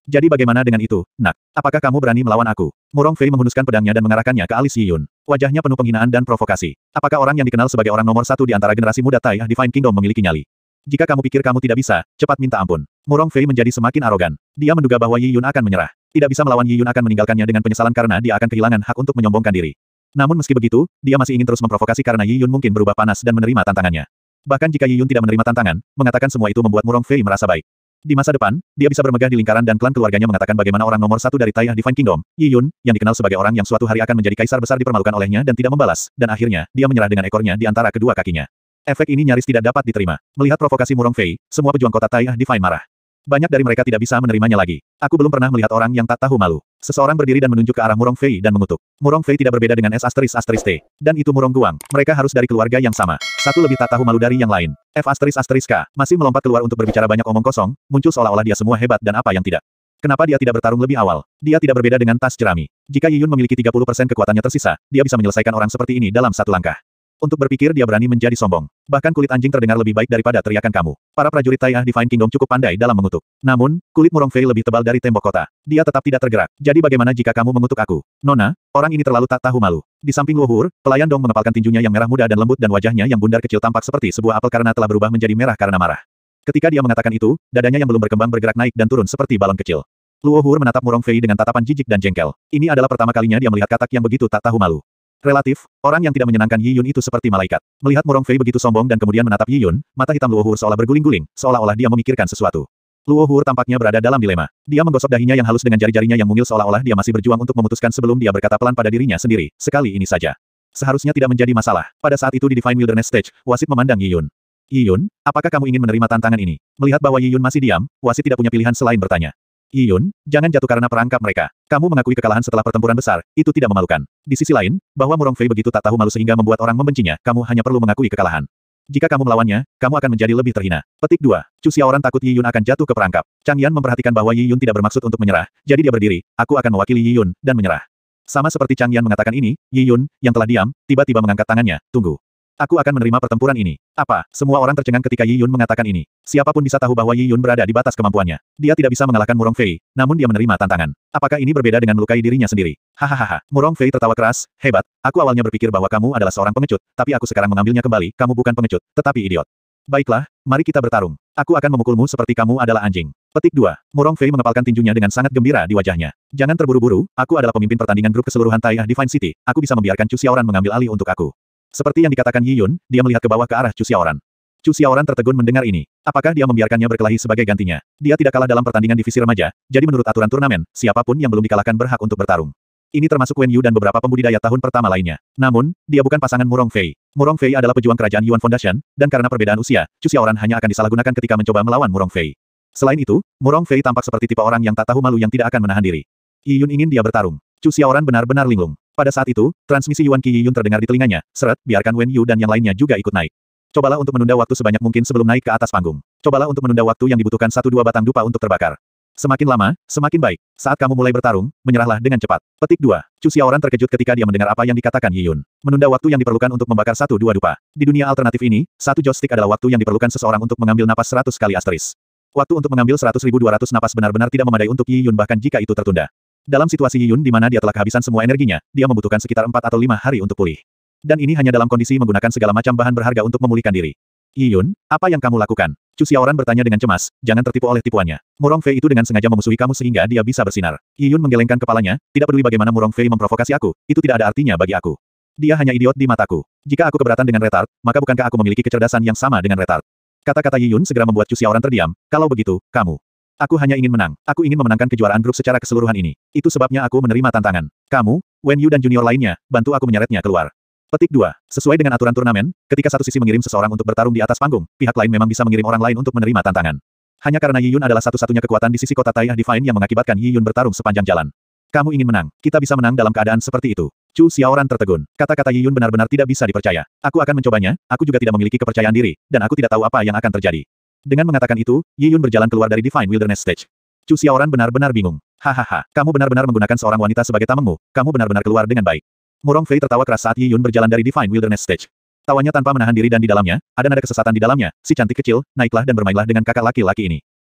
Jadi bagaimana dengan itu, nak? Apakah kamu berani melawan aku? Murong Fei menghunuskan pedangnya dan mengarahkannya ke alis Yi Yun. Wajahnya penuh penghinaan dan provokasi. Apakah orang yang dikenal sebagai orang nomor satu di antara generasi muda Taiyah Divine Kingdom memiliki nyali? Jika kamu pikir kamu tidak bisa, cepat minta ampun. Murong Fei menjadi semakin arogan. Dia menduga bahwa Yi Yun akan menyerah. Tidak bisa melawan Yi Yun akan meninggalkannya dengan penyesalan karena dia akan kehilangan hak untuk menyombongkan diri. Namun meski begitu, dia masih ingin terus memprovokasi karena Yi Yun mungkin berubah panas dan menerima tantangannya. Bahkan jika Yi Yun tidak menerima tantangan, mengatakan semua itu membuat Murong Fei merasa baik. Di masa depan, dia bisa bermegah di lingkaran dan klan keluarganya mengatakan bagaimana orang nomor satu dari Taiyah Divine Kingdom, Yi Yun, yang dikenal sebagai orang yang suatu hari akan menjadi kaisar besar dipermalukan olehnya dan tidak membalas, dan akhirnya, dia menyerah dengan ekornya di antara kedua kakinya. Efek ini nyaris tidak dapat diterima. Melihat provokasi Murong Fei, semua pejuang kota Taiyah Divine marah. Banyak dari mereka tidak bisa menerimanya lagi. Aku belum pernah melihat orang yang tak tahu malu. Seseorang berdiri dan menunjuk ke arah Murong Fei dan mengutuk. Murong Fei tidak berbeda dengan S***T. Dan itu Murong Guang. Mereka harus dari keluarga yang sama. Satu lebih tak tahu malu dari yang lain. F***K masih melompat keluar untuk berbicara banyak omong kosong, muncul seolah-olah dia semua hebat dan apa yang tidak. Kenapa dia tidak bertarung lebih awal? Dia tidak berbeda dengan tas jerami. Jika Yi Yun memiliki 30% kekuatannya tersisa, dia bisa menyelesaikan orang seperti ini dalam satu langkah. Untuk berpikir dia berani menjadi sombong. Bahkan kulit anjing terdengar lebih baik daripada teriakan kamu. Para prajurit Taiyah Divine Kingdom cukup pandai dalam mengutuk. Namun, kulit Murong Fei lebih tebal dari tembok kota. Dia tetap tidak tergerak. Jadi bagaimana jika kamu mengutuk aku? Nona, orang ini terlalu tak tahu malu. Di samping luhur, pelayan Dong mengepalkan tinjunya yang merah muda dan lembut dan wajahnya yang bundar kecil tampak seperti sebuah apel karena telah berubah menjadi merah karena marah. Ketika dia mengatakan itu, dadanya yang belum berkembang bergerak naik dan turun seperti balon kecil. Luohur menatap Murong Fei dengan tatapan jijik dan jengkel. Ini adalah pertama kalinya dia melihat katak yang begitu tak tahu malu. Relatif, orang yang tidak menyenangkan Yi Yun itu seperti malaikat. Melihat Murong Fei begitu sombong dan kemudian menatap Yi Yun, mata hitam Luohur seolah berguling-guling, seolah-olah dia memikirkan sesuatu. Luohur tampaknya berada dalam dilema. Dia menggosok dahinya yang halus dengan jari-jarinya yang mungil seolah-olah dia masih berjuang untuk memutuskan sebelum dia berkata pelan pada dirinya sendiri, sekali ini saja. Seharusnya tidak menjadi masalah. Pada saat itu di Divine Wilderness Stage, wasit memandang Yi Yun. Yi Yun, apakah kamu ingin menerima tantangan ini? Melihat bahwa Yi Yun masih diam, wasit tidak punya pilihan selain bertanya. Yi Yun, jangan jatuh karena perangkap mereka. Kamu mengakui kekalahan setelah pertempuran besar, itu tidak memalukan. Di sisi lain, bahwa Murong Fei begitu tak tahu malu sehingga membuat orang membencinya, kamu hanya perlu mengakui kekalahan. Jika kamu melawannya, kamu akan menjadi lebih terhina. Petik 2. Chu Xiaoran takut Yi Yun akan jatuh ke perangkap. Chang Yan memperhatikan bahwa Yi Yun tidak bermaksud untuk menyerah, jadi dia berdiri, aku akan mewakili Yi Yun, dan menyerah. Sama seperti Chang Yan mengatakan ini, Yi Yun, yang telah diam, tiba-tiba mengangkat tangannya, tunggu. Aku akan menerima pertempuran ini. Apa? Semua orang tercengang ketika Yi Yun mengatakan ini. Siapapun bisa tahu bahwa Yi Yun berada di batas kemampuannya. Dia tidak bisa mengalahkan Murong Fei, namun dia menerima tantangan. Apakah ini berbeda dengan melukai dirinya sendiri? Hahaha. Murong Fei tertawa keras, hebat. Aku awalnya berpikir bahwa kamu adalah seorang pengecut, tapi aku sekarang mengambilnya kembali, kamu bukan pengecut, tetapi idiot. Baiklah, mari kita bertarung. Aku akan memukulmu seperti kamu adalah anjing. Petik 2. Murong Fei mengepalkan tinjunya dengan sangat gembira di wajahnya. Jangan terburu-buru, aku adalah pemimpin pertandingan grup keseluruhan Taiyah Divine City, aku bisa membiarkan Chu Xiaoran mengambil alih untuk aku. Seperti yang dikatakan Yi Yun, dia melihat ke bawah ke arah Chu Xiaoran. Chu Xiaoran tertegun mendengar ini. Apakah dia membiarkannya berkelahi sebagai gantinya? Dia tidak kalah dalam pertandingan divisi remaja, jadi menurut aturan turnamen, siapapun yang belum dikalahkan berhak untuk bertarung. Ini termasuk Wen Yu dan beberapa pembudidaya tahun pertama lainnya. Namun, dia bukan pasangan Murong Fei. Murong Fei adalah pejuang kerajaan Yuan Foundation, dan karena perbedaan usia, Chu Xiaoran hanya akan disalahgunakan ketika mencoba melawan Murong Fei. Selain itu, Murong Fei tampak seperti tipe orang yang tak tahu malu yang tidak akan menahan diri. Yi Yun ingin dia bertarung. Chu Xiaoran benar-benar linglung. Pada saat itu, transmisi Yuan Qi Yi Yun terdengar di telinganya. Seret, biarkan Wen Yu dan yang lainnya juga ikut naik. Cobalah untuk menunda waktu sebanyak mungkin sebelum naik ke atas panggung. Cobalah untuk menunda waktu yang dibutuhkan 1-2 batang dupa untuk terbakar. Semakin lama, semakin baik. Saat kamu mulai bertarung, menyerahlah dengan cepat. Petik 2. Chu Xiaoran terkejut ketika dia mendengar apa yang dikatakan Yi Yun. Menunda waktu yang diperlukan untuk membakar 1-2 dupa. Di dunia alternatif ini, 1 joystick adalah waktu yang diperlukan seseorang untuk mengambil napas 100 kali asteris. Waktu untuk mengambil 100.200 napas benar-benar tidak memadai untuk Yi Yun bahkan jika itu tertunda. Dalam situasi Yi Yun di mana dia telah kehabisan semua energinya, dia membutuhkan sekitar 4 atau 5 hari untuk pulih. Dan ini hanya dalam kondisi menggunakan segala macam bahan berharga untuk memulihkan diri. Yi Yun, apa yang kamu lakukan? Chu Xiaoran bertanya dengan cemas, jangan tertipu oleh tipuannya. Murong Fei itu dengan sengaja memusuhi kamu sehingga dia bisa bersinar. Yi Yun menggelengkan kepalanya, tidak peduli bagaimana Murong Fei memprovokasi aku, itu tidak ada artinya bagi aku. Dia hanya idiot di mataku. Jika aku keberatan dengan retard, maka bukankah aku memiliki kecerdasan yang sama dengan retard? Kata-kata Yi Yun segera membuat Chu Xiaoran terdiam, kalau begitu, kamu. Aku hanya ingin menang. Aku ingin memenangkan kejuaraan grup secara keseluruhan ini. Itu sebabnya aku menerima tantangan. Kamu, Wen Yu dan junior lainnya, bantu aku menyeretnya keluar. Petik 2. Sesuai dengan aturan turnamen, ketika satu sisi mengirim seseorang untuk bertarung di atas panggung, pihak lain memang bisa mengirim orang lain untuk menerima tantangan. Hanya karena Yi Yun adalah satu-satunya kekuatan di sisi kota Taiyah Divine yang mengakibatkan Yi Yun bertarung sepanjang jalan. Kamu ingin menang. Kita bisa menang dalam keadaan seperti itu. Chu Xiaoran tertegun. Kata-kata Yi Yun benar-benar tidak bisa dipercaya. Aku akan mencobanya, aku juga tidak memiliki kepercayaan diri, dan aku tidak tahu apa yang akan terjadi. Dengan mengatakan itu, Yi Yun berjalan keluar dari Divine Wilderness Stage. Chu Xiaoran benar-benar bingung. Hahaha, kamu benar-benar menggunakan seorang wanita sebagai tamengmu, kamu benar-benar keluar dengan baik. Murong Fei tertawa keras saat Yi Yun berjalan dari Divine Wilderness Stage. Tawanya tanpa menahan diri dan di dalamnya, ada nada kesesatan di dalamnya, si cantik kecil, naiklah dan bermainlah dengan kakak laki-laki ini.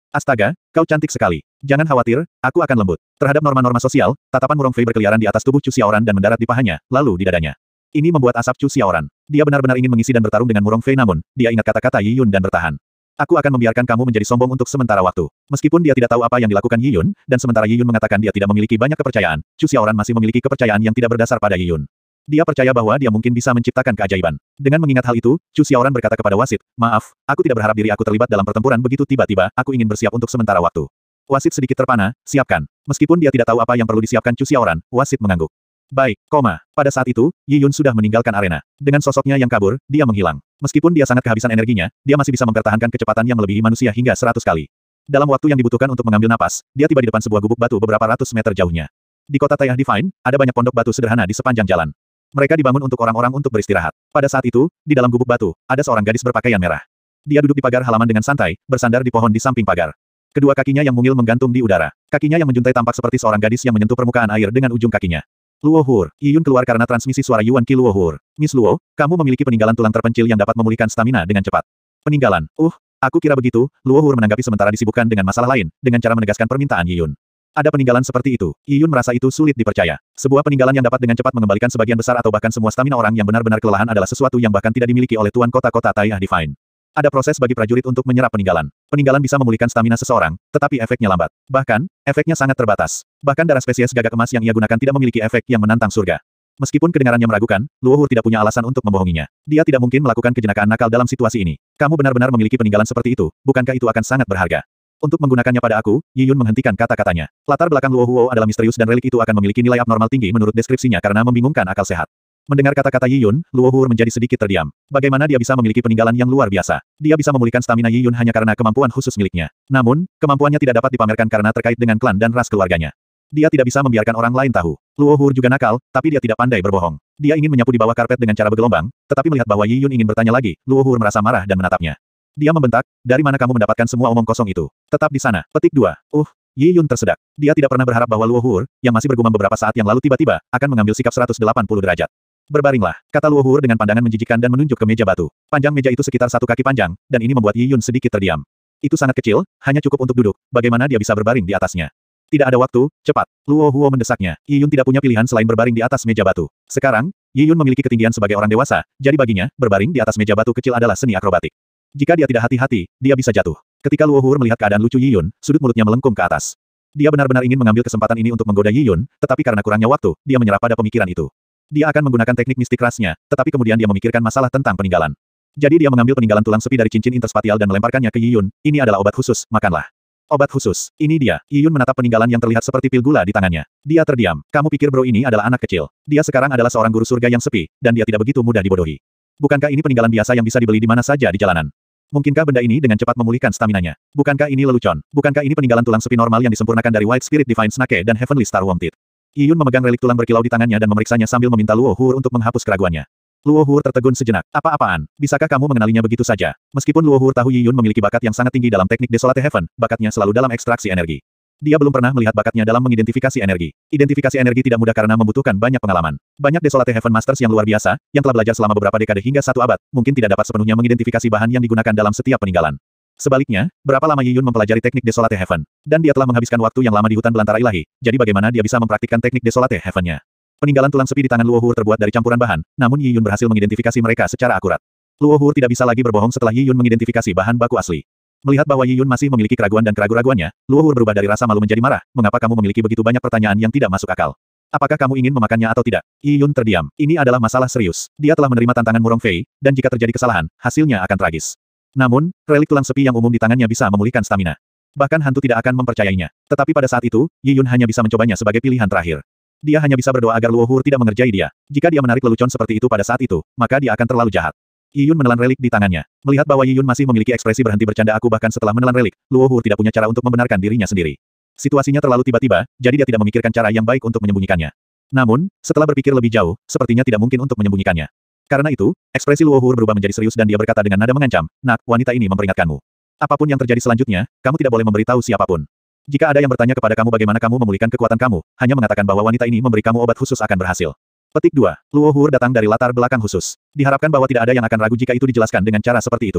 Astaga, kau cantik sekali. Jangan khawatir, aku akan lembut. Terhadap norma-norma sosial, tatapan Murong Fei berkeliaran di atas tubuh Chu Xiaoran dan mendarat di pahanya, lalu di dadanya. Ini membuat asap Chu Xiaoran. Dia benar-benar ingin mengisi dan bertarung dengan Murong Fei namun, dia ingat kata-kata Yi Yun dan bertahan. Aku akan membiarkan kamu menjadi sombong untuk sementara waktu. Meskipun dia tidak tahu apa yang dilakukan Yi Yun, dan sementara Yi Yun mengatakan dia tidak memiliki banyak kepercayaan, Chu Xiaoran masih memiliki kepercayaan yang tidak berdasar pada Yi Yun. Dia percaya bahwa dia mungkin bisa menciptakan keajaiban. Dengan mengingat hal itu, Chu Xiaoran berkata kepada wasit, maaf, aku tidak berharap diri aku terlibat dalam pertempuran begitu tiba-tiba, aku ingin bersiap untuk sementara waktu. Wasit sedikit terpana, siapkan. Meskipun dia tidak tahu apa yang perlu disiapkan Chu Xiaoran, wasit mengangguk. Baik, pada saat itu, Yi Yun sudah meninggalkan arena. Dengan sosoknya yang kabur, dia menghilang. Meskipun dia sangat kehabisan energinya, dia masih bisa mempertahankan kecepatan yang melebihi manusia hingga 100 kali. Dalam waktu yang dibutuhkan untuk mengambil napas, dia tiba di depan sebuah gubuk batu beberapa ratus meter jauhnya. Di kota Taiyah Divine, ada banyak pondok batu sederhana di sepanjang jalan. Mereka dibangun untuk orang-orang untuk beristirahat. Pada saat itu, di dalam gubuk batu, ada seorang gadis berpakaian merah. Dia duduk di pagar halaman dengan santai, bersandar di pohon di samping pagar. Kedua kakinya yang mungil menggantung di udara. Kakinya yang menjuntai tampak seperti seorang gadis yang menyentuh permukaan air dengan ujung kakinya. Luo Hur, Yi Yun keluar karena transmisi suara Yuan Qi Luo Hur. Miss Luo, kamu memiliki peninggalan tulang terpencil yang dapat memulihkan stamina dengan cepat. Peninggalan, aku kira begitu, Luo Hur menanggapi sementara disibukkan dengan masalah lain, dengan cara menegaskan permintaan Yi Yun. Ada peninggalan seperti itu, Yi Yun merasa itu sulit dipercaya. Sebuah peninggalan yang dapat dengan cepat mengembalikan sebagian besar atau bahkan semua stamina orang yang benar-benar kelelahan adalah sesuatu yang bahkan tidak dimiliki oleh tuan kota-kota Taiyah Divine. Ada proses bagi prajurit untuk menyerap peninggalan. Peninggalan bisa memulihkan stamina seseorang, tetapi efeknya lambat. Bahkan, efeknya sangat terbatas. Bahkan darah spesies gagak emas yang ia gunakan tidak memiliki efek yang menantang surga. Meskipun kedengarannya meragukan, Luo Hur tidak punya alasan untuk membohonginya. Dia tidak mungkin melakukan kejenakaan nakal dalam situasi ini. Kamu benar-benar memiliki peninggalan seperti itu, bukankah itu akan sangat berharga? Untuk menggunakannya pada aku, Yi Yun menghentikan kata-katanya. Latar belakang Luo Huo adalah misterius dan relik itu akan memiliki nilai abnormal tinggi menurut deskripsinya karena membingungkan akal sehat. Mendengar kata-kata Yi Yun, Luo Hur menjadi sedikit terdiam. Bagaimana dia bisa memiliki peninggalan yang luar biasa? Dia bisa memulihkan stamina Yi Yun hanya karena kemampuan khusus miliknya. Namun, kemampuannya tidak dapat dipamerkan karena terkait dengan klan dan ras keluarganya. Dia tidak bisa membiarkan orang lain tahu. Luo Hur juga nakal, tapi dia tidak pandai berbohong. Dia ingin menyapu di bawah karpet dengan cara bergelombang, tetapi melihat bahwa Yi Yun ingin bertanya lagi, Luo Hur merasa marah dan menatapnya. Dia membentak, dari mana kamu mendapatkan semua omong kosong itu? Tetap di sana. Petik 2. Yi Yun tersedak. Dia tidak pernah berharap bahwa Luo Hur, yang masih bergumam beberapa saat yang lalu tiba-tiba, akan mengambil sikap 180 derajat. Berbaringlah, kata Luo Hur dengan pandangan menjijikan dan menunjuk ke meja batu. Panjang meja itu sekitar 1 kaki panjang, dan ini membuat Yi Yun sedikit terdiam. Itu sangat kecil, hanya cukup untuk duduk, bagaimana dia bisa berbaring di atasnya? Tidak ada waktu, cepat. Luo Huo mendesaknya. Yi Yun tidak punya pilihan selain berbaring di atas meja batu. Sekarang, Yi Yun memiliki ketinggian sebagai orang dewasa, jadi baginya, berbaring di atas meja batu kecil adalah seni akrobatik. Jika dia tidak hati-hati, dia bisa jatuh. Ketika Luo Hur melihat keadaan lucu Yi Yun, sudut mulutnya melengkung ke atas. Dia benar-benar ingin mengambil kesempatan ini untuk menggoda Yi Yun, tetapi karena kurangnya waktu, dia menyerah pada pemikiran itu. Dia akan menggunakan teknik mistik rasnya, tetapi kemudian dia memikirkan masalah tentang peninggalan. Jadi dia mengambil peninggalan tulang sepi dari cincin interspatial dan melemparkannya ke Yi Yun. Ini adalah obat khusus, makanlah. Obat khusus. Ini dia. Yi Yun menatap peninggalan yang terlihat seperti pil gula di tangannya. Dia terdiam. Kamu pikir bro ini adalah anak kecil. Dia sekarang adalah seorang guru surga yang sepi, dan dia tidak begitu mudah dibodohi. Bukankah ini peninggalan biasa yang bisa dibeli di mana saja di jalanan? Mungkinkah benda ini dengan cepat memulihkan staminanya? Bukankah ini lelucon? Bukankah ini peninggalan tulang sepi normal yang disempurnakan dari White Spirit Divine Snake dan Heavenly Star Worm Teeth? Yi Yun memegang relik tulang berkilau di tangannya dan memeriksanya sambil meminta Luo Hur untuk menghapus keraguannya. Luo Hur tertegun sejenak. Apa-apaan? Bisakah kamu mengenalinya begitu saja? Meskipun Luo Hur tahu Yi Yun memiliki bakat yang sangat tinggi dalam teknik Desolate Heaven, bakatnya selalu dalam ekstraksi energi. Dia belum pernah melihat bakatnya dalam mengidentifikasi energi. Identifikasi energi tidak mudah karena membutuhkan banyak pengalaman. Banyak Desolate Heaven Masters yang luar biasa, yang telah belajar selama beberapa dekade hingga 1 abad, mungkin tidak dapat sepenuhnya mengidentifikasi bahan yang digunakan dalam setiap peninggalan. Sebaliknya, berapa lama Yi Yun mempelajari teknik Desolate Heaven? Dan dia telah menghabiskan waktu yang lama di hutan belantara ilahi, jadi bagaimana dia bisa mempraktikkan teknik Desolate Heaven-nya? Peninggalan tulang sepi di tangan Luo Hur terbuat dari campuran bahan, namun Yi Yun berhasil mengidentifikasi mereka secara akurat. Luo Hur tidak bisa lagi berbohong setelah Yi Yun mengidentifikasi bahan baku asli. Melihat bahwa Yi Yun masih memiliki keraguan dan keraguan-raguannya, Luo Hur berubah dari rasa malu menjadi marah. Mengapa kamu memiliki begitu banyak pertanyaan yang tidak masuk akal? Apakah kamu ingin memakannya atau tidak? Yi Yun terdiam. Ini adalah masalah serius. Dia telah menerima tantangan Murong Fei, dan jika terjadi kesalahan, hasilnya akan tragis. Namun, relik tulang sepi yang umum di tangannya bisa memulihkan stamina. Bahkan hantu tidak akan mempercayainya. Tetapi pada saat itu, Yi Yun hanya bisa mencobanya sebagai pilihan terakhir. Dia hanya bisa berdoa agar Luo Hur tidak mengerjai dia. Jika dia menarik lelucon seperti itu pada saat itu, maka dia akan terlalu jahat. Yi Yun menelan relik di tangannya. Melihat bahwa Yi Yun masih memiliki ekspresi berhenti bercanda aku bahkan setelah menelan relik, Luo Hur tidak punya cara untuk membenarkan dirinya sendiri. Situasinya terlalu tiba-tiba, jadi dia tidak memikirkan cara yang baik untuk menyembunyikannya. Namun, setelah berpikir lebih jauh, sepertinya tidak mungkin untuk menyembunyikannya. Karena itu, ekspresi Luo Hur berubah menjadi serius dan dia berkata dengan nada mengancam, "Nak, wanita ini memperingatkanmu. Apapun yang terjadi selanjutnya, kamu tidak boleh memberitahu siapapun. Jika ada yang bertanya kepada kamu bagaimana kamu memulihkan kekuatan kamu, hanya mengatakan bahwa wanita ini memberi kamu obat khusus akan berhasil." Petik 2. Luo Hur datang dari latar belakang khusus. Diharapkan bahwa tidak ada yang akan ragu jika itu dijelaskan dengan cara seperti itu.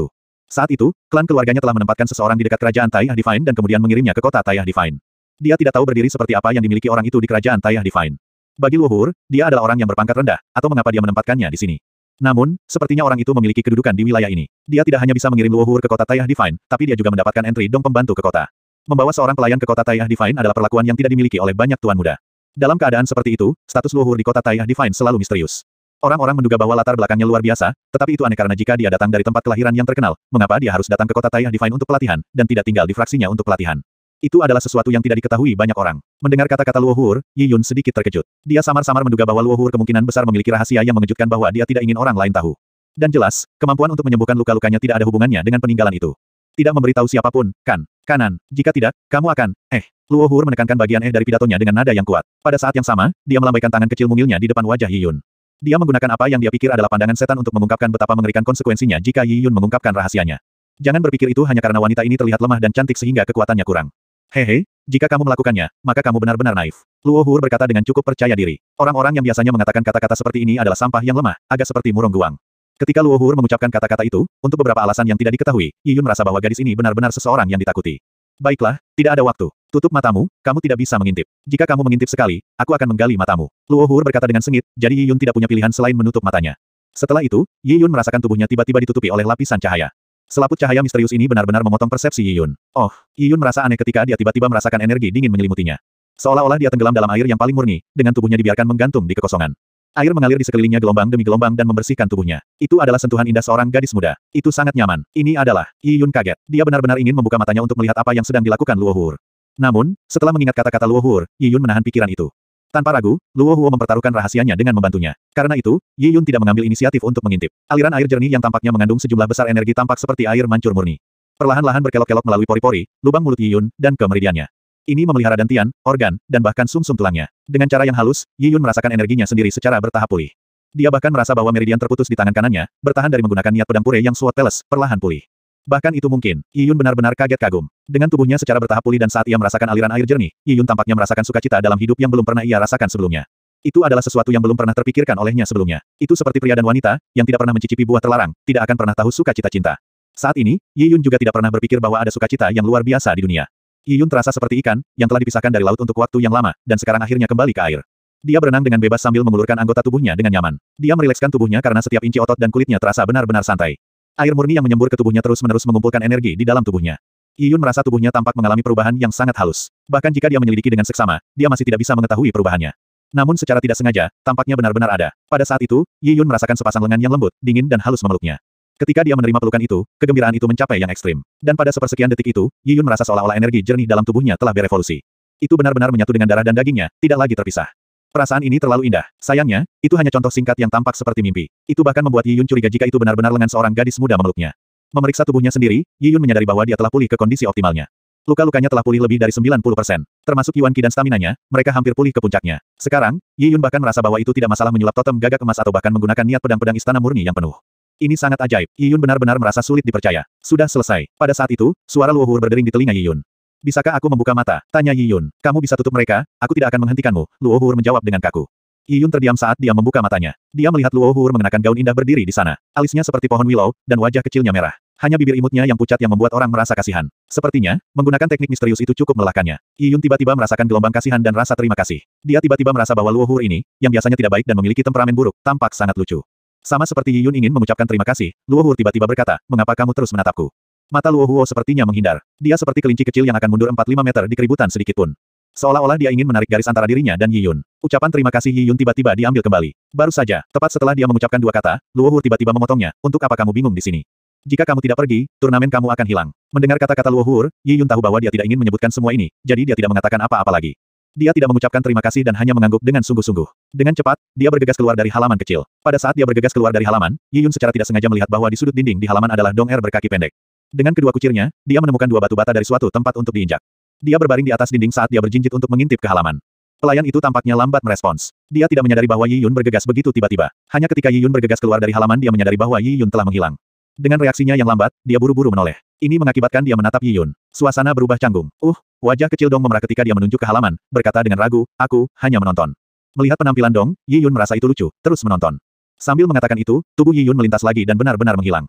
Saat itu, klan keluarganya telah menempatkan seseorang di dekat kerajaan Taiyah Divine dan kemudian mengirimnya ke kota Taiyah Divine. Dia tidak tahu berdiri seperti apa yang dimiliki orang itu di kerajaan Taiyah Divine. Bagi Luohur, dia adalah orang yang berpangkat rendah, atau mengapa dia menempatkannya di sini. Namun, sepertinya orang itu memiliki kedudukan di wilayah ini. Dia tidak hanya bisa mengirim Luohur ke kota Taiyah Divine, tapi dia juga mendapatkan entry dong pembantu ke kota. Membawa seorang pelayan ke kota Taiyah Divine adalah perlakuan yang tidak dimiliki oleh banyak tuan muda. Dalam keadaan seperti itu, status Luohur di kota Taiyah Divine selalu misterius. Orang-orang menduga bahwa latar belakangnya luar biasa, tetapi itu aneh karena jika dia datang dari tempat kelahiran yang terkenal, mengapa dia harus datang ke kota Taiyah Divine untuk pelatihan, dan tidak tinggal di fraksinya untuk pelatihan. Itu adalah sesuatu yang tidak diketahui banyak orang. Mendengar kata-kata Luohur, Yi Yun sedikit terkejut. Dia samar-samar menduga bahwa Luohur kemungkinan besar memiliki rahasia yang mengejutkan bahwa dia tidak ingin orang lain tahu. Dan jelas, kemampuan untuk menyembuhkan luka-lukanya tidak ada hubungannya dengan peninggalan itu. Tidak memberitahu siapapun, kan? Kanan. Jika tidak, kamu akan... Luohur menekankan bagian dari pidatonya dengan nada yang kuat. Pada saat yang sama, dia melambaikan tangan kecil mungilnya di depan wajah Yi Yun. Dia menggunakan apa yang dia pikir adalah pandangan setan untuk mengungkapkan betapa mengerikan konsekuensinya jika Yi Yun mengungkapkan rahasianya. Jangan berpikir itu hanya karena wanita ini terlihat lemah dan cantik sehingga kekuatannya kurang. Hehe, jika kamu melakukannya, maka kamu benar-benar naif. Luohur berkata dengan cukup percaya diri. Orang-orang yang biasanya mengatakan kata-kata seperti ini adalah sampah yang lemah, agak seperti murung guang. Ketika Luohur mengucapkan kata-kata itu, untuk beberapa alasan yang tidak diketahui, Yi Yun merasa bahwa gadis ini benar-benar seseorang yang ditakuti. Baiklah, tidak ada waktu. Tutup matamu, kamu tidak bisa mengintip. Jika kamu mengintip sekali, aku akan menggali matamu. Luohur berkata dengan sengit, jadi Yi Yun tidak punya pilihan selain menutup matanya. Setelah itu, Yi Yun merasakan tubuhnya tiba-tiba ditutupi oleh lapisan cahaya. Selaput cahaya misterius ini benar-benar memotong persepsi Yi Yun. Oh, Yi Yun merasa aneh ketika dia tiba-tiba merasakan energi dingin menyelimutinya. Seolah-olah dia tenggelam dalam air yang paling murni, dengan tubuhnya dibiarkan menggantung di kekosongan. Air mengalir di sekelilingnya gelombang demi gelombang dan membersihkan tubuhnya. Itu adalah sentuhan indah seorang gadis muda. Itu sangat nyaman. Ini adalah... Yi Yun kaget. Dia benar-benar ingin membuka matanya untuk melihat apa yang sedang dilakukan Luohur. Namun, setelah mengingat kata-kata Luohur, Yi Yun menahan pikiran itu. Tanpa ragu, Luohur mempertaruhkan rahasianya dengan membantunya. Karena itu, Yi Yun tidak mengambil inisiatif untuk mengintip. Aliran air jernih yang tampaknya mengandung sejumlah besar energi tampak seperti air mancur murni. Perlahan-lahan berkelok-kelok melalui pori-pori, lubang mulut Yi Yun, dan ke meridiannya. Ini memelihara dantian, organ, dan bahkan sumsum tulangnya. Dengan cara yang halus, Yi Yun merasakan energinya sendiri secara bertahap pulih. Dia bahkan merasa bahwa meridian terputus di tangan kanannya, bertahan dari menggunakan niat pedang pure yang Sword Palace, perlahan pulih. Bahkan itu mungkin, Yi Yun benar-benar kaget kagum. Dengan tubuhnya secara bertahap pulih dan saat ia merasakan aliran air jernih, Yi Yun tampaknya merasakan sukacita dalam hidup yang belum pernah ia rasakan sebelumnya. Itu adalah sesuatu yang belum pernah terpikirkan olehnya sebelumnya. Itu seperti pria dan wanita, yang tidak pernah mencicipi buah terlarang, tidak akan pernah tahu sukacita cinta. Saat ini, Yi Yun juga tidak pernah berpikir bahwa ada sukacita yang luar biasa di dunia. Yi Yun terasa seperti ikan, yang telah dipisahkan dari laut untuk waktu yang lama, dan sekarang akhirnya kembali ke air. Dia berenang dengan bebas sambil mengulurkan anggota tubuhnya dengan nyaman. Dia merilekskan tubuhnya karena setiap inci otot dan kulitnya terasa benar-benar santai. Air murni yang menyembur ke tubuhnya terus-menerus mengumpulkan energi di dalam tubuhnya. Yi Yun merasa tubuhnya tampak mengalami perubahan yang sangat halus. Bahkan jika dia menyelidiki dengan seksama, dia masih tidak bisa mengetahui perubahannya. Namun secara tidak sengaja, tampaknya benar-benar ada. Pada saat itu, Yi Yun merasakan sepasang lengan yang lembut, dingin dan halus memeluknya. Ketika dia menerima pelukan itu, kegembiraan itu mencapai yang ekstrim. Dan pada sepersekian detik itu, Yi Yun merasa seolah-olah energi jernih dalam tubuhnya telah berevolusi. Itu benar-benar menyatu dengan darah dan dagingnya, tidak lagi terpisah. Perasaan ini terlalu indah. Sayangnya, itu hanya contoh singkat yang tampak seperti mimpi. Itu bahkan membuat Yi Yun curiga jika itu benar-benar lengan seorang gadis muda memeluknya. Memeriksa tubuhnya sendiri, Yi Yun menyadari bahwa dia telah pulih ke kondisi optimalnya. Luka-lukanya telah pulih lebih dari 90%. Termasuk Yuan Qi dan staminanya, mereka hampir pulih ke puncaknya. Sekarang, Yi Yun bahkan merasa bahwa itu tidak masalah menyulap totem gagak emas atau bahkan menggunakan niat pedang-pedang istana murni yang penuh. Ini sangat ajaib. Yi Yun benar-benar merasa sulit dipercaya. Sudah selesai. Pada saat itu, suara Luohur berdering di telinga Yi Yun. Bisakah aku membuka mata? Tanya Yi Yun. Kamu bisa tutup mereka, aku tidak akan menghentikanmu. Luohur menjawab dengan kaku. Yi Yun terdiam saat dia membuka matanya. Dia melihat Luohur mengenakan gaun indah berdiri di sana. Alisnya seperti pohon willow, dan wajah kecilnya merah. Hanya bibir imutnya yang pucat yang membuat orang merasa kasihan. Sepertinya, menggunakan teknik misterius itu cukup melelahkannya. Yi Yun tiba-tiba merasakan gelombang kasihan dan rasa terima kasih. Dia tiba-tiba merasa bahwa Luohur ini, yang biasanya tidak baik dan memiliki temperamen buruk, tampak sangat lucu. Sama seperti Yi Yun ingin mengucapkan terima kasih, Luohur tiba-tiba berkata, mengapa kamu terus menatapku? Mata Luohur sepertinya menghindar. Dia seperti kelinci kecil yang akan mundur 4-5 meter di keributan sedikitpun. Seolah-olah dia ingin menarik garis antara dirinya dan Yi Yun. Ucapan terima kasih Yi Yun tiba-tiba diambil kembali. Baru saja, tepat setelah dia mengucapkan dua kata, Luohur tiba-tiba memotongnya. Untuk apa kamu bingung di sini? Jika kamu tidak pergi, turnamen kamu akan hilang. Mendengar kata-kata Luohur, Yi Yun tahu bahwa dia tidak ingin menyebutkan semua ini, jadi dia tidak mengatakan apa-apa lagi. Dia tidak mengucapkan terima kasih dan hanya mengangguk dengan sungguh-sungguh. Dengan cepat, dia bergegas keluar dari halaman kecil. Pada saat dia bergegas keluar dari halaman, Yi Yun secara tidak sengaja melihat bahwa di sudut dinding di halaman adalah dong berkaki pendek. Dengan kedua kucirnya, dia menemukan dua batu bata dari suatu tempat untuk diinjak. Dia berbaring di atas dinding saat dia berjinjit untuk mengintip ke halaman. Pelayan itu tampaknya lambat merespons. Dia tidak menyadari bahwa Yi Yun bergegas begitu tiba-tiba. Hanya ketika Yi Yun bergegas keluar dari halaman dia menyadari bahwa Yi Yun telah menghilang. Dengan reaksinya yang lambat, dia buru-buru menoleh. Ini mengakibatkan dia menatap Yi Yun. Suasana berubah canggung. Wajah kecil Dong memerah ketika dia menunjuk ke halaman, berkata dengan ragu, aku hanya menonton. Melihat penampilan Dong, Yi Yun merasa itu lucu, terus menonton. Sambil mengatakan itu, tubuh Yi Yun melintas lagi dan benar-benar menghilang.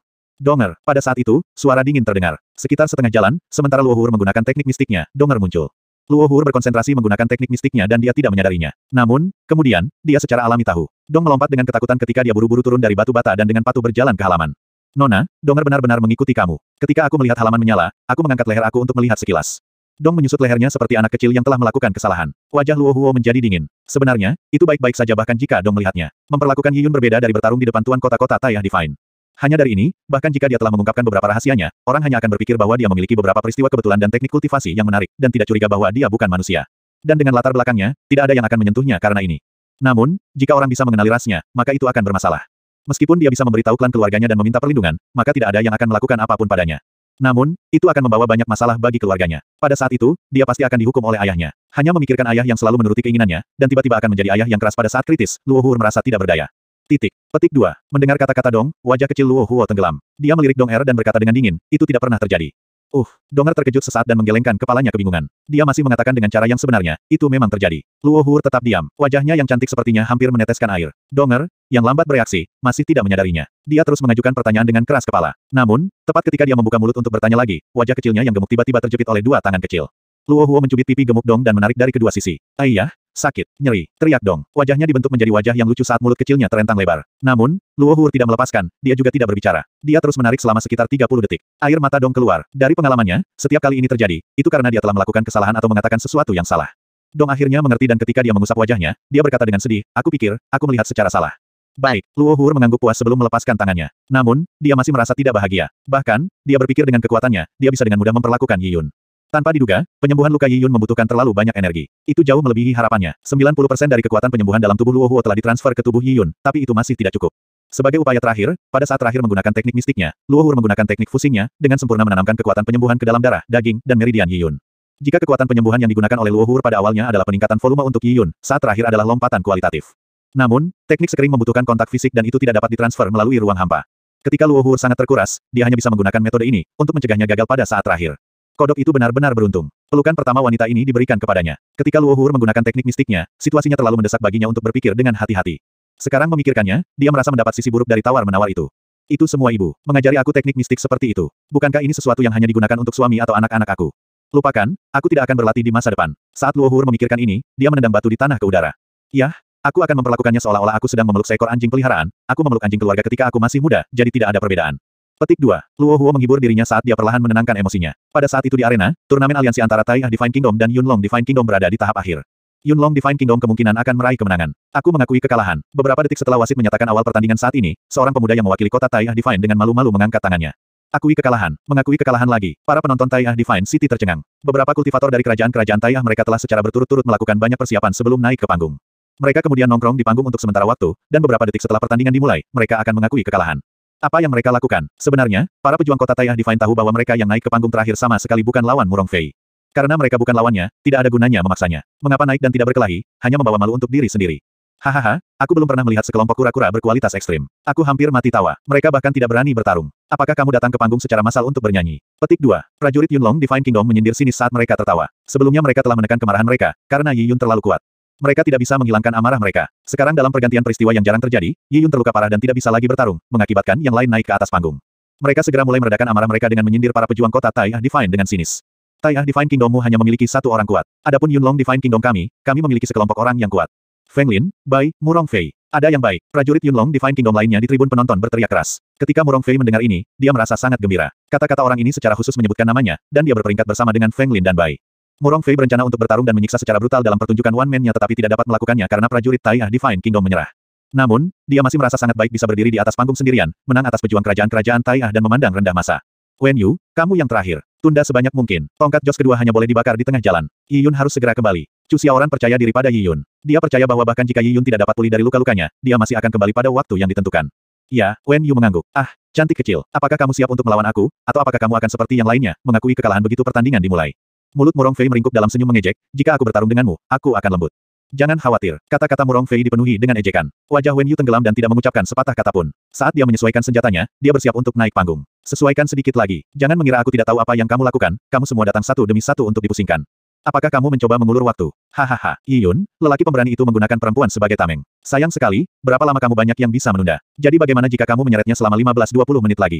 Donger, pada saat itu, suara dingin terdengar. Sekitar setengah jalan, sementara Luo Hur menggunakan teknik mistiknya, Donger muncul. Luo Hur berkonsentrasi menggunakan teknik mistiknya dan dia tidak menyadarinya. Namun, kemudian, dia secara alami tahu. Dong melompat dengan ketakutan ketika dia buru-buru turun dari batu bata dan dengan patuh berjalan ke halaman. Nona, Donger benar-benar mengikuti kamu. Ketika aku melihat halaman menyala, aku mengangkat leher aku untuk melihat sekilas. Dong menyusut lehernya seperti anak kecil yang telah melakukan kesalahan. Wajah Luo Huo menjadi dingin. Sebenarnya, itu baik-baik saja bahkan jika Dong melihatnya. Memperlakukan Yi Yun berbeda dari bertarung di depan tuan kota-kota Taiyah Divine. Hanya dari ini, bahkan jika dia telah mengungkapkan beberapa rahasianya, orang hanya akan berpikir bahwa dia memiliki beberapa peristiwa kebetulan dan teknik kultivasi yang menarik, dan tidak curiga bahwa dia bukan manusia. Dan dengan latar belakangnya, tidak ada yang akan menyentuhnya karena ini. Namun, jika orang bisa mengenali rasnya, maka itu akan bermasalah. Meskipun dia bisa memberitahu klan keluarganya dan meminta perlindungan, maka tidak ada yang akan melakukan apapun padanya. Namun, itu akan membawa banyak masalah bagi keluarganya. Pada saat itu, dia pasti akan dihukum oleh ayahnya. Hanya memikirkan ayah yang selalu menuruti keinginannya, dan tiba-tiba akan menjadi ayah yang keras pada saat kritis, Luo Hur merasa tidak berdaya. Petik 2. Mendengar kata-kata Dong, wajah kecil Luo Huo tenggelam. Dia melirik Dong dan berkata dengan dingin, itu tidak pernah terjadi. Donger terkejut sesaat dan menggelengkan kepalanya kebingungan. Dia masih mengatakan dengan cara yang sebenarnya, itu memang terjadi. Luo Hur tetap diam. Wajahnya yang cantik sepertinya hampir meneteskan air. Donger, yang lambat bereaksi, masih tidak menyadarinya. Dia terus mengajukan pertanyaan dengan keras kepala. Namun, tepat ketika dia membuka mulut untuk bertanya lagi, wajah kecilnya yang gemuk tiba-tiba terjepit oleh dua tangan kecil. Luo Huo mencubit pipi gemuk Dong dan menarik dari kedua sisi. Ayah, sakit, nyeri, teriak Dong. Wajahnya dibentuk menjadi wajah yang lucu saat mulut kecilnya terentang lebar. Namun, Luo Hur tidak melepaskan, dia juga tidak berbicara. Dia terus menarik selama sekitar 30 detik. Air mata Dong keluar. Dari pengalamannya, setiap kali ini terjadi, itu karena dia telah melakukan kesalahan atau mengatakan sesuatu yang salah. Dong akhirnya mengerti dan ketika dia mengusap wajahnya, dia berkata dengan sedih, aku pikir, aku melihat secara salah. Baik, Luo Hur mengangguk puas sebelum melepaskan tangannya. Namun, dia masih merasa tidak bahagia. Bahkan, dia berpikir dengan kekuatannya, dia bisa dengan mudah memperlakukan Yi Yun. Tanpa diduga, penyembuhan luka Yi Yun membutuhkan terlalu banyak energi. Itu jauh melebihi harapannya. 90% dari kekuatan penyembuhan dalam tubuh Luo Huo telah ditransfer ke tubuh Yi Yun, tapi itu masih tidak cukup. Sebagai upaya terakhir, pada saat terakhir menggunakan teknik mistiknya, Luo Hur menggunakan teknik fusingnya, dengan sempurna menanamkan kekuatan penyembuhan ke dalam darah, daging, dan meridian Yi Yun. Jika kekuatan penyembuhan yang digunakan oleh Luo Hur pada awalnya adalah peningkatan volume untuk Yi Yun, saat terakhir adalah lompatan kualitatif. Namun, teknik sekering membutuhkan kontak fisik dan itu tidak dapat ditransfer melalui ruang hampa. Ketika Luo Hur sangat terkuras, dia hanya bisa menggunakan metode ini, untuk mencegahnya gagal pada saat terakhir. Kodok itu benar-benar beruntung. Pelukan pertama wanita ini diberikan kepadanya. Ketika Luo Hur menggunakan teknik mistiknya, situasinya terlalu mendesak baginya untuk berpikir dengan hati-hati. Sekarang memikirkannya, dia merasa mendapat sisi buruk dari tawar-menawar itu. Itu semua ibu, mengajari aku teknik mistik seperti itu. Bukankah ini sesuatu yang hanya digunakan untuk suami atau anak-anak aku? Lupakan, aku tidak akan berlatih di masa depan. Saat Luo Hur memikirkan ini, dia menendang batu di tanah ke udara. Yah, aku akan memperlakukannya seolah-olah aku sedang memeluk seekor anjing peliharaan. Aku memeluk anjing keluarga ketika aku masih muda, jadi tidak ada perbedaan. Petik 2. Luo Huo menghibur dirinya saat dia perlahan menenangkan emosinya. Pada saat itu di arena, turnamen aliansi antara Taiyah Divine Kingdom dan Yunlong Divine Kingdom berada di tahap akhir. Yunlong Divine Kingdom kemungkinan akan meraih kemenangan. Aku mengakui kekalahan. Beberapa detik setelah wasit menyatakan awal pertandingan saat ini, seorang pemuda yang mewakili kota Taiyah Divine dengan malu-malu mengangkat tangannya. Akui kekalahan. Mengakui kekalahan lagi. Para penonton Taiyah Divine City tercengang. Beberapa kultivator dari kerajaan-kerajaan Taiyah mereka telah secara berturut-turut melakukan banyak persiapan sebelum naik ke panggung. Mereka kemudian nongkrong di panggung untuk sementara waktu, dan beberapa detik setelah pertandingan dimulai, mereka akan mengakui kekalahan. Apa yang mereka lakukan? Sebenarnya, para pejuang kota Taiyah Divine tahu bahwa mereka yang naik ke panggung terakhir sama sekali bukan lawan Murong Fei. Karena mereka bukan lawannya, tidak ada gunanya memaksanya. Mengapa naik dan tidak berkelahi, hanya membawa malu untuk diri sendiri. Hahaha, aku belum pernah melihat sekelompok kura-kura berkualitas ekstrim. Aku hampir mati tawa. Mereka bahkan tidak berani bertarung. Apakah kamu datang ke panggung secara massal untuk bernyanyi? Petik 2. Prajurit Yunlong Divine Kingdom menyindir sinis saat mereka tertawa. Sebelumnya mereka telah menekan kemarahan mereka, karena Yi Yun terlalu kuat. Mereka tidak bisa menghilangkan amarah mereka. Sekarang dalam pergantian peristiwa yang jarang terjadi, Yi Yun terluka parah dan tidak bisa lagi bertarung, mengakibatkan yang lain naik ke atas panggung. Mereka segera mulai meredakan amarah mereka dengan menyindir para pejuang kota Taiyah Divine dengan sinis. Taiyah Divine Kingdommu hanya memiliki satu orang kuat. Adapun Yunlong Divine Kingdom kami memiliki sekelompok orang yang kuat. Feng Lin, Bai, Murong Fei. Ada yang baik. Prajurit Yunlong Divine Kingdom lainnya di tribun penonton berteriak keras. Ketika Murong Fei mendengar ini, dia merasa sangat gembira. Kata-kata orang ini secara khusus menyebutkan namanya, dan dia berperingkat bersama dengan Feng Lin dan Bai. Murong Fei berencana untuk bertarung dan menyiksa secara brutal dalam pertunjukan One Man-nya tetapi tidak dapat melakukannya karena prajurit Taiyah Divine Kingdom menyerah. Namun, dia masih merasa sangat baik bisa berdiri di atas panggung sendirian, menang atas pejuang kerajaan-kerajaan Taiyah dan memandang rendah masa. Wen Yu, kamu yang terakhir. Tunda sebanyak mungkin. Tongkat jos kedua hanya boleh dibakar di tengah jalan. Yi Yun harus segera kembali. Chu Xiaoran percaya diri pada Yi Yun. Dia percaya bahwa bahkan jika Yi Yun tidak dapat pulih dari luka-lukanya, dia masih akan kembali pada waktu yang ditentukan. Ya, Wen Yu mengangguk. Ah, cantik kecil. Apakah kamu siap untuk melawan aku, atau apakah kamu akan seperti yang lainnya, mengakui kekalahan begitu pertandingan dimulai? Mulut Murong Fei meringkuk dalam senyum mengejek, jika aku bertarung denganmu, aku akan lembut. Jangan khawatir, kata-kata Murong Fei dipenuhi dengan ejekan. Wajah Wen Yu tenggelam dan tidak mengucapkan sepatah kata pun. Saat dia menyesuaikan senjatanya, dia bersiap untuk naik panggung. Sesuaikan sedikit lagi. Jangan mengira aku tidak tahu apa yang kamu lakukan, kamu semua datang satu demi satu untuk dipusingkan. Apakah kamu mencoba mengulur waktu? Hahaha, Yi Yun, lelaki pemberani itu menggunakan perempuan sebagai tameng. Sayang sekali, berapa lama kamu banyak yang bisa menunda. Jadi bagaimana jika kamu menyeretnya selama 15-20 menit lagi?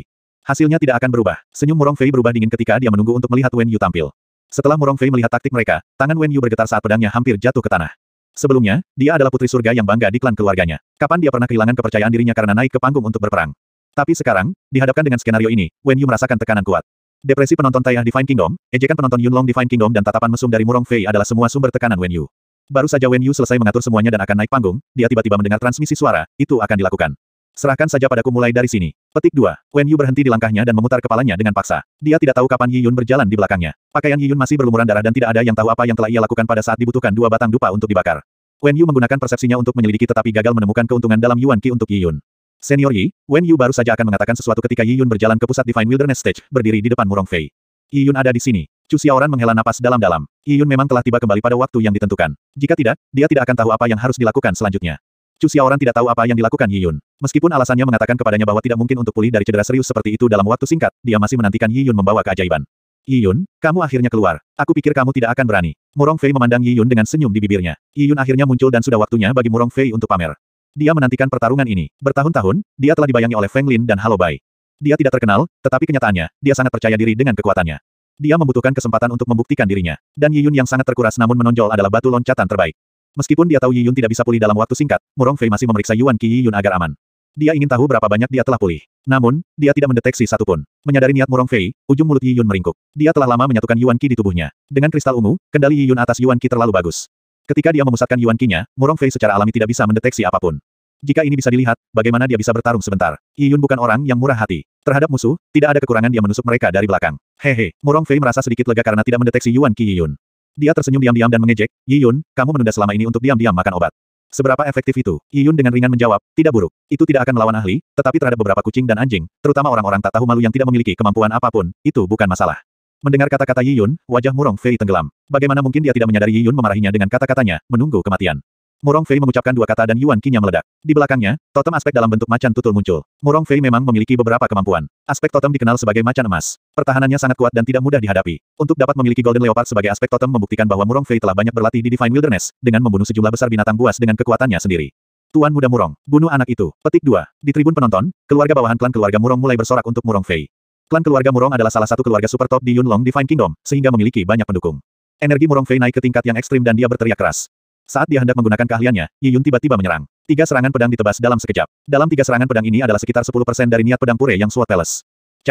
Hasilnya tidak akan berubah. Senyum Murong Fei berubah dingin ketika dia menunggu untuk melihat Wen Yu tampil. Setelah Murong Fei melihat taktik mereka, tangan Wen Yu bergetar saat pedangnya hampir jatuh ke tanah. Sebelumnya, dia adalah putri surga yang bangga di klan keluarganya. Kapan dia pernah kehilangan kepercayaan dirinya karena naik ke panggung untuk berperang? Tapi sekarang, dihadapkan dengan skenario ini, Wen Yu merasakan tekanan kuat. Depresi penonton Taiyah Divine Kingdom, ejekan penonton Yunlong Divine Kingdom dan tatapan mesum dari Murong Fei adalah semua sumber tekanan Wen Yu. Baru saja Wen Yu selesai mengatur semuanya dan akan naik panggung, dia tiba-tiba mendengar transmisi suara, itu akan dilakukan. Serahkan saja padaku mulai dari sini. Petik 2. Wen Yu berhenti di langkahnya dan memutar kepalanya dengan paksa. Dia tidak tahu kapan Yi Yun berjalan di belakangnya. Pakaian Yi Yun masih berlumuran darah dan tidak ada yang tahu apa yang telah ia lakukan pada saat dibutuhkan 2 batang dupa untuk dibakar. Wen Yu menggunakan persepsinya untuk menyelidiki tetapi gagal menemukan keuntungan dalam Yuan Qi untuk Yi Yun. Senior Yi, Wen Yu baru saja akan mengatakan sesuatu ketika Yi Yun berjalan ke pusat Divine Wilderness Stage, berdiri di depan Murong Fei. Yi Yun ada di sini. Chu Xiaoran menghela napas dalam-dalam. Yi Yun memang telah tiba kembali pada waktu yang ditentukan. Jika tidak, dia tidak akan tahu apa yang harus dilakukan selanjutnya. Chu Xiaoran tidak tahu apa yang dilakukan Yi Yun. Meskipun alasannya mengatakan kepadanya bahwa tidak mungkin untuk pulih dari cedera serius seperti itu dalam waktu singkat, dia masih menantikan Yi Yun membawa keajaiban. Yi Yun, kamu akhirnya keluar. Aku pikir kamu tidak akan berani. Murong Fei memandang Yi Yun dengan senyum di bibirnya. Yi Yun akhirnya muncul dan sudah waktunya bagi Murong Fei untuk pamer. Dia menantikan pertarungan ini. Bertahun-tahun, dia telah dibayangi oleh Feng Lin dan Halo Bai. Dia tidak terkenal, tetapi kenyataannya, dia sangat percaya diri dengan kekuatannya. Dia membutuhkan kesempatan untuk membuktikan dirinya. Dan Yi Yun yang sangat terkuras namun menonjol adalah batu loncatan terbaik. Meskipun dia tahu Yi Yun tidak bisa pulih dalam waktu singkat, Murong Fei masih memeriksa Yuan Qi Yi Yun agar aman. Dia ingin tahu berapa banyak dia telah pulih. Namun, dia tidak mendeteksi satupun. Menyadari niat Murong Fei, ujung mulut Yi Yun meringkuk. Dia telah lama menyatukan Yuan Qi di tubuhnya. Dengan kristal ungu, kendali Yi Yun atas Yuan Qi terlalu bagus. Ketika dia memusatkan Yuan Qi-nya, Murong Fei secara alami tidak bisa mendeteksi apapun. Jika ini bisa dilihat, bagaimana dia bisa bertarung sebentar? Yi Yun bukan orang yang murah hati. Terhadap musuh, tidak ada kekurangan dia menusuk mereka dari belakang. Hehe, Murong Fei merasa sedikit lega karena tidak mendeteksi Yuan Qi Yi Yun. Dia tersenyum diam-diam dan mengejek, Yi Yun, kamu menunda selama ini untuk diam-diam makan obat. Seberapa efektif itu? Yi Yun dengan ringan menjawab, tidak buruk. Itu tidak akan melawan ahli, tetapi terhadap beberapa kucing dan anjing, terutama orang-orang tak tahu malu yang tidak memiliki kemampuan apapun, itu bukan masalah. Mendengar kata-kata Yi Yun, wajah Murong Fei tenggelam. Bagaimana mungkin dia tidak menyadari Yi Yun memarahinya dengan kata-katanya, menunggu kematian. Murong Fei mengucapkan 2 kata dan Yuan Qi-nya meledak. Di belakangnya, totem aspek dalam bentuk macan tutul muncul. Murong Fei memang memiliki beberapa kemampuan. Aspek totem dikenal sebagai macan emas. Pertahanannya sangat kuat dan tidak mudah dihadapi. Untuk dapat memiliki Golden Leopard sebagai aspek totem membuktikan bahwa Murong Fei telah banyak berlatih di Divine Wilderness, dengan membunuh sejumlah besar binatang buas dengan kekuatannya sendiri. Tuan Muda Murong, bunuh anak itu. Petik 2. Di tribun penonton, keluarga bawahan klan keluarga Murong mulai bersorak untuk Murong Fei. Klan keluarga Murong adalah salah satu keluarga super top di Yunlong Divine Kingdom, sehingga memiliki banyak pendukung. Energi Murong Fei naik ke tingkat yang ekstrim dan dia berteriak keras. Saat dia hendak menggunakan keahliannya, Yi Yun tiba-tiba menyerang. 3 serangan pedang ditebas dalam sekejap. Dalam 3 serangan pedang ini adalah sekitar 10% dari niat pedang pure yang Sword Palace.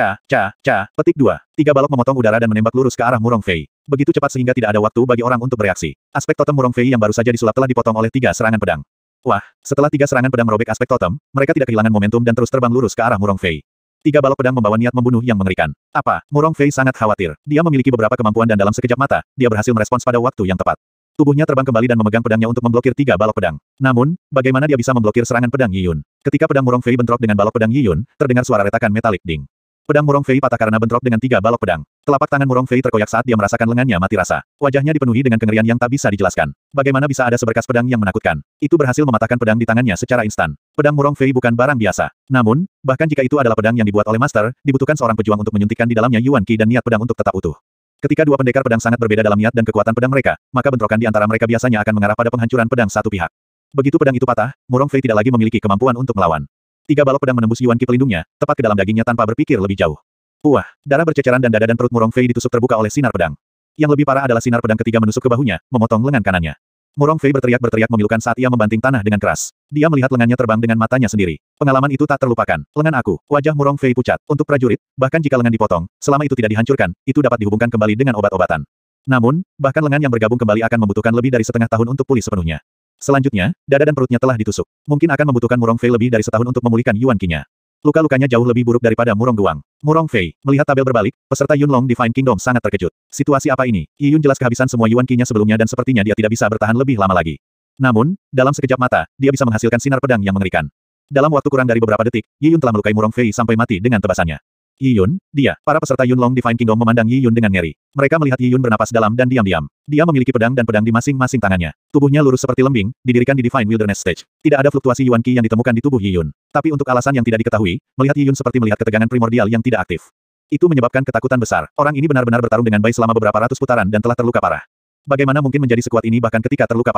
Petik 2. 3 balok memotong udara dan menembak lurus ke arah Murong Fei. Begitu cepat sehingga tidak ada waktu bagi orang untuk bereaksi. Aspek totem Murong Fei yang baru saja disulap telah dipotong oleh 3 serangan pedang. Wah, setelah 3 serangan pedang merobek aspek totem, mereka tidak kehilangan momentum dan terus terbang lurus ke arah Murong Fei. 3 balok pedang membawa niat membunuh yang mengerikan. Apa? Murong Fei sangat khawatir. Dia memiliki beberapa kemampuan dan dalam sekejap mata, dia berhasil merespons pada waktu yang tepat. Tubuhnya terbang kembali dan memegang pedangnya untuk memblokir 3 balok pedang. Namun, bagaimana dia bisa memblokir serangan pedang Yi Yun? Ketika pedang Murong Fei bentrok dengan balok pedang Yi Yun, terdengar suara retakan metalik ding. Pedang Murong Fei patah karena bentrok dengan 3 balok pedang. Telapak tangan Murong Fei terkoyak saat dia merasakan lengannya mati rasa. Wajahnya dipenuhi dengan kengerian yang tak bisa dijelaskan. Bagaimana bisa ada seberkas pedang yang menakutkan? Itu berhasil mematahkan pedang di tangannya secara instan. Pedang Murong Fei bukan barang biasa. Namun, bahkan jika itu adalah pedang yang dibuat oleh master, dibutuhkan seorang pejuang untuk menyuntikkan di dalamnya Yuan Qi dan niat pedang untuk tetap utuh. Ketika 2 pendekar pedang sangat berbeda dalam niat dan kekuatan pedang mereka, maka bentrokan di antara mereka biasanya akan mengarah pada penghancuran pedang satu pihak. Begitu pedang itu patah, Murong Fei tidak lagi memiliki kemampuan untuk melawan. 3 balok pedang menembus Yuan Qi pelindungnya, tepat ke dalam dagingnya tanpa berpikir lebih jauh. Wah, darah berceceran dan dada dan perut Murong Fei ditusuk terbuka oleh sinar pedang. Yang lebih parah adalah sinar pedang ketiga menusuk ke bahunya, memotong lengan kanannya. Murong Fei berteriak-berteriak memilukan saat ia membanting tanah dengan keras. Dia melihat lengannya terbang dengan matanya sendiri. Pengalaman itu tak terlupakan. Lengan aku. Wajah Murong Fei pucat. Untuk prajurit, bahkan jika lengan dipotong, selama itu tidak dihancurkan, itu dapat dihubungkan kembali dengan obat-obatan. Namun, bahkan lengan yang bergabung kembali akan membutuhkan lebih dari setengah tahun untuk pulih sepenuhnya. Selanjutnya, dada dan perutnya telah ditusuk. Mungkin akan membutuhkan Murong Fei lebih dari setahun untuk memulihkan Yuan Qi-nya. Luka-lukanya jauh lebih buruk daripada Murong Guang. Murong Fei, melihat tabel berbalik, peserta Yunlong Divine Kingdom sangat terkejut. Situasi apa ini? Yi Yun jelas kehabisan semua Yuan Qi-nya sebelumnya dan sepertinya dia tidak bisa bertahan lebih lama lagi. Namun, dalam sekejap mata, dia bisa menghasilkan sinar pedang yang mengerikan. Dalam waktu kurang dari beberapa detik, Yi Yun telah melukai Murong Fei sampai mati dengan tebasannya. Yi Yun, dia, para peserta Yunlong Divine Kingdom memandang Yi Yun dengan ngeri. Mereka melihat Yi Yun bernapas dalam dan diam-diam. Dia memiliki pedang dan pedang di masing-masing tangannya. Tubuhnya lurus seperti lembing, didirikan di Divine Wilderness Stage. Tidak ada fluktuasi Yuan Qi yang ditemukan di tubuh Yi Yun. Tapi untuk alasan yang tidak diketahui, melihat Yi Yun seperti melihat ketegangan primordial yang tidak aktif. Itu menyebabkan ketakutan besar. Orang ini benar-benar bertarung dengan baik selama beberapa ratus putaran dan telah terluka parah. Bagaimana mungkin menjadi sekuat ini bahkan ketika terluka parah?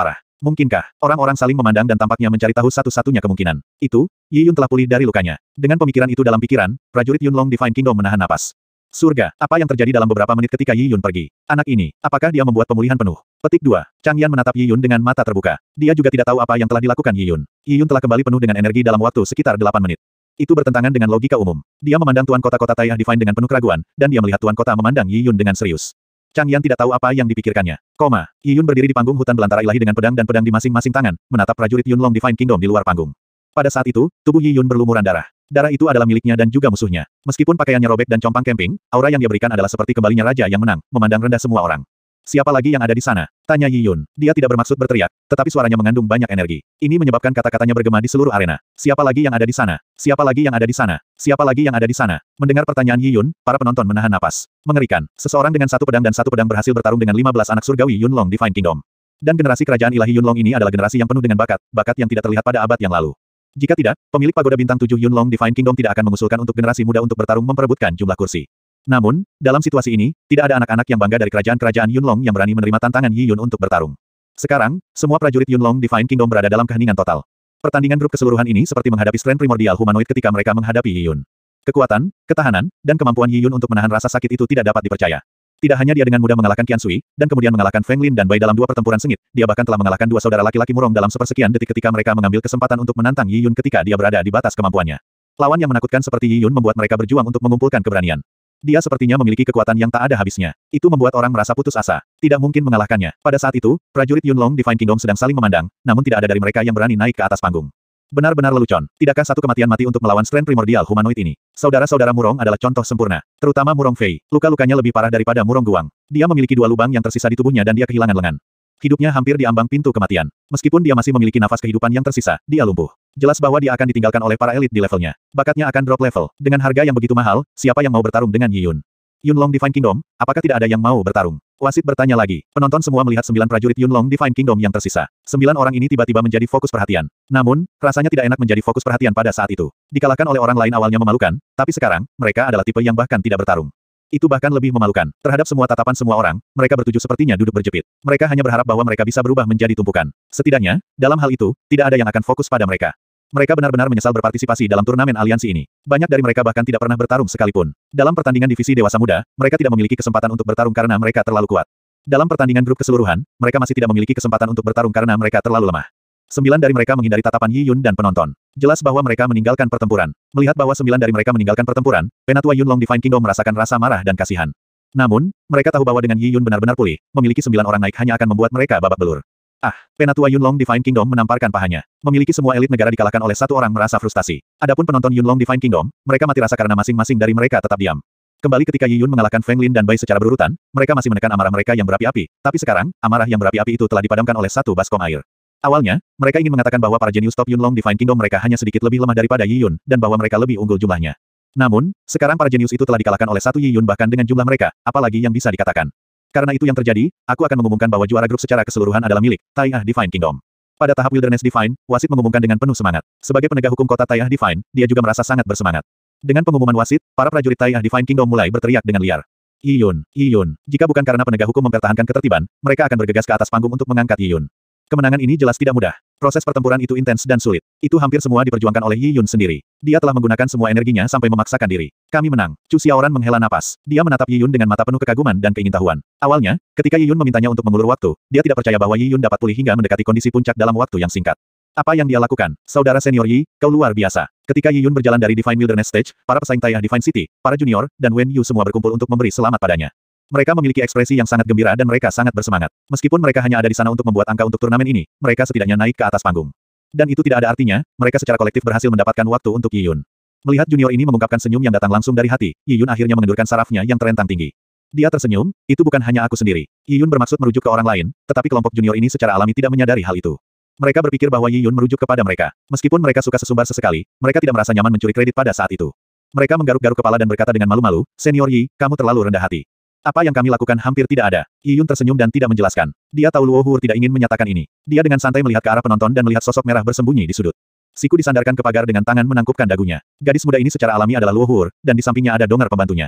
Mungkinkah orang-orang saling memandang dan tampaknya mencari tahu satu-satunya kemungkinan? Itu, Yi Yun telah pulih dari lukanya. Dengan pemikiran itu dalam pikiran, prajurit Yunlong Divine Kingdom menahan napas. Surga, apa yang terjadi dalam beberapa menit ketika Yi Yun pergi? Anak ini, apakah dia membuat pemulihan penuh? Petik 2. Chang Yan menatap Yi Yun dengan mata terbuka. Dia juga tidak tahu apa yang telah dilakukan Yi Yun. Yi Yun telah kembali penuh dengan energi dalam waktu sekitar 8 menit. Itu bertentangan dengan logika umum. Dia memandang Tuan Kota-Kota Taiyah Divine dengan penuh keraguan, dan dia melihat Tuan Kota memandang Yi Yun dengan serius. Chang Yan tidak tahu apa yang dipikirkannya. Yi Yun berdiri di panggung hutan belantara ilahi dengan pedang dan pedang di masing-masing tangan, menatap prajurit Yunlong Divine Kingdom di luar panggung. Pada saat itu, tubuh Yi Yun berlumuran darah. Darah itu adalah miliknya dan juga musuhnya. Meskipun pakaiannya robek dan compang camping, aura yang dia berikan adalah seperti kembalinya raja yang menang, memandang rendah semua orang. Siapa lagi yang ada di sana? Tanya Yi Yun. Dia tidak bermaksud berteriak, tetapi suaranya mengandung banyak energi. Ini menyebabkan kata-katanya bergema di seluruh arena. Siapa lagi yang ada di sana? Siapa lagi yang ada di sana? Siapa lagi yang ada di sana? Mendengar pertanyaan Yi Yun, para penonton menahan napas. Mengerikan. Seseorang dengan satu pedang dan satu pedang berhasil bertarung dengan 15 anak surgawi Yunlong Divine Kingdom. Dan generasi kerajaan ilahi Yunlong ini adalah generasi yang penuh dengan bakat yang tidak terlihat pada abad yang lalu. Jika tidak, pemilik pagoda bintang 7 Yunlong Divine Kingdom tidak akan mengusulkan untuk generasi muda untuk bertarung memperebutkan jumlah kursi. Namun, dalam situasi ini, tidak ada anak-anak yang bangga dari kerajaan-kerajaan Yunlong yang berani menerima tantangan Yi Yun untuk bertarung. Sekarang, semua prajurit Yunlong Divine Kingdom berada dalam keheningan total. Pertandingan grup keseluruhan ini seperti menghadapi strain primordial humanoid ketika mereka menghadapi Yi Yun. Kekuatan, ketahanan, dan kemampuan Yi Yun untuk menahan rasa sakit itu tidak dapat dipercaya. Tidak hanya dia dengan mudah mengalahkan Qian Sui, dan kemudian mengalahkan Feng Lin dan Bai dalam 2 pertempuran sengit, dia bahkan telah mengalahkan 2 saudara laki-laki Murong dalam sepersekian detik ketika mereka mengambil kesempatan untuk menantang Yi Yun ketika dia berada di batas kemampuannya. Lawan yang menakutkan seperti Yi Yun membuat mereka berjuang untuk mengumpulkan keberanian. Dia sepertinya memiliki kekuatan yang tak ada habisnya. Itu membuat orang merasa putus asa. Tidak mungkin mengalahkannya. Pada saat itu, prajurit Yunlong Divine Kingdom sedang saling memandang, namun tidak ada dari mereka yang berani naik ke atas panggung. Benar-benar lelucon. Tidakkah satu kematian mati untuk melawan strain primordial humanoid ini? Saudara-saudara Murong adalah contoh sempurna. Terutama Murong Fei. Luka-lukanya lebih parah daripada Murong Guang. Dia memiliki 2 lubang yang tersisa di tubuhnya dan dia kehilangan lengan. Hidupnya hampir di ambang pintu kematian. Meskipun dia masih memiliki nafas kehidupan yang tersisa, dia lumpuh. Jelas bahwa dia akan ditinggalkan oleh para elit di levelnya. Bakatnya akan drop level. Dengan harga yang begitu mahal, siapa yang mau bertarung dengan Yi Yun? Yunlong Divine Kingdom, apakah tidak ada yang mau bertarung? Wasit bertanya lagi. Penonton semua melihat 9 prajurit Yunlong Divine Kingdom yang tersisa. 9 orang ini tiba-tiba menjadi fokus perhatian. Namun, rasanya tidak enak menjadi fokus perhatian pada saat itu. Dikalahkan oleh orang lain awalnya memalukan, tapi sekarang, mereka adalah tipe yang bahkan tidak bertarung. Itu bahkan lebih memalukan. Terhadap semua tatapan semua orang, mereka bertujuh sepertinya duduk berjepit. Mereka hanya berharap bahwa mereka bisa berubah menjadi tumpukan. Setidaknya, dalam hal itu, tidak ada yang akan fokus pada mereka. Mereka benar-benar menyesal berpartisipasi dalam turnamen aliansi ini. Banyak dari mereka bahkan tidak pernah bertarung sekalipun. Dalam pertandingan divisi Dewasa Muda, mereka tidak memiliki kesempatan untuk bertarung karena mereka terlalu kuat. Dalam pertandingan grup keseluruhan, mereka masih tidak memiliki kesempatan untuk bertarung karena mereka terlalu lemah. 9 dari mereka menghindari tatapan Yi Yun dan penonton. Jelas bahwa mereka meninggalkan pertempuran. Melihat bahwa 9 dari mereka meninggalkan pertempuran, Penatua Yunlong Divine Kingdom merasakan rasa marah dan kasihan. Namun, mereka tahu bahwa dengan Yi Yun benar-benar pulih, memiliki 9 orang naik hanya akan membuat mereka babak belur. Penatua Yunlong Divine Kingdom menamparkan pahanya. Memiliki semua elit negara dikalahkan oleh satu orang merasa frustasi. Adapun penonton Yunlong Divine Kingdom, mereka mati rasa karena masing-masing dari mereka tetap diam. Kembali ketika Yi Yun mengalahkan Feng Lin dan Bai secara berurutan, mereka masih menekan amarah mereka yang berapi-api. Tapi sekarang, amarah yang berapi-api itu telah dipadamkan oleh satu baskom air. Awalnya, mereka ingin mengatakan bahwa para jenius top Yunlong Divine Kingdom mereka hanya sedikit lebih lemah daripada Yi Yun, dan bahwa mereka lebih unggul jumlahnya. Namun, sekarang para jenius itu telah dikalahkan oleh satu Yi Yun bahkan dengan jumlah mereka, apalagi yang bisa dikatakan. Karena itu yang terjadi, aku akan mengumumkan bahwa juara grup secara keseluruhan adalah milik Taiyah Divine Kingdom. Pada tahap Wilderness Divine, wasit mengumumkan dengan penuh semangat. Sebagai penegak hukum kota Taiyah Divine, dia juga merasa sangat bersemangat. Dengan pengumuman wasit, para prajurit Taiyah Divine Kingdom mulai berteriak dengan liar. Yi Yun. Jika bukan karena penegak hukum mempertahankan ketertiban, mereka akan bergegas ke atas panggung untuk mengangkat Yi Yun. Kemenangan ini jelas tidak mudah. Proses pertempuran itu intens dan sulit. Itu hampir semua diperjuangkan oleh Yi Yun sendiri. Dia telah menggunakan semua energinya sampai memaksakan diri. Kami menang. Chu Xiaoran menghela napas. Dia menatap Yi Yun dengan mata penuh kekaguman dan keingintahuan. Awalnya, ketika Yi Yun memintanya untuk mengulur waktu, dia tidak percaya bahwa Yi Yun dapat pulih hingga mendekati kondisi puncak dalam waktu yang singkat. Apa yang dia lakukan? Saudara senior Yi, kau luar biasa. Ketika Yi Yun berjalan dari Divine Wilderness Stage, para pesaing Taiyah Divine City, para junior, dan Wen Yu semua berkumpul untuk memberi selamat padanya. Mereka memiliki ekspresi yang sangat gembira dan mereka sangat bersemangat. Meskipun mereka hanya ada di sana untuk membuat angka untuk turnamen ini, mereka setidaknya naik ke atas panggung. Dan itu tidak ada artinya, mereka secara kolektif berhasil mendapatkan waktu untuk Yi Yun. Melihat junior ini mengungkapkan senyum yang datang langsung dari hati, Yi Yun akhirnya mengendurkan sarafnya yang terentang tinggi. Dia tersenyum, itu bukan hanya aku sendiri. Yi Yun bermaksud merujuk ke orang lain, tetapi kelompok junior ini secara alami tidak menyadari hal itu. Mereka berpikir bahwa Yi Yun merujuk kepada mereka. Meskipun mereka suka sesumbar sesekali, mereka tidak merasa nyaman mencuri kredit pada saat itu. Mereka menggaruk-garuk kepala dan berkata dengan malu-malu, Senior Yi, kamu terlalu rendah hati. Apa yang kami lakukan hampir tidak ada. Yi Yun tersenyum dan tidak menjelaskan. Dia tahu Luo Hur tidak ingin menyatakan ini. Dia dengan santai melihat ke arah penonton dan melihat sosok merah bersembunyi di sudut. Siku disandarkan ke pagar dengan tangan menangkupkan dagunya. Gadis muda ini secara alami adalah Luo Hur, dan di sampingnya ada dongar pembantunya.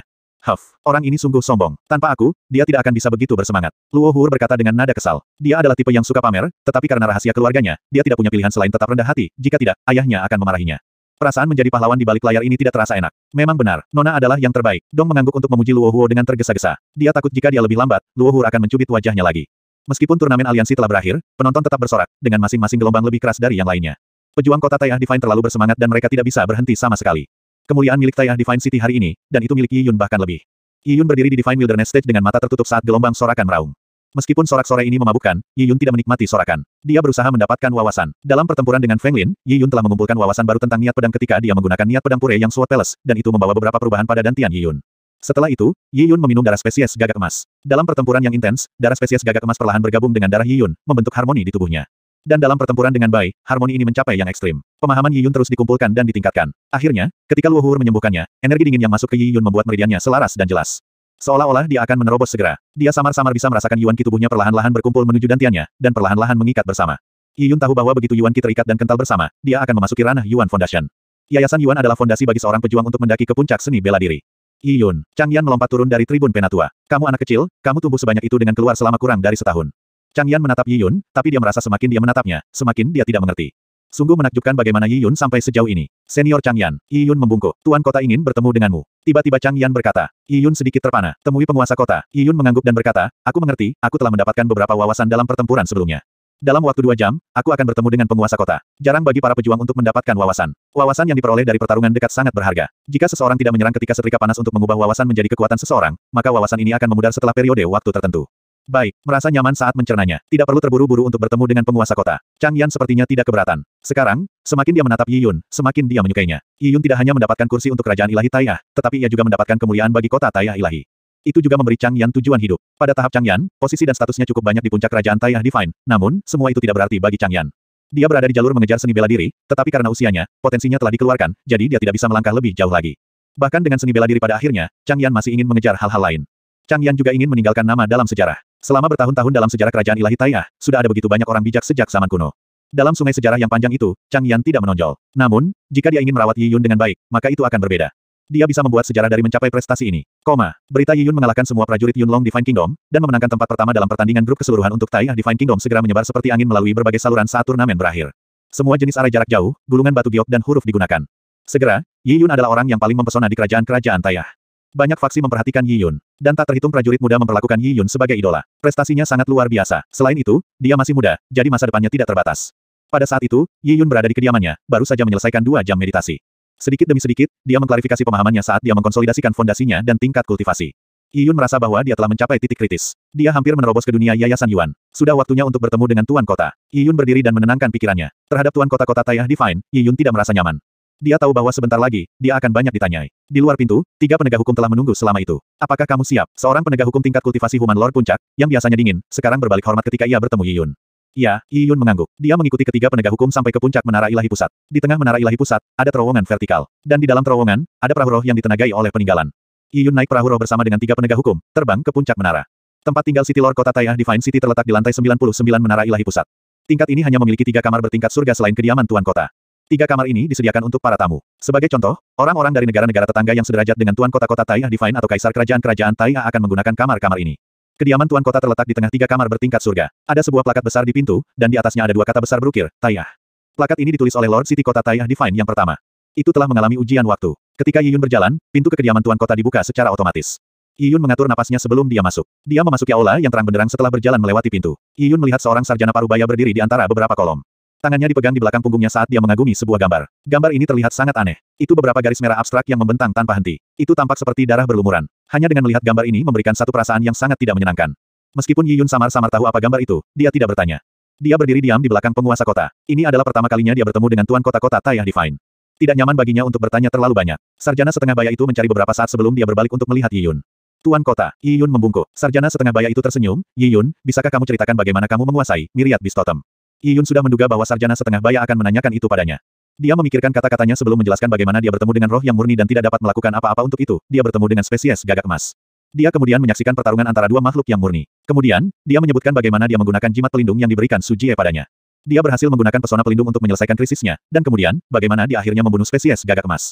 Orang ini sungguh sombong. Tanpa aku, dia tidak akan bisa begitu bersemangat. Luo Hur berkata dengan nada kesal. Dia adalah tipe yang suka pamer, tetapi karena rahasia keluarganya, dia tidak punya pilihan selain tetap rendah hati, jika tidak, ayahnya akan memarahinya. Perasaan menjadi pahlawan di balik layar ini tidak terasa enak. Memang benar, Nona adalah yang terbaik. Dong mengangguk untuk memuji Luo Huo dengan tergesa-gesa. Dia takut jika dia lebih lambat, Luo Hur akan mencubit wajahnya lagi. Meskipun turnamen aliansi telah berakhir, penonton tetap bersorak, dengan masing-masing gelombang lebih keras dari yang lainnya. Pejuang kota Taiyah Divine terlalu bersemangat dan mereka tidak bisa berhenti sama sekali. Kemuliaan milik Taiyah Divine City hari ini, dan itu milik Yi Yun bahkan lebih. Yi Yun berdiri di Divine Wilderness Stage dengan mata tertutup saat gelombang sorakan meraung. Meskipun sorak-sorai ini memabukkan, Yi Yun tidak menikmati sorakan. Dia berusaha mendapatkan wawasan. Dalam pertempuran dengan Feng Lin, Yi Yun telah mengumpulkan wawasan baru tentang niat pedang ketika dia menggunakan niat pedang pure yang Sword Palace, dan itu membawa beberapa perubahan pada dantian Yi Yun. Setelah itu, Yi Yun meminum darah spesies gagak emas. Dalam pertempuran yang intens, darah spesies gagak emas perlahan bergabung dengan darah Yi Yun, membentuk harmoni di tubuhnya. Dan dalam pertempuran dengan Bai, harmoni ini mencapai yang ekstrim. Pemahaman Yi Yun terus dikumpulkan dan ditingkatkan. Akhirnya, ketika Luo Hur menyembuhkannya, energi dingin yang masuk ke Yi Yun membuat meridiannya selaras dan jelas. Seolah-olah dia akan menerobos segera. Dia samar-samar bisa merasakan Yuan Qi tubuhnya perlahan-lahan berkumpul menuju dantiannya, dan perlahan-lahan mengikat bersama. Yi Yun tahu bahwa begitu Yuan Qi terikat dan kental bersama, dia akan memasuki ranah Yuan Foundation. Yayasan Yuan adalah fondasi bagi seorang pejuang untuk mendaki ke puncak seni bela diri. Yi Yun, Chang Yan melompat turun dari tribun penatua. Kamu anak kecil, kamu tumbuh sebanyak itu dengan keluar selama kurang dari setahun. Chang Yan menatap Yi Yun, tapi dia merasa semakin dia menatapnya, semakin dia tidak mengerti. Sungguh menakjubkan bagaimana Yi Yun sampai sejauh ini. Senior Chang Yan, Yi Yun membungkuk. Tuan kota ingin bertemu denganmu. Tiba-tiba Chang Yan berkata. Yi Yun sedikit terpana. Temui penguasa kota. Yi Yun mengangguk dan berkata, aku mengerti, aku telah mendapatkan beberapa wawasan dalam pertempuran sebelumnya. Dalam waktu 2 jam, aku akan bertemu dengan penguasa kota. Jarang bagi para pejuang untuk mendapatkan wawasan. Wawasan yang diperoleh dari pertarungan dekat sangat berharga. Jika seseorang tidak menyerang ketika setrika panas untuk mengubah wawasan menjadi kekuatan seseorang, maka wawasan ini akan memudar setelah periode waktu tertentu. Baik, merasa nyaman saat mencernanya. Tidak perlu terburu-buru untuk bertemu dengan penguasa kota. Chang Yan sepertinya tidak keberatan. Sekarang, semakin dia menatap Yi Yun, semakin dia menyukainya. Yi Yun tidak hanya mendapatkan kursi untuk kerajaan ilahi Taiyah, tetapi ia juga mendapatkan kemuliaan bagi kota Taiyah ilahi. Itu juga memberi Chang Yan tujuan hidup. Pada tahap Chang Yan, posisi dan statusnya cukup banyak di puncak kerajaan Taiyah Divine, namun, semua itu tidak berarti bagi Chang Yan. Dia berada di jalur mengejar seni bela diri, tetapi karena usianya, potensinya telah dikeluarkan, jadi dia tidak bisa melangkah lebih jauh lagi. Bahkan dengan seni bela diri pada akhirnya, Chang Yan masih ingin mengejar hal-hal lain. Chang Yan juga ingin meninggalkan nama dalam sejarah. Selama bertahun-tahun dalam sejarah kerajaan ilahi Taiyah, sudah ada begitu banyak orang bijak sejak zaman kuno. Dalam sungai sejarah yang panjang itu, Chang Yan tidak menonjol. Namun, jika dia ingin merawat Yi Yun dengan baik, maka itu akan berbeda. Dia bisa membuat sejarah dari mencapai prestasi ini. Berita Yi Yun mengalahkan semua prajurit Yunlong Divine Kingdom, dan memenangkan tempat pertama dalam pertandingan grup keseluruhan untuk Taiyah Divine Kingdom segera menyebar seperti angin melalui berbagai saluran saat turnamen berakhir. Semua jenis arah jarak jauh, gulungan batu giok dan huruf digunakan. Segera, Yi Yun adalah orang yang paling mempesona di kerajaan-kerajaan Taiyah. Banyak faksi memperhatikan Yi Yun, dan tak terhitung prajurit muda memperlakukan Yi Yun sebagai idola. Prestasinya sangat luar biasa. Selain itu, dia masih muda, jadi masa depannya tidak terbatas. Pada saat itu, Yi Yun berada di kediamannya, baru saja menyelesaikan 2 jam meditasi. Sedikit demi sedikit, dia mengklarifikasi pemahamannya saat dia mengkonsolidasikan fondasinya dan tingkat kultivasi. Yi Yun merasa bahwa dia telah mencapai titik kritis. Dia hampir menerobos ke dunia Yayasan Yuan. Sudah waktunya untuk bertemu dengan Tuan Kota. Yi Yun berdiri dan menenangkan pikirannya. Terhadap Tuan Kota-Kota Taiyah Divine, Yi Yun tidak merasa nyaman. Dia tahu bahwa sebentar lagi, dia akan banyak ditanyai. Di luar pintu, 3 penegak hukum telah menunggu selama itu. Apakah kamu siap? Seorang penegak hukum tingkat kultivasi Human Lord Puncak, yang biasanya dingin, sekarang berbalik hormat ketika ia bertemu Yi Yun. Ya, Yi Yun mengangguk. Dia mengikuti ketiga penegak hukum sampai ke puncak Menara Ilahi Pusat. Di tengah Menara Ilahi Pusat, ada terowongan vertikal. Dan di dalam terowongan, ada perahu roh yang ditenagai oleh peninggalan. Yi Yun naik perahu roh bersama dengan 3 penegak hukum, terbang ke puncak menara. Tempat tinggal City Lord Kota Taiyah Divine City terletak di lantai 99 Menara Ilahi Pusat. Tingkat ini hanya memiliki 3 kamar bertingkat surga selain kediaman Tuan Kota. 3 kamar ini disediakan untuk para tamu. Sebagai contoh, orang-orang dari negara-negara tetangga yang sederajat dengan Tuan Kota-Kota Taiyah Divine atau Kaisar Kerajaan-Kerajaan Taiyah akan menggunakan kamar-kamar ini. Kediaman Tuan Kota terletak di tengah 3 kamar bertingkat surga. Ada sebuah plakat besar di pintu, dan di atasnya ada 2 kata besar berukir, Taiyah. Plakat ini ditulis oleh Lord City Kota Taiyah Divine yang pertama. Itu telah mengalami ujian waktu. Ketika Yi Yun berjalan, pintu ke kediaman Tuan Kota dibuka secara otomatis. Yi Yun mengatur napasnya sebelum dia masuk. Dia memasuki aula yang terang benderang setelah berjalan melewati pintu. Yi Yun melihat seorang sarjana parubaya berdiri di antara beberapa kolom. Tangannya dipegang di belakang punggungnya saat dia mengagumi sebuah gambar. Gambar ini terlihat sangat aneh. Itu beberapa garis merah abstrak yang membentang tanpa henti. Itu tampak seperti darah berlumuran. Hanya dengan melihat gambar ini memberikan satu perasaan yang sangat tidak menyenangkan. Meskipun Yi Yun samar-samar tahu apa gambar itu, dia tidak bertanya. Dia berdiri diam di belakang penguasa kota. Ini adalah pertama kalinya dia bertemu dengan Tuan Kota-Kota Taiyah Divine. Tidak nyaman baginya untuk bertanya terlalu banyak. Sarjana setengah baya itu mencari beberapa saat sebelum dia berbalik untuk melihat Yi Yun. Tuan Kota, Yi Yun membungkuk. Sarjana setengah baya itu tersenyum. Yi Yun, bisakah kamu ceritakan bagaimana kamu menguasai Myriad Beast Totem? Yi Yun sudah menduga bahwa sarjana setengah baya akan menanyakan itu padanya. Dia memikirkan kata-katanya sebelum menjelaskan bagaimana dia bertemu dengan roh yang murni dan tidak dapat melakukan apa-apa untuk itu. Dia bertemu dengan spesies gagak emas. Dia kemudian menyaksikan pertarungan antara 2 makhluk yang murni. Kemudian, dia menyebutkan bagaimana dia menggunakan jimat pelindung yang diberikan Su Jie padanya. Dia berhasil menggunakan pesona pelindung untuk menyelesaikan krisisnya, dan kemudian, bagaimana dia akhirnya membunuh spesies gagak emas.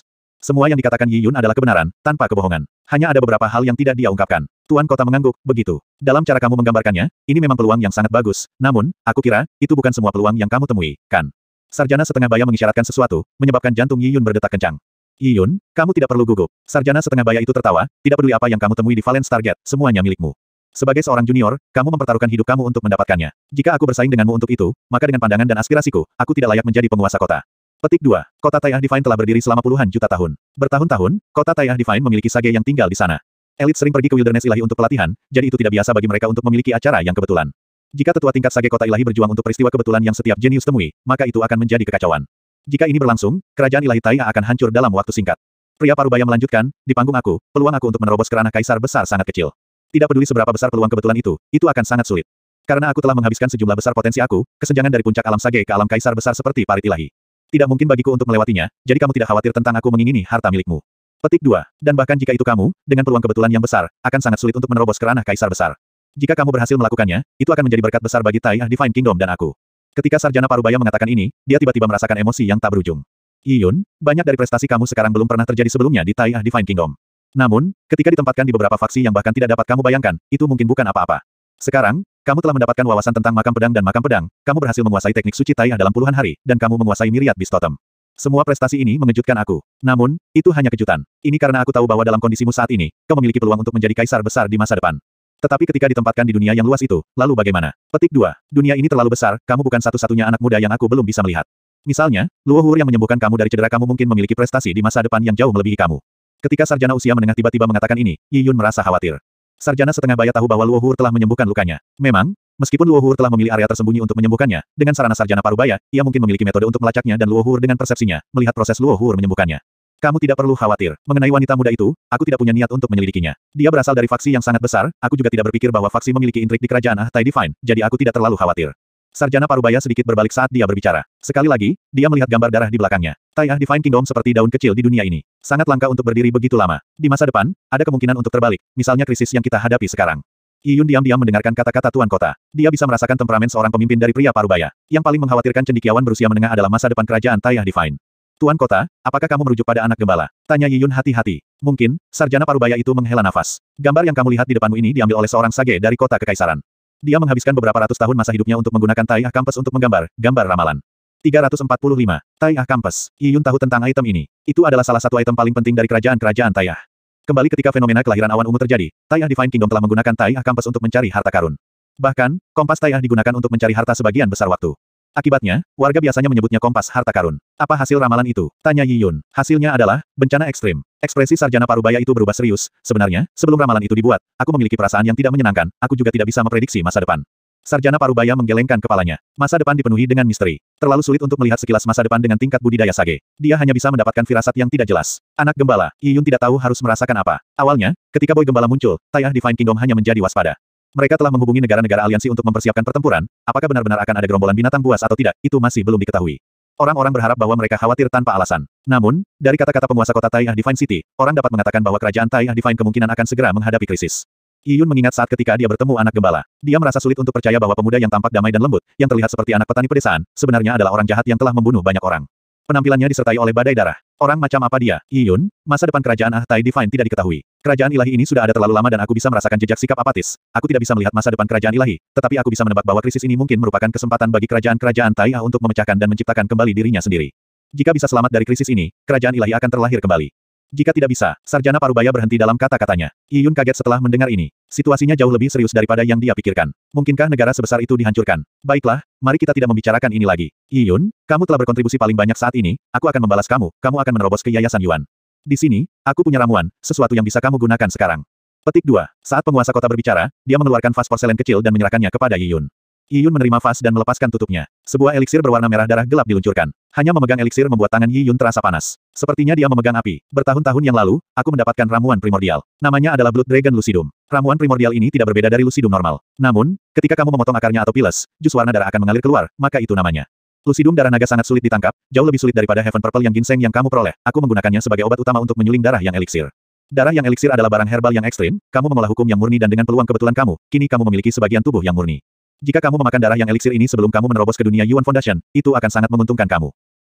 Semua yang dikatakan Yi Yun adalah kebenaran, tanpa kebohongan. Hanya ada beberapa hal yang tidak dia ungkapkan. Tuan Kota mengangguk, begitu. Dalam cara kamu menggambarkannya, ini memang peluang yang sangat bagus. Namun, aku kira, itu bukan semua peluang yang kamu temui, kan? Sarjana setengah baya mengisyaratkan sesuatu, menyebabkan jantung Yi Yun berdetak kencang. Yi Yun, kamu tidak perlu gugup. Sarjana setengah baya itu tertawa, tidak peduli apa yang kamu temui di Valen Stargate, semuanya milikmu. Sebagai seorang junior, kamu mempertaruhkan hidup kamu untuk mendapatkannya. Jika aku bersaing denganmu untuk itu, maka dengan pandangan dan aspirasiku, aku tidak layak menjadi penguasa kota. Petik 2. Kota Taiyah Divine telah berdiri selama puluhan juta tahun. Bertahun-tahun, kota Taiyah Divine memiliki sage yang tinggal di sana. Elit sering pergi ke Wilderness Ilahi untuk pelatihan, jadi itu tidak biasa bagi mereka untuk memiliki acara yang kebetulan. Jika tetua tingkat sage kota ilahi berjuang untuk peristiwa kebetulan yang setiap jenius temui, maka itu akan menjadi kekacauan. Jika ini berlangsung, kerajaan ilahi Taiyah akan hancur dalam waktu singkat. Pria parubaya melanjutkan, di panggung aku, peluang aku untuk menerobos ke ranah kaisar besar sangat kecil. Tidak peduli seberapa besar peluang kebetulan itu akan sangat sulit. Karena aku telah menghabiskan sejumlah besar potensi aku, kesenjangan dari puncak alam sage ke alam kaisar besar seperti parit ilahi. Tidak mungkin bagiku untuk melewatinya, jadi kamu tidak khawatir tentang aku mengingini harta milikmu. Petik 2. Dan bahkan jika itu kamu, dengan peluang kebetulan yang besar, akan sangat sulit untuk menerobos ke ranah kaisar besar. Jika kamu berhasil melakukannya, itu akan menjadi berkat besar bagi Taiyah Divine Kingdom dan aku. Ketika Sarjana Parubaya mengatakan ini, dia tiba-tiba merasakan emosi yang tak berujung. Yi Yun, banyak dari prestasi kamu sekarang belum pernah terjadi sebelumnya di Taiyah Divine Kingdom. Namun, ketika ditempatkan di beberapa faksi yang bahkan tidak dapat kamu bayangkan, itu mungkin bukan apa-apa. Sekarang, kamu telah mendapatkan wawasan tentang makam pedang dan makam pedang, kamu berhasil menguasai teknik suci Taiyah dalam puluhan hari, dan kamu menguasai myriad beast totem. Semua prestasi ini mengejutkan aku. Namun, itu hanya kejutan. Ini karena aku tahu bahwa dalam kondisimu saat ini, kau memiliki peluang untuk menjadi kaisar besar di masa depan. Tetapi ketika ditempatkan di dunia yang luas itu, lalu bagaimana? Petik 2. Dunia ini terlalu besar, kamu bukan satu-satunya anak muda yang aku belum bisa melihat. Misalnya, Luo Hur yang menyembuhkan kamu dari cedera kamu mungkin memiliki prestasi di masa depan yang jauh melebihi kamu. Ketika sarjana usia menengah tiba-tiba mengatakan ini, Yi Yun merasa khawatir. Sarjana setengah baya tahu bahwa Luo Hur telah menyembuhkan lukanya. Memang, meskipun Luo Hur telah memilih area tersembunyi untuk menyembuhkannya, dengan sarana sarjana parubaya, ia mungkin memiliki metode untuk melacaknya dan Luo Hur dengan persepsinya, melihat proses Luo Hur menyembuhkannya. Kamu tidak perlu khawatir. Mengenai wanita muda itu, aku tidak punya niat untuk menyelidikinya. Dia berasal dari faksi yang sangat besar, aku juga tidak berpikir bahwa faksi memiliki intrik di kerajaan Tai Divine, jadi aku tidak terlalu khawatir. Sarjana parubaya sedikit berbalik saat dia berbicara. Sekali lagi, dia melihat gambar darah di belakangnya. Taiyah Divine Kingdom seperti daun kecil di dunia ini. Sangat langka untuk berdiri begitu lama. Di masa depan, ada kemungkinan untuk terbalik, misalnya krisis yang kita hadapi sekarang. Yi Yun diam-diam mendengarkan kata-kata Tuan Kota. Dia bisa merasakan temperamen seorang pemimpin dari pria parubaya. Yang paling mengkhawatirkan cendekiawan berusia menengah adalah masa depan kerajaan Taiyah Divine. Tuan Kota, apakah kamu merujuk pada anak gembala? Tanya Yi Yun hati-hati. Mungkin, sarjana parubaya itu menghela nafas. Gambar yang kamu lihat di depanmu ini diambil oleh seorang sage dari kota kekaisaran. Dia menghabiskan beberapa ratus tahun masa hidupnya untuk menggunakan Taiyah Compass untuk menggambar, gambar ramalan. 345. Taiyah Compass. Yi Yun tahu tentang item ini. Itu adalah salah satu item paling penting dari kerajaan-kerajaan Taiyah. Kembali ketika fenomena kelahiran awan ungu terjadi, Taiyah Divine Kingdom telah menggunakan Taiyah Compass untuk mencari harta karun. Bahkan, kompas Taiyah digunakan untuk mencari harta sebagian besar waktu. Akibatnya, warga biasanya menyebutnya kompas harta karun. Apa hasil ramalan itu? Tanya Yi Yun. Hasilnya adalah, bencana ekstrim. Ekspresi sarjana parubaya itu berubah serius. Sebenarnya, sebelum ramalan itu dibuat, aku memiliki perasaan yang tidak menyenangkan, aku juga tidak bisa memprediksi masa depan. Sarjana parubaya menggelengkan kepalanya. Masa depan dipenuhi dengan misteri. Terlalu sulit untuk melihat sekilas masa depan dengan tingkat budidaya sage. Dia hanya bisa mendapatkan firasat yang tidak jelas. Anak gembala, Yi Yun tidak tahu harus merasakan apa. Awalnya, ketika boy gembala muncul, Taiyah Divine Kingdom hanya menjadi waspada. Mereka telah menghubungi negara-negara aliansi untuk mempersiapkan pertempuran, apakah benar-benar akan ada gerombolan binatang buas atau tidak, itu masih belum diketahui. Orang-orang berharap bahwa mereka khawatir tanpa alasan. Namun, dari kata-kata penguasa kota Taiyah Divine City, orang dapat mengatakan bahwa kerajaan Taiyah Divine kemungkinan akan segera menghadapi krisis. Yi Yun mengingat saat ketika dia bertemu anak gembala. Dia merasa sulit untuk percaya bahwa pemuda yang tampak damai dan lembut, yang terlihat seperti anak petani pedesaan, sebenarnya adalah orang jahat yang telah membunuh banyak orang. Penampilannya disertai oleh badai darah. Orang macam apa dia? Yi Yun, masa depan kerajaan Tai Divine tidak diketahui. Kerajaan ilahi ini sudah ada terlalu lama dan aku bisa merasakan jejak sikap apatis. Aku tidak bisa melihat masa depan kerajaan ilahi, tetapi aku bisa menebak bahwa krisis ini mungkin merupakan kesempatan bagi kerajaan-kerajaan Taiyah untuk memecahkan dan menciptakan kembali dirinya sendiri. Jika bisa selamat dari krisis ini, kerajaan ilahi akan terlahir kembali. Jika tidak bisa, sarjana parubaya berhenti dalam kata-katanya. Yi Yun kaget setelah mendengar ini. Situasinya jauh lebih serius daripada yang dia pikirkan. Mungkinkah negara sebesar itu dihancurkan? Baiklah, mari kita tidak membicarakan ini lagi. Yi Yun, kamu telah berkontribusi paling banyak saat ini, aku akan membalas kamu, kamu akan menerobos ke Yayasan Yuan. Di sini, aku punya ramuan, sesuatu yang bisa kamu gunakan sekarang. Petik 2. Saat penguasa kota berbicara, dia mengeluarkan vas porselen kecil dan menyerahkannya kepada Yi Yun. Yi Yun menerima vas dan melepaskan tutupnya. Sebuah eliksir berwarna merah darah gelap diluncurkan. Hanya memegang eliksir membuat tangan Yi Yun terasa panas. Sepertinya dia memegang api. Bertahun-tahun yang lalu, aku mendapatkan ramuan primordial. Namanya adalah Blood Dragon Lucidum. Ramuan primordial ini tidak berbeda dari Lucidum normal. Namun, ketika kamu memotong akarnya atau piles, jus warna darah akan mengalir keluar, maka itu namanya. Lucidum darah naga sangat sulit ditangkap, jauh lebih sulit daripada Heaven Purple yang ginseng yang kamu peroleh. Aku menggunakannya sebagai obat utama untuk menyuling darah yang eliksir. Darah yang eliksir adalah barang herbal yang ekstrim, kamu mengolah hukum yang murni dan dengan peluang kebetulan kamu, kini kamu memiliki sebagian tubuh yang murni. Jika kamu memakan darah yang eliksir ini sebelum kamu menerobos ke dunia Yuan Foundation, itu akan sangat menguntungkan kamu.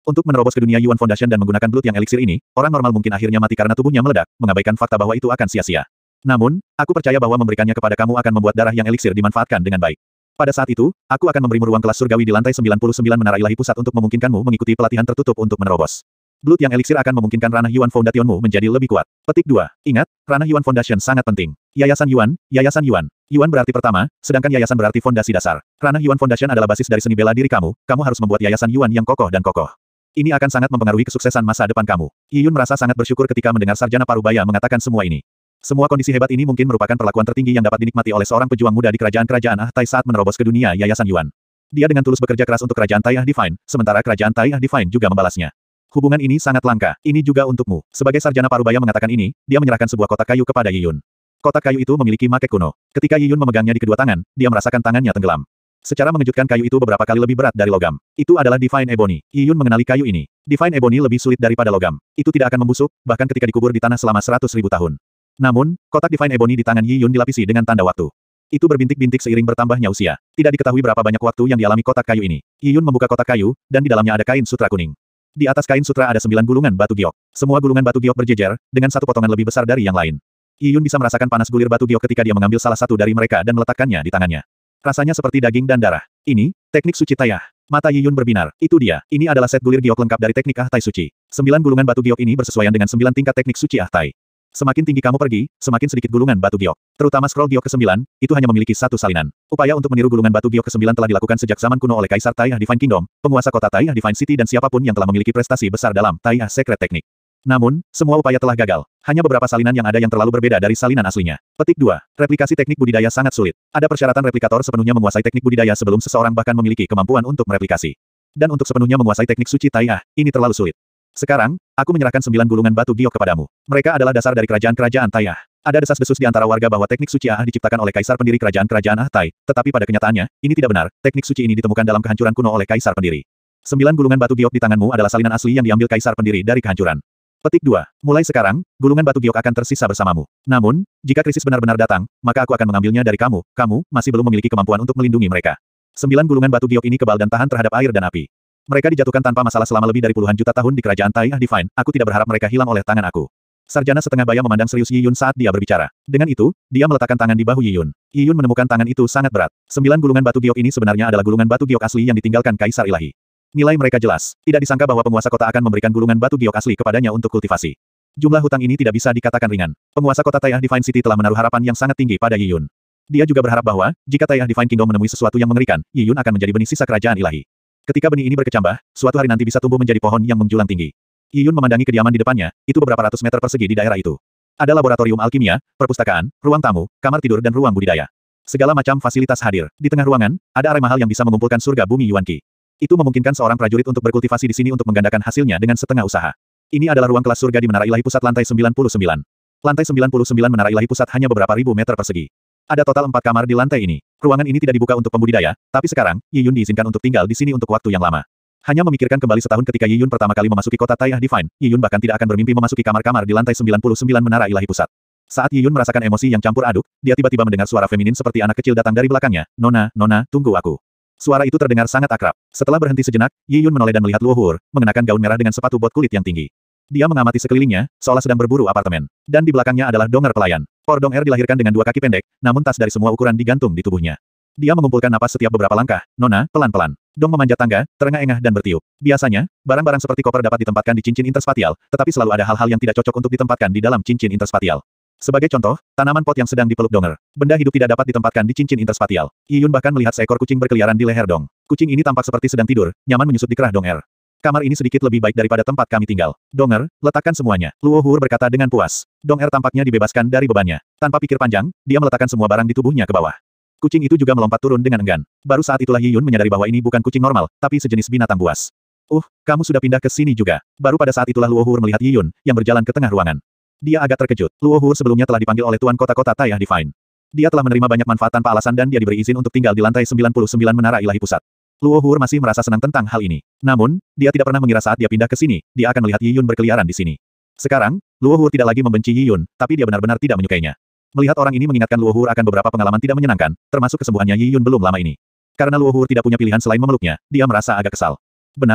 Untuk menerobos ke dunia Yuan Foundation dan menggunakan blood yang eliksir ini, orang normal mungkin akhirnya mati karena tubuhnya meledak, mengabaikan fakta bahwa itu akan sia-sia. Namun, aku percaya bahwa memberikannya kepada kamu akan membuat darah yang eliksir dimanfaatkan dengan baik. Pada saat itu, aku akan memberimu ruang kelas surgawi di lantai 99 Menara Ilahi Pusat untuk memungkinkanmu mengikuti pelatihan tertutup untuk menerobos. Blood yang eliksir akan memungkinkan ranah Yuan Foundationmu menjadi lebih kuat. Petik 2. Ingat, ranah Yuan Foundation sangat penting. Yayasan Yuan, Yayasan Yuan. Yuan berarti pertama, sedangkan Yayasan berarti fondasi dasar. Ranah Yuan Foundation adalah basis dari seni bela diri kamu harus membuat Yayasan Yuan yang kokoh dan kokoh. Ini akan sangat mempengaruhi kesuksesan masa depan kamu. Yi Yun merasa sangat bersyukur ketika mendengar sarjana parubaya mengatakan semua ini. Semua kondisi hebat ini mungkin merupakan perlakuan tertinggi yang dapat dinikmati oleh seorang pejuang muda di kerajaan-kerajaan Tai saat menerobos ke dunia Yayasan Yuan. Dia dengan tulus bekerja keras untuk kerajaan Taiyah Divine, sementara kerajaan Taiyah Divine juga membalasnya. Hubungan ini sangat langka. Ini juga untukmu. Sebagai sarjana parubaya mengatakan ini, dia menyerahkan sebuah kotak kayu kepada Yi Yun. Kotak kayu itu memiliki maket kuno. Ketika Yi Yun memegangnya di kedua tangan, dia merasakan tangannya tenggelam. Secara mengejutkan kayu itu beberapa kali lebih berat dari logam. Itu adalah Divine Ebony. Yi Yun mengenali kayu ini. Divine Ebony lebih sulit daripada logam. Itu tidak akan membusuk, bahkan ketika dikubur di tanah selama 100.000 tahun. Namun, kotak Divine Ebony di tangan Yi Yun dilapisi dengan tanda waktu. Itu berbintik-bintik seiring bertambahnya usia. Tidak diketahui berapa banyak waktu yang dialami kotak kayu ini. Yi Yun membuka kotak kayu, dan di dalamnya ada kain sutra kuning. Di atas kain sutra ada 9 gulungan batu giok. Semua gulungan batu giok berjejer, dengan satu potongan lebih besar dari yang lain. Yi Yun bisa merasakan panas gulir batu giok ketika dia mengambil salah satu dari mereka dan meletakkannya di tangannya. Rasanya seperti daging dan darah. Ini, teknik suci Taiyah. Mata Yi Yun berbinar. Itu dia. Ini adalah set gulir giok lengkap dari teknik ahtai suci. 9 gulungan batu giok ini bersesuaian dengan 9 tingkat teknik suci ahtai. Semakin tinggi kamu pergi, semakin sedikit gulungan batu giok. Terutama scroll giok ke-9, itu hanya memiliki satu salinan. Upaya untuk meniru gulungan batu giok ke-9 telah dilakukan sejak zaman kuno oleh Kaisar Taiyah Divine Kingdom, penguasa kota Taiyah Divine City dan siapapun yang telah memiliki prestasi besar dalam Taiyah Secret Teknik. Namun, semua upaya telah gagal. Hanya beberapa salinan yang ada yang terlalu berbeda dari salinan aslinya. Petik 2. Replikasi teknik budidaya sangat sulit. Ada persyaratan replikator sepenuhnya menguasai teknik budidaya sebelum seseorang bahkan memiliki kemampuan untuk mereplikasi. Dan untuk sepenuhnya menguasai teknik suci Taiyah, ini terlalu sulit. Sekarang, aku menyerahkan 9 gulungan batu giok kepadamu. Mereka adalah dasar dari kerajaan-kerajaan Taiyah. Ada desas-desus di antara warga bahwa teknik suci Ah diciptakan oleh kaisar pendiri kerajaan-kerajaan Ah Tai, tetapi pada kenyataannya, ini tidak benar. Teknik suci ini ditemukan dalam kehancuran kuno oleh kaisar pendiri. 9 gulungan batu giok di tanganmu adalah salinan asli yang diambil kaisar pendiri dari kehancuran. Petik 2. Mulai sekarang, gulungan batu giok akan tersisa bersamamu. Namun, jika krisis benar-benar datang, maka aku akan mengambilnya dari kamu. Kamu masih belum memiliki kemampuan untuk melindungi mereka. 9 gulungan batu giok ini kebal dan tahan terhadap air dan api. Mereka dijatuhkan tanpa masalah selama lebih dari puluhan juta tahun di kerajaan Taiyah Divine. Aku tidak berharap mereka hilang oleh tangan aku. Sarjana setengah baya memandang serius Yi Yun saat dia berbicara. Dengan itu, dia meletakkan tangan di bahu Yi Yun. Yi Yun menemukan tangan itu sangat berat. 9 gulungan batu giok ini sebenarnya adalah gulungan batu giok asli yang ditinggalkan Kaisar Ilahi. Nilai mereka jelas. Tidak disangka bahwa penguasa kota akan memberikan gulungan batu giok asli kepadanya untuk kultivasi. Jumlah hutang ini tidak bisa dikatakan ringan. Penguasa kota Taiyah Divine City telah menaruh harapan yang sangat tinggi pada Yi Yun. Dia juga berharap bahwa, jika Taiyah Divine Kingdom menemui sesuatu yang mengerikan, Yi Yun akan menjadi benih sisa kerajaan ilahi. Ketika benih ini berkecambah, suatu hari nanti bisa tumbuh menjadi pohon yang menjulang tinggi. Yi Yun memandangi kediaman di depannya, itu beberapa ratus meter persegi di daerah itu. Ada laboratorium alkimia, perpustakaan, ruang tamu, kamar tidur dan ruang budidaya. Segala macam fasilitas hadir. Di tengah ruangan, ada arema hal yang bisa mengumpulkan surga bumi Yuan Qi. Itu memungkinkan seorang prajurit untuk berkultivasi di sini untuk menggandakan hasilnya dengan setengah usaha. Ini adalah ruang kelas surga di Menara Ilahi Pusat lantai 99. Lantai 99 Menara Ilahi Pusat hanya beberapa ribu meter persegi. Ada total 4 kamar di lantai ini. Ruangan ini tidak dibuka untuk pembudidaya, tapi sekarang, Yi Yun diizinkan untuk tinggal di sini untuk waktu yang lama. Hanya memikirkan kembali setahun ketika Yi Yun pertama kali memasuki kota Taiyah Divine, Yi Yun bahkan tidak akan bermimpi memasuki kamar-kamar di lantai 99 Menara Ilahi Pusat. Saat Yi Yun merasakan emosi yang campur aduk, dia tiba-tiba mendengar suara feminin seperti anak kecil datang dari belakangnya. Nona, Nona, tunggu aku. Suara itu terdengar sangat akrab. Setelah berhenti sejenak, Yi Yun menoleh dan melihat Luo Hur, mengenakan gaun merah dengan sepatu bot kulit yang tinggi. Dia mengamati sekelilingnya, seolah sedang berburu apartemen. Dan di belakangnya adalah Donger pelayan. Por Dong Er dilahirkan dengan 2 kaki pendek, namun tas dari semua ukuran digantung di tubuhnya. Dia mengumpulkan napas setiap beberapa langkah. Nona, pelan-pelan. Dong memanjat tangga, terengah-engah dan bertiup. Biasanya, barang-barang seperti koper dapat ditempatkan di cincin interspatial, tetapi selalu ada hal-hal yang tidak cocok untuk ditempatkan di dalam cincin interspatial. Sebagai contoh, tanaman pot yang sedang dipeluk Donger. Benda hidup tidak dapat ditempatkan di cincin interspatial. Yi Yun bahkan melihat seekor kucing berkeliaran di leher Dong. Kucing ini tampak seperti sedang tidur, nyaman menyusut di kerah Dong Er. Kamar ini sedikit lebih baik daripada tempat kami tinggal. Donger, letakkan semuanya. Luo Hur berkata dengan puas. Dong Er tampaknya dibebaskan dari bebannya. Tanpa pikir panjang, dia meletakkan semua barang di tubuhnya ke bawah. Kucing itu juga melompat turun dengan enggan. Baru saat itulah Yi Yun menyadari bahwa ini bukan kucing normal, tapi sejenis binatang buas. Kamu sudah pindah ke sini juga. Baru pada saat itulah Luo Hur melihat Yi Yun, yang berjalan ke tengah ruangan. Dia agak terkejut. Luo Hur sebelumnya telah dipanggil oleh Tuan Kota-Kota Taiyah Divine. Dia telah menerima banyak manfaat tanpa alasan dan dia diberi izin untuk tinggal di lantai 99 Menara Ilahi Pusat. Luo Hur masih merasa senang tentang hal ini. Namun, dia tidak pernah mengira saat dia pindah ke sini, dia akan melihat Yi Yun berkeliaran di sini. Sekarang, Luo Hur tidak lagi membenci Yi Yun, tapi dia benar-benar tidak menyukainya. Melihat orang ini mengingatkan Luo Hur akan beberapa pengalaman tidak menyenangkan, termasuk kesembuhannya Yi Yun belum lama ini. Karena Luo Hur tidak punya pilihan selain memeluknya, dia merasa agak kesal. Benar,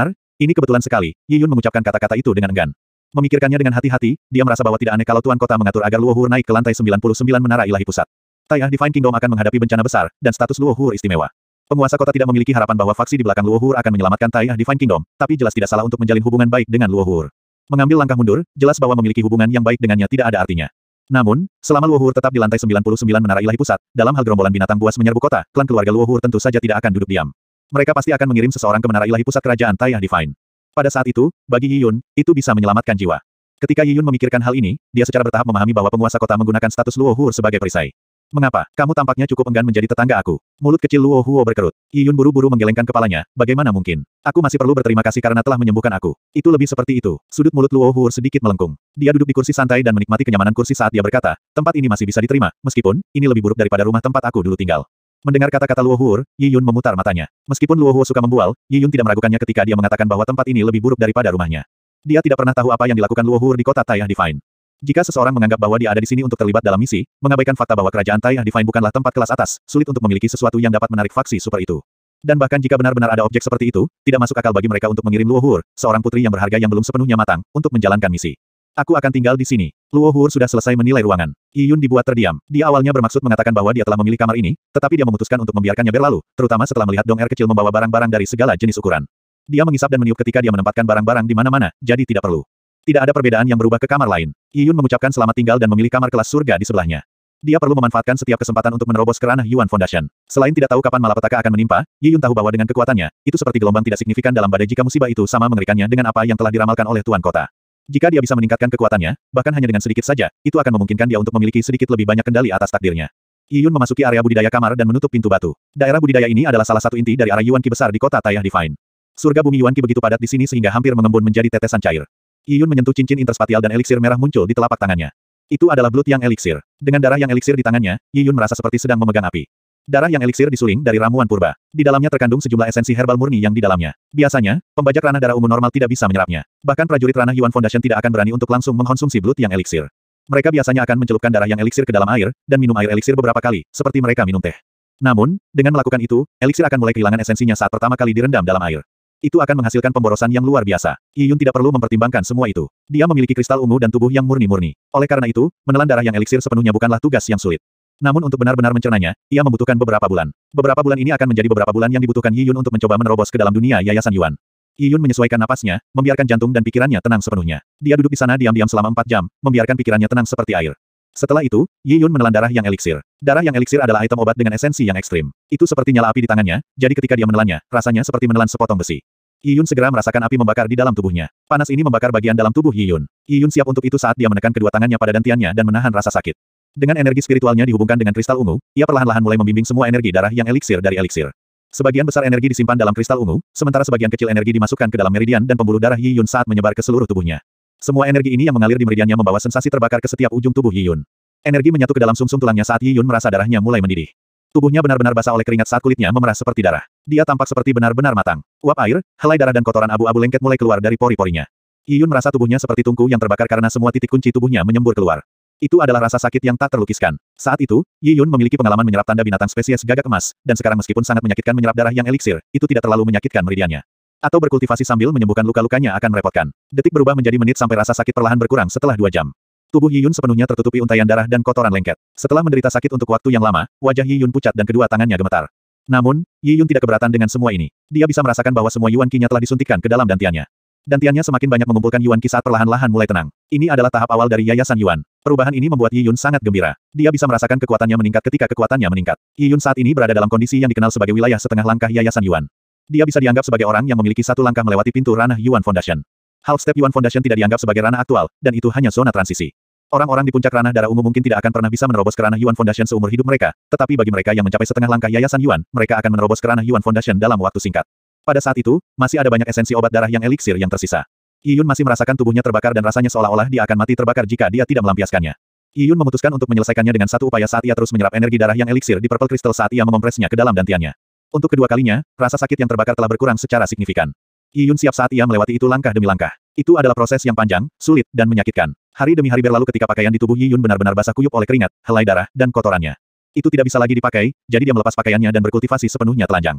Ini kebetulan sekali, Yi Yun mengucapkan kata-kata itu dengan enggan. Memikirkannya dengan hati-hati, dia merasa bahwa tidak aneh kalau Tuan Kota mengatur agar Luo Hur naik ke lantai 99 Menara Ilahi Pusat. Taiyah Divine Kingdom akan menghadapi bencana besar, dan status Luo Hur istimewa. Penguasa kota tidak memiliki harapan bahwa faksi di belakang Luo Hur akan menyelamatkan Taiyah Divine Kingdom, tapi jelas tidak salah untuk menjalin hubungan baik dengan Luo Hur. Mengambil langkah mundur, jelas bahwa memiliki hubungan yang baik dengannya tidak ada artinya. Namun, selama Luo Hur tetap di lantai 99 Menara Ilahi Pusat, dalam hal gerombolan binatang buas menyerbu kota, klan keluarga Luo Hur tentu saja tidak akan duduk diam. Mereka pasti akan mengirim seseorang ke Menara Ilahi Pusat Kerajaan Taiyah Divine. Pada saat itu, bagi Yi Yun, itu bisa menyelamatkan jiwa. Ketika Yi Yun memikirkan hal ini, dia secara bertahap memahami bahwa penguasa kota menggunakan status Luo Hur sebagai perisai. Mengapa? Kamu tampaknya cukup enggan menjadi tetangga aku. Mulut kecil Luo Huo berkerut. Yi Yun buru-buru menggelengkan kepalanya, bagaimana mungkin? Aku masih perlu berterima kasih karena telah menyembuhkan aku. Itu lebih seperti itu. Sudut mulut Luo Huo sedikit melengkung. Dia duduk di kursi santai dan menikmati kenyamanan kursi saat dia berkata, tempat ini masih bisa diterima, meskipun, ini lebih buruk daripada rumah tempat aku dulu tinggal. Mendengar kata-kata Luo Huo, Yi Yun memutar matanya. Meskipun Luo Huo suka membual, Yi Yun tidak meragukannya ketika dia mengatakan bahwa tempat ini lebih buruk daripada rumahnya. Dia tidak pernah tahu apa yang dilakukan Luo Huo di kota Taiyah Divine. Jika seseorang menganggap bahwa dia ada di sini untuk terlibat dalam misi, mengabaikan fakta bahwa kerajaan Taiyah Divine bukanlah tempat kelas atas, sulit untuk memiliki sesuatu yang dapat menarik faksi super itu. Dan bahkan jika benar-benar ada objek seperti itu, tidak masuk akal bagi mereka untuk mengirim Luo Huo, seorang putri yang berharga yang belum sepenuhnya matang, untuk menjalankan misi. Aku akan tinggal di sini. Luo Huo sudah selesai menilai ruangan. Yi Yun dibuat terdiam. Dia awalnya bermaksud mengatakan bahwa dia telah memilih kamar ini, tetapi dia memutuskan untuk membiarkannya berlalu, terutama setelah melihat Dong Er kecil membawa barang-barang dari segala jenis ukuran. Dia mengisap dan meniup ketika dia menempatkan barang-barang di mana-mana, jadi tidak perlu. Tidak ada perbedaan yang berubah ke kamar lain. Yi Yun mengucapkan selamat tinggal dan memilih kamar kelas surga di sebelahnya. Dia perlu memanfaatkan setiap kesempatan untuk menerobos ke ranah Yuan Foundation. Selain tidak tahu kapan malapetaka akan menimpa, Yi Yun tahu bahwa dengan kekuatannya, itu seperti gelombang tidak signifikan dalam badai jika musibah itu sama mengerikannya dengan apa yang telah diramalkan oleh Tuan Kota. Jika dia bisa meningkatkan kekuatannya, bahkan hanya dengan sedikit saja, itu akan memungkinkan dia untuk memiliki sedikit lebih banyak kendali atas takdirnya. Yi Yun memasuki area budidaya kamar dan menutup pintu batu. Daerah budidaya ini adalah salah satu inti dari area Yuan Qi besar di kota Taiyah Divine. Surga bumi Yuan Qi begitu padat di sini sehingga hampir mengembun menjadi tetesan cair. Yi Yun menyentuh cincin interspatial dan eliksir merah muncul di telapak tangannya. Itu adalah Blood yang eliksir. Dengan darah yang eliksir di tangannya, Yi Yun merasa seperti sedang memegang api. Darah yang eliksir disuling dari ramuan purba. Di dalamnya terkandung sejumlah esensi herbal murni yang di dalamnya. Biasanya, pembajak ranah darah ungu normal tidak bisa menyerapnya. Bahkan prajurit ranah Yuan Foundation tidak akan berani untuk langsung mengkonsumsi Blood yang eliksir. Mereka biasanya akan mencelupkan darah yang eliksir ke dalam air, dan minum air eliksir beberapa kali, seperti mereka minum teh. Namun, dengan melakukan itu, eliksir akan mulai kehilangan esensinya saat pertama kali direndam dalam air. Itu akan menghasilkan pemborosan yang luar biasa. Yi Yun tidak perlu mempertimbangkan semua itu. Dia memiliki kristal ungu dan tubuh yang murni-murni. Oleh karena itu, menelan darah yang eliksir sepenuhnya bukanlah tugas yang sulit. Namun untuk benar-benar mencernanya, ia membutuhkan beberapa bulan. Beberapa bulan ini akan menjadi beberapa bulan yang dibutuhkan Yi Yun untuk mencoba menerobos ke dalam dunia Yayasan Yuan. Yi Yun menyesuaikan napasnya, membiarkan jantung dan pikirannya tenang sepenuhnya. Dia duduk di sana diam-diam selama 4 jam, membiarkan pikirannya tenang seperti air. Setelah itu, Yi Yun menelan darah yang eliksir. Darah yang eliksir adalah item obat dengan esensi yang ekstrim. Itu seperti nyala api di tangannya, jadi ketika dia menelannya, rasanya seperti menelan sepotong besi. Yi Yun segera merasakan api membakar di dalam tubuhnya. Panas ini membakar bagian dalam tubuh Yi Yun. Yi Yun siap untuk itu saat dia menekan kedua tangannya pada dantiannya dan menahan rasa sakit. Dengan energi spiritualnya dihubungkan dengan kristal ungu, ia perlahan-lahan mulai membimbing semua energi darah yang eliksir dari eliksir. Sebagian besar energi disimpan dalam kristal ungu, sementara sebagian kecil energi dimasukkan ke dalam meridian dan pembuluh darah Yi Yun saat menyebar ke seluruh tubuhnya. Semua energi ini yang mengalir di meridiannya membawa sensasi terbakar ke setiap ujung tubuh Yi Yun. Energi menyatu ke dalam sumsum tulangnya saat Yi Yun merasa darahnya mulai mendidih. Tubuhnya benar-benar basah oleh keringat saat kulitnya memerah seperti darah. Dia tampak seperti benar-benar matang. Uap air, helai darah dan kotoran abu-abu lengket mulai keluar dari pori-porinya. Yi Yun merasa tubuhnya seperti tungku yang terbakar karena semua titik kunci tubuhnya menyembur keluar. Itu adalah rasa sakit yang tak terlukiskan. Saat itu, Yi Yun memiliki pengalaman menyerap tanda binatang spesies gagak emas, dan sekarang meskipun sangat menyakitkan menyerap darah yang eliksir, itu tidak terlalu menyakitkan meridiannya. Atau berkultivasi sambil menyembuhkan luka-lukanya akan merepotkan. Detik berubah menjadi menit sampai rasa sakit perlahan berkurang setelah 2 jam. Tubuh Yi Yun sepenuhnya tertutupi untaian darah dan kotoran lengket. Setelah menderita sakit untuk waktu yang lama, wajah Yi Yun pucat dan kedua tangannya gemetar. Namun, Yi Yun tidak keberatan dengan semua ini. Dia bisa merasakan bahwa semua Yuan Qi-nya telah disuntikkan ke dalam dantiannya. Dantiannya semakin banyak mengumpulkan Yuan Qi saat perlahan-lahan mulai tenang. Ini adalah tahap awal dari Yayasan Yuan. Perubahan ini membuat Yi Yun sangat gembira. Dia bisa merasakan kekuatannya meningkat ketika kekuatannya meningkat. Yi Yun saat ini berada dalam kondisi yang dikenal sebagai wilayah setengah langkah Yayasan Yuan. Dia bisa dianggap sebagai orang yang memiliki satu langkah melewati pintu ranah Yuan Foundation. Half Step Yuan Foundation tidak dianggap sebagai ranah aktual, dan itu hanya zona transisi. Orang-orang di puncak ranah darah ungu mungkin tidak akan pernah bisa menerobos ke ranah Yuan Foundation seumur hidup mereka, tetapi bagi mereka yang mencapai setengah langkah Yayasan Yuan, mereka akan menerobos ke ranah Yuan Foundation dalam waktu singkat. Pada saat itu, masih ada banyak esensi obat darah yang eliksir yang tersisa. Yi Yun masih merasakan tubuhnya terbakar dan rasanya seolah-olah dia akan mati terbakar jika dia tidak melampiaskannya. Yi Yun memutuskan untuk menyelesaikannya dengan satu upaya saat ia terus menyerap energi darah yang eliksir di Purple Crystal saat ia mengompresnya ke dalam dantiannya. Untuk kedua kalinya, rasa sakit yang terbakar telah berkurang secara signifikan. Yi Yun siap saat ia melewati itu langkah demi langkah. Itu adalah proses yang panjang, sulit, dan menyakitkan. Hari demi hari berlalu ketika pakaian di tubuh Yi Yun benar-benar basah kuyup oleh keringat, helai darah, dan kotorannya. Itu tidak bisa lagi dipakai, jadi dia melepas pakaiannya dan berkultivasi sepenuhnya telanjang.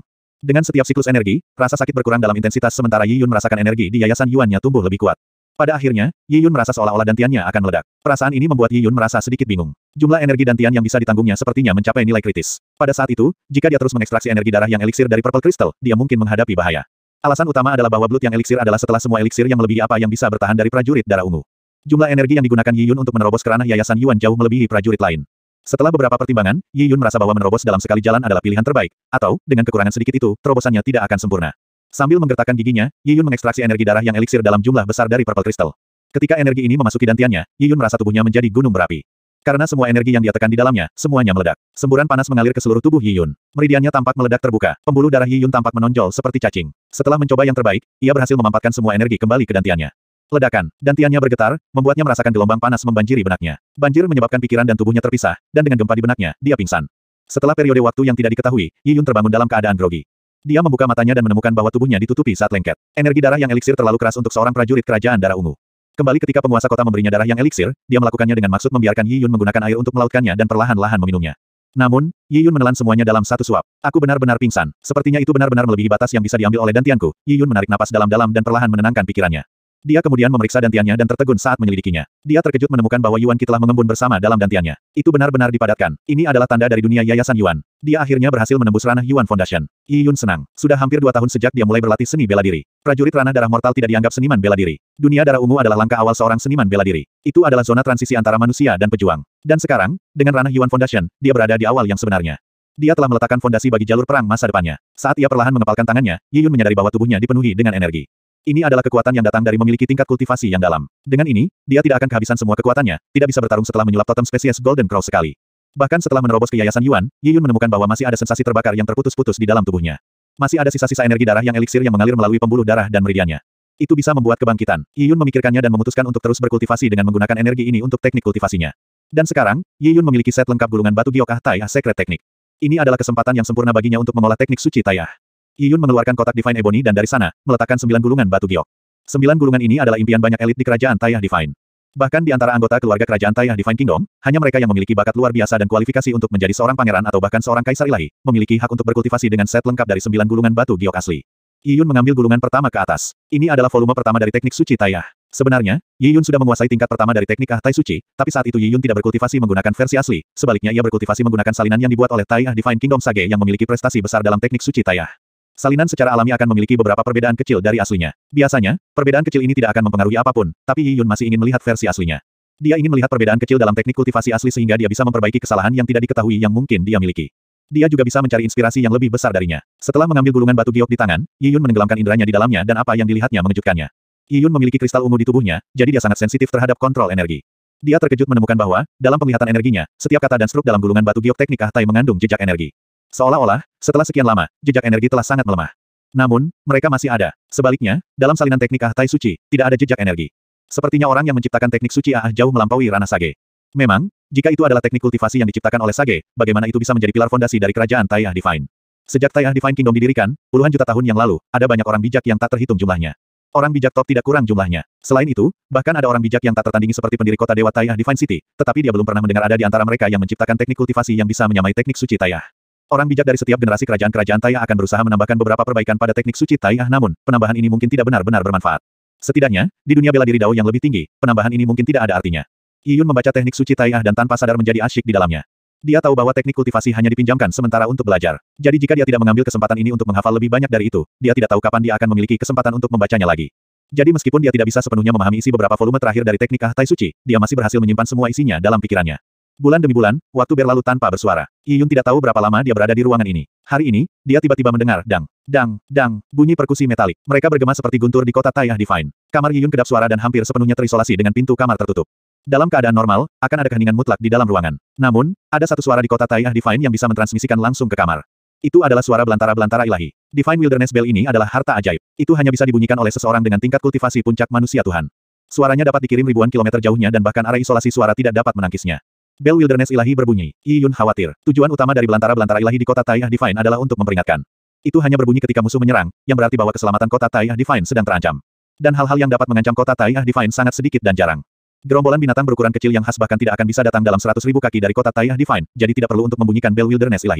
Dengan setiap siklus energi, rasa sakit berkurang dalam intensitas sementara Yi Yun merasakan energi di yayasan Yuannya tumbuh lebih kuat. Pada akhirnya, Yi Yun merasa seolah-olah dantiannya akan meledak. Perasaan ini membuat Yi Yun merasa sedikit bingung. Jumlah energi dantian yang bisa ditanggungnya sepertinya mencapai nilai kritis. Pada saat itu, jika dia terus mengekstraksi energi darah yang eliksir dari Purple Crystal, dia mungkin menghadapi bahaya. Alasan utama adalah bahwa blood yang eliksir adalah setelah semua eliksir yang melebihi apa yang bisa bertahan dari prajurit darah ungu. Jumlah energi yang digunakan Yi Yun untuk menerobos kerana yayasan Yuan jauh melebihi prajurit lain. Setelah beberapa pertimbangan, Yi Yun merasa bahwa menerobos dalam sekali jalan adalah pilihan terbaik, atau, dengan kekurangan sedikit itu, terobosannya tidak akan sempurna. Sambil menggertakkan giginya, Yi Yun mengekstraksi energi darah yang eliksir dalam jumlah besar dari Purple Crystal. Ketika energi ini memasuki dantiannya, Yi Yun merasa tubuhnya menjadi gunung berapi. Karena semua energi yang dia tekan di dalamnya, semuanya meledak. Semburan panas mengalir ke seluruh tubuh Yi Yun. Meridiannya tampak meledak terbuka. Pembuluh darah Yi Yun tampak menonjol seperti cacing. Setelah mencoba yang terbaik, ia berhasil memampatkan semua energi kembali ke dantiannya. Ledakan. Dantiannya bergetar, membuatnya merasakan gelombang panas membanjiri benaknya. Banjir menyebabkan pikiran dan tubuhnya terpisah, dan dengan gempa di benaknya, dia pingsan. Setelah periode waktu yang tidak diketahui, Yi Yun terbangun dalam keadaan grogi. Dia membuka matanya dan menemukan bahwa tubuhnya ditutupi saat lengket. Energi darah yang eliksir terlalu keras untuk seorang prajurit kerajaan darah ungu. Kembali ketika penguasa kota memberinya darah yang eliksir, dia melakukannya dengan maksud membiarkan Yi Yun menggunakan air untuk melautkannya dan perlahan-lahan meminumnya. Namun, Yi Yun menelan semuanya dalam satu suap. Aku benar-benar pingsan. Sepertinya itu benar-benar melebihi batas yang bisa diambil oleh dantianku. Yi Yun menarik napas dalam-dalam dan perlahan menenangkan pikirannya. Dia kemudian memeriksa dantiannya dan tertegun saat menyelidikinya. Dia terkejut menemukan bahwa Yuan Qi telah mengembun bersama dalam dantiannya. Itu benar-benar dipadatkan. Ini adalah tanda dari dunia yayasan Yuan. Dia akhirnya berhasil menembus ranah Yuan Foundation. Yi Yun senang. Sudah hampir 2 tahun sejak dia mulai berlatih seni bela diri. Prajurit ranah darah mortal tidak dianggap seniman bela diri. Dunia darah ungu adalah langkah awal seorang seniman bela diri. Itu adalah zona transisi antara manusia dan pejuang. Dan sekarang, dengan ranah Yuan Foundation, dia berada di awal yang sebenarnya. Dia telah meletakkan fondasi bagi jalur perang masa depannya. Saat ia perlahan mengepalkan tangannya, Yi Yun menyadari bahwa tubuhnya dipenuhi dengan energi. Ini adalah kekuatan yang datang dari memiliki tingkat kultivasi yang dalam. Dengan ini, dia tidak akan kehabisan semua kekuatannya, tidak bisa bertarung setelah menyulap totem spesies Golden Crow sekali. Bahkan setelah menerobos ke yayasan Yuan, Yi Yun menemukan bahwa masih ada sensasi terbakar yang terputus-putus di dalam tubuhnya. Masih ada sisa-sisa energi darah yang eliksir yang mengalir melalui pembuluh darah dan meridiannya. Itu bisa membuat kebangkitan. Yi Yun memikirkannya dan memutuskan untuk terus berkultivasi dengan menggunakan energi ini untuk teknik kultivasinya. Dan sekarang, Yi Yun memiliki set lengkap gulungan batu giok Taiyah Secret Teknik. Ini adalah kesempatan yang sempurna baginya untuk mengolah teknik suci Taiyah. Yi Yun mengeluarkan kotak Divine Ebony dan dari sana, meletakkan 9 gulungan batu giok. 9 gulungan ini adalah impian banyak elit di kerajaan Taiyah Divine. Bahkan di antara anggota keluarga kerajaan Taiyah Divine Kingdom, hanya mereka yang memiliki bakat luar biasa dan kualifikasi untuk menjadi seorang pangeran atau bahkan seorang kaisar ilahi, memiliki hak untuk berkultivasi dengan set lengkap dari 9 gulungan batu giok asli. Yi Yun mengambil gulungan pertama ke atas. Ini adalah volume pertama dari teknik suci Taiyah. Sebenarnya, Yi Yun sudah menguasai tingkat pertama dari teknik Tai Suci, tapi saat itu Yi Yun tidak berkultivasi menggunakan versi asli, sebaliknya ia berkultivasi menggunakan salinan yang dibuat oleh Taiyah Divine Kingdom Sage yang memiliki prestasi besar dalam teknik suci Taiyah. Salinan secara alami akan memiliki beberapa perbedaan kecil dari aslinya. Biasanya, perbedaan kecil ini tidak akan mempengaruhi apapun, tapi Yi Yun masih ingin melihat versi aslinya. Dia ingin melihat perbedaan kecil dalam teknik kultivasi asli sehingga dia bisa memperbaiki kesalahan yang tidak diketahui yang mungkin dia miliki. Dia juga bisa mencari inspirasi yang lebih besar darinya. Setelah mengambil gulungan batu giok di tangan, Yi Yun menenggelamkan inderanya di dalamnya dan apa yang dilihatnya mengejutkannya. Yi Yun memiliki kristal ungu di tubuhnya, jadi dia sangat sensitif terhadap kontrol energi. Dia terkejut menemukan bahwa, dalam penglihatan energinya, setiap kata dan struk dalam gulungan batu giok teknik Tai mengandung jejak energi. Seolah-olah, setelah sekian lama, jejak energi telah sangat melemah. Namun, mereka masih ada. Sebaliknya, dalam salinan teknik Tai Suci, tidak ada jejak energi. Sepertinya orang yang menciptakan teknik suci jauh melampaui ranah Sage. Memang, jika itu adalah teknik kultivasi yang diciptakan oleh Sage, bagaimana itu bisa menjadi pilar fondasi dari kerajaan Taiyah Divine? Sejak Taiyah Divine Kingdom didirikan, puluhan juta tahun yang lalu, ada banyak orang bijak yang tak terhitung jumlahnya. Orang bijak top tidak kurang jumlahnya. Selain itu, bahkan ada orang bijak yang tak tertandingi seperti pendiri kota Dewa Taiyah Divine City, tetapi dia belum pernah mendengar ada di antara mereka yang menciptakan teknik kultivasi yang bisa menyamai teknik suci Taiyah. Orang bijak dari setiap generasi kerajaan-kerajaan Taiyah akan berusaha menambahkan beberapa perbaikan pada teknik suci Taiyah, namun, penambahan ini mungkin tidak benar-benar bermanfaat. Setidaknya, di dunia bela diri Dao yang lebih tinggi, penambahan ini mungkin tidak ada artinya. Yi Yun membaca teknik suci Taiyah dan tanpa sadar menjadi asyik di dalamnya. Dia tahu bahwa teknik kultivasi hanya dipinjamkan sementara untuk belajar. Jadi jika dia tidak mengambil kesempatan ini untuk menghafal lebih banyak dari itu, dia tidak tahu kapan dia akan memiliki kesempatan untuk membacanya lagi. Jadi meskipun dia tidak bisa sepenuhnya memahami isi beberapa volume terakhir dari teknik Tai Suci, dia masih berhasil menyimpan semua isinya dalam pikirannya. Bulan demi bulan, waktu berlalu tanpa bersuara. Yi Yun tidak tahu berapa lama dia berada di ruangan ini. Hari ini, dia tiba-tiba mendengar dang, dang, dang, bunyi perkusi metalik. Mereka bergema seperti guntur di kota Taiyah Divine. Kamar Yi Yun kedap suara dan hampir sepenuhnya terisolasi dengan pintu kamar tertutup. Dalam keadaan normal, akan ada keheningan mutlak di dalam ruangan. Namun, ada satu suara di kota Taiyah Divine yang bisa mentransmisikan langsung ke kamar. Itu adalah suara belantara-belantara ilahi. Divine Wilderness Bell ini adalah harta ajaib. Itu hanya bisa dibunyikan oleh seseorang dengan tingkat kultivasi puncak manusia Tuhan. Suaranya dapat dikirim ribuan kilometer jauhnya dan bahkan area isolasi suara tidak dapat menangkisnya. Bell Wilderness ilahi berbunyi. Yi Yun khawatir. Tujuan utama dari belantara-belantara ilahi di kota Taiyah Divine adalah untuk memperingatkan. Itu hanya berbunyi ketika musuh menyerang, yang berarti bahwa keselamatan kota Taiyah Divine sedang terancam. Dan hal-hal yang dapat mengancam kota Taiyah Divine sangat sedikit dan jarang. Gerombolan binatang berukuran kecil yang khas bahkan tidak akan bisa datang dalam 100.000 kaki dari kota Taiyah Divine, jadi tidak perlu untuk membunyikan Bell Wilderness ilahi.